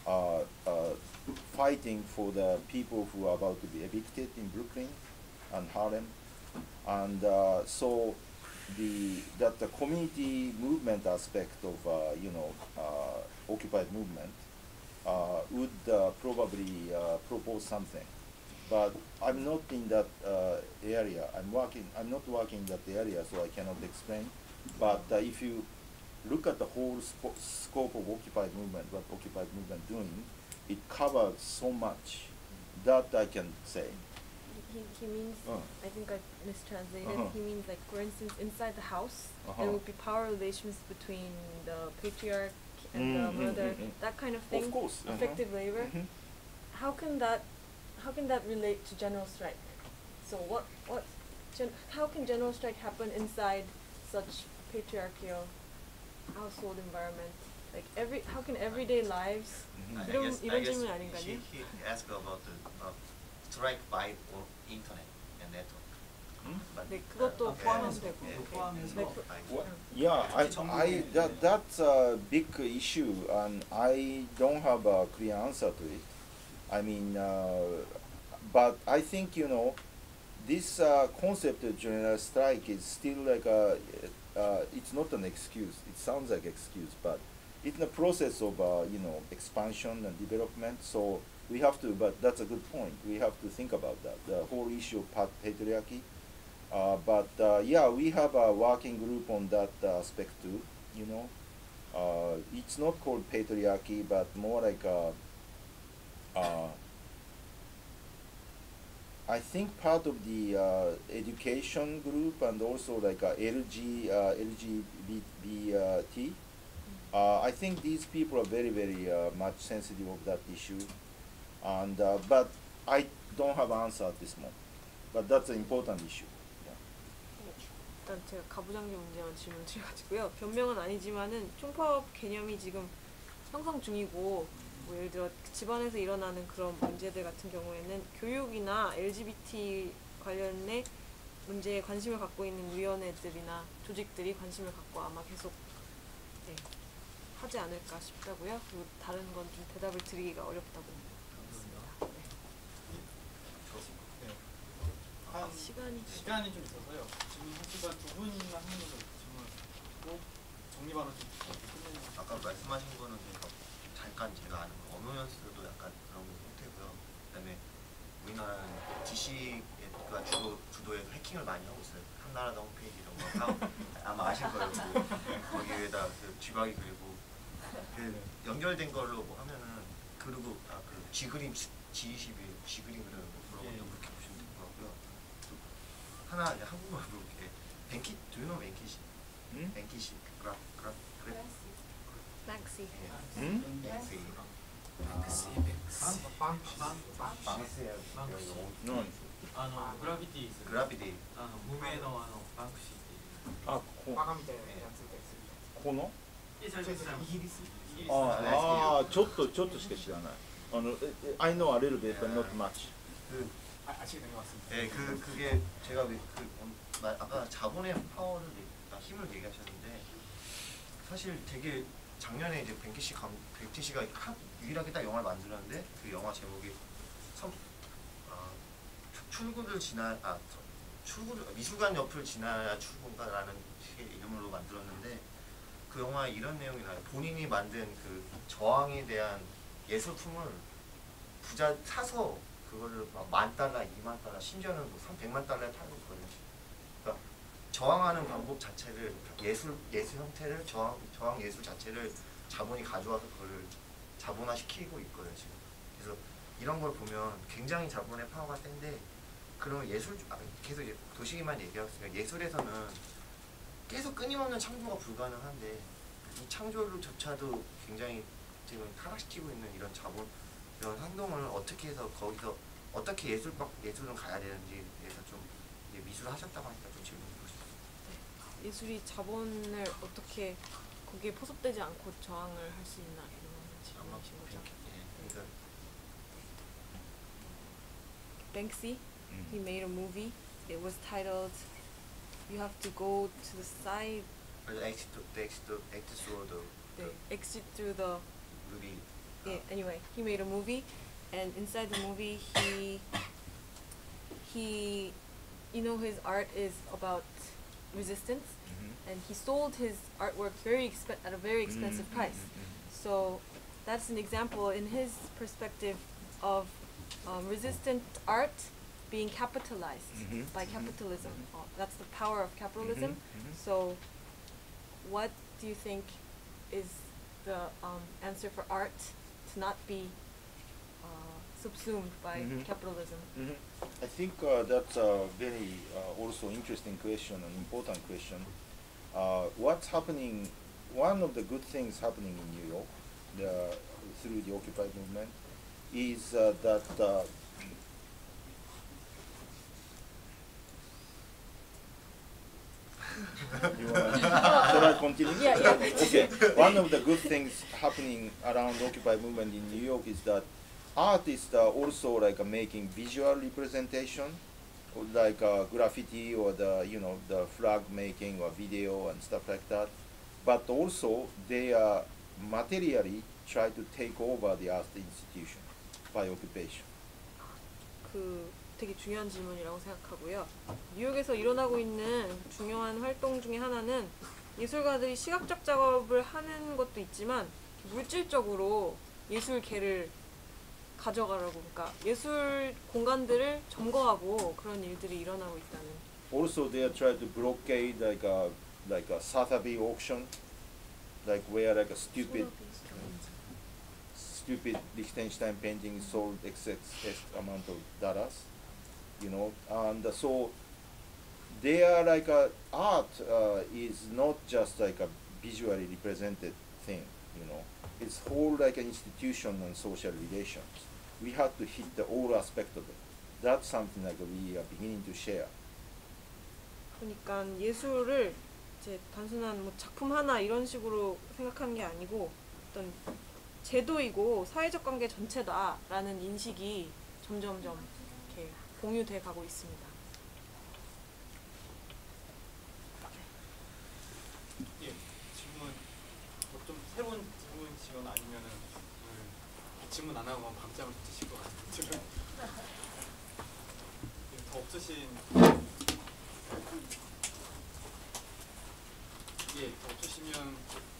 fighting for the people who are about to be evicted in Brooklyn and Harlem. And so the community movement aspect of occupied movement would probably propose something, but I'm not in that area. I'm not working in that area, so I cannot explain. But if you look at the whole scope of occupied movement, what occupied movement doing, it covers so much that I can say. He means, I think I mistranslated, he means like, for instance, inside the house, there would be power relations between the patriarch and the mother, that kind of thing. Of course. Effective labor. How can that relate to general strike? So how can general strike happen inside such patriarchal household environment? Like how can everyday lives? I guess he asked about the strike by internet and network. 네, 그것도 포함해서 Yeah, that's a big issue, and I don't have a clear answer to it. I mean, but I think this concept of general strike is still like it's not an excuse. It sounds like excuse, but it's in the process of expansion and development. So we have to, but that's a good point. We have to think about that, the whole issue of patriarchy. But yeah, we have a working group on that aspect too. It's not called patriarchy, but more like I think part of the education group and also like LGBT. I think these people are very, very much sensitive of that issue, and but I don't have an answer at this moment. But that's an important issue. 일단 제가 가부장제 문제만 질문 드려가지고요. 변명은 아니지만은 총파업 개념이 지금 형성 중이고, 뭐 예를 들어 집안에서 일어나는 그런 문제들 같은 경우에는 교육이나 LGBT 관련의 문제에 관심을 갖고 있는 위원회들이나 조직들이 관심을 갖고 아마 계속 하지 않을까 싶다고요. 그리고 다른 건 좀 대답을 드리기가 어렵다고 생각합니다. 시간이 좀 있어서요. 지금 하시간 두 분만 하는 걸로 질문하고 정리바로 좀 끝내는. 아까 말씀하신 거는 잠깐 제가 아는 거 언어연수도 약간 그런 형태고요. 그다음에 우리나라는 DC가 주도해서 해킹을 많이 하고 있어요. 한나라당 홈페이지 이런 거 하고 아마 아실 거예요. 거기에다 쥐박이 그리고 연결된 걸로 뭐 하면은 그리고 그 G그림 G21 G그림 그리는 그런 것도 그렇게 보시면 될 것 같고요. 또 하나 이제 한국말로 이렇게 뱅키 do you know 뱅키시? 뱅키시 Banksy. 그라비티 무매의バンクシーっていうこのちょっとしか知らない。I know a little bit, but not much. 아시게 된 것 같습니다. 네, 그게 제가 아까 자본의 파워를 힘을 얘기하셨는데 사실 되게 작년에 이제 뱅키 씨가 유일하게 딱 영화를 만들었는데 그 영화 제목이 미술관 옆을 지나야 출구인가라는 식의 이름으로 만들었는데 그 영화에 이런 내용이 나요. 본인이 만든 그 저항에 대한 예술품을 부자 사서 그거를 막 $10,000, $20,000, 심지어는 뭐 $100만 팔고 있거든요. 그러니까 저항하는 방법 자체를 예술 형태를 저항 예술 자체를 자본이 가져와서 그걸 자본화 시키고 있거든요 지금. 그래서 이런 걸 보면 굉장히 자본의 파워가 센데 그러면 계속 도시기만 얘기하셨으니까 예술에서는 계속 끊임없는 창조가 불가능한데 이 창조를조차도 굉장히 지금 타락시키고 있는 이런 자본 이런 행동을 어떻게 해서 거기서 어떻게 예술은 가야 되는지에 대해서 좀 미술을 하셨다고 하니까 좀 질문드리고 싶습니다. 예술이 자본을 어떻게 거기에 포섭되지 않고 저항을 할 수 있나 이런 질문이신 거죠. Banksy, he made a movie. It was titled "You Have to Go to the Side." Exit through the movie. Yeah. Anyway, he made a movie, and inside the movie, he, his art is about resistance, and he sold his artwork at a very expensive price. So that's an example in his perspective of resistant art being capitalized by capitalism. That's the power of capitalism. So what do you think is the answer for art to not be subsumed by capitalism? I think that's a very also interesting question, an important question. What's happening? One of the good things happening in New York through the Occupy movement is that Shall I continue? Yeah. Okay. One of the good things happening around Occupy movement in New York is that artists are also making visual representation, like graffiti or the flag making or video and stuff like that. But also they are materially try to take over the art institution by occupation. 되게 중요한 질문이라고 생각하고요. 뉴욕에서 일어나고 있는 중요한 활동 중에 하나는 예술가들이 시각적 작업을 하는 것도 있지만 물질적으로 예술계를 가져가려고, 그러니까 예술 공간들을 점거하고 그런 일들이 일어나고 있다는. Also, they are trying to blockade like a Sotheby auction, where a stupid Liechtenstein painting sold excess amount of dollars. And so their art is not just a visually represented thing, it's whole an institution and social relations. We have to hit all aspect of it. That's something we are beginning to share. 그러니까 예술을 이제 단순한 작품 하나 이런 식으로 생각하는 게 아니고 어떤 제도이고 사회적 관계 전체다라는 인식이 점점점 이렇게 공유돼 가고 있습니다. 예, 질문 좀 새로운 질문이시거나 아니면은 질문 안 하고 밤잠을 드실 것 같은데 더 없으신 더 없으시면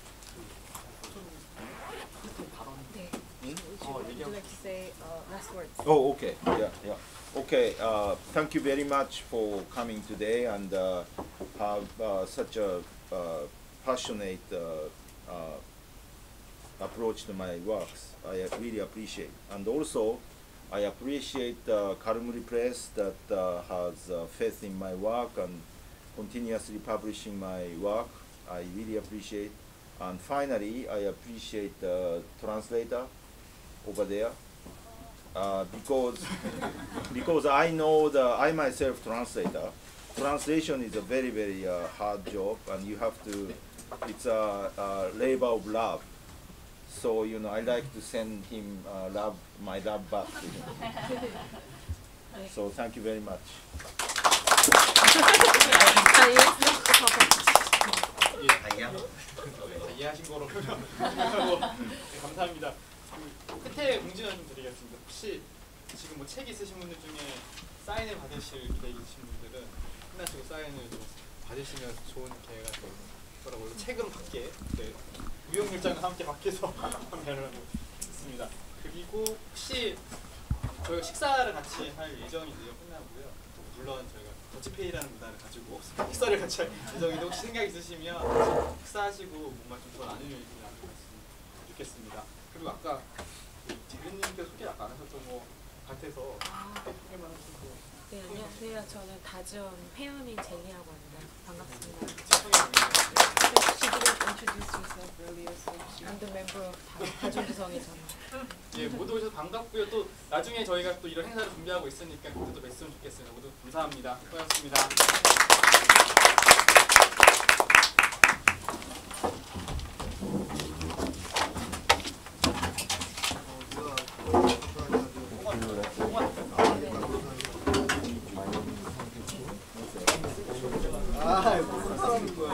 발언. 네. Would you like to say last words? Oh, okay. Yeah. Okay. Thank you very much for coming today and have such a passionate approach to my works. I really appreciate. And also, I appreciate Karumuri Press that has faith in my work and continuously publishing my work. I really appreciate. And finally, I appreciate the translator over there because I know I myself translator. Translation is a very, very hard job, and you have to it's a labor of love. So you know, I like to send him my love back to him. So thank you very much. 이해하신 거로 네, 감사합니다. 그 끝에 공지는 좀 드리겠습니다. 혹시 지금 뭐 책 있으신 분들 중에 사인을 받으실 계획 있으신 분들은 끝나시고 사인을 좀 받으시면 좋은 기회가 될 거라고. 원래 책은 밖에 무용일장과 함께 밖에서 판매를 하고 있습니다. 그리고 혹시 저희가 식사를 같이 할 예정인데요. 끝나고요. 물론 저희가 더치페이라는 문화를 가지고 식사를 같이 할 예정인데 혹시 생각 있으시면 식사하시고 뭔가 좀 더 나누는 얘기를 나누셨으면 좋겠습니다. 그리고 아까 재근님께서 소개 아까 안 하셨던 거 같아서 소개만 하시고. 네, 안녕하세요. 저는 다지원 회원인 제니라고 합니다. 반갑습니다. She didn't introduce herself earlier, so I'm the member of 다중지성의 전화. 예, 모두 오셔서 반갑고요. 또 나중에 저희가 또 이런 행사를 준비하고 있으니까 그때도 뵀으면 좋겠습니다. 모두 감사합니다. 고맙습니다. 무슨 사람인 거야?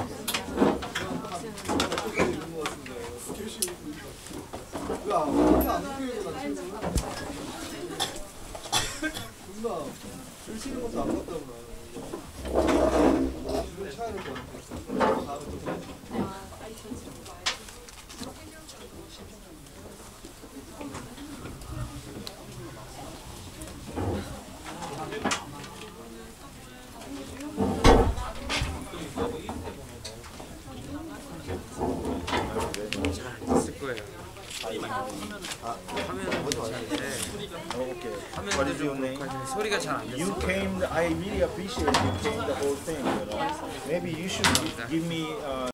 야, 그렇게 안 웃기고 나 지금. 존나 줄 치는 것도 안 갔다 오나. 주변 차이를 좀. 다음에 또 봐야지. 잘안됐을 거예요. 화면은 괜찮은데 What is your name? 소리가 잘 안 You 됐어요. came. I really appreciate you came the whole thing. You know, maybe you should give me.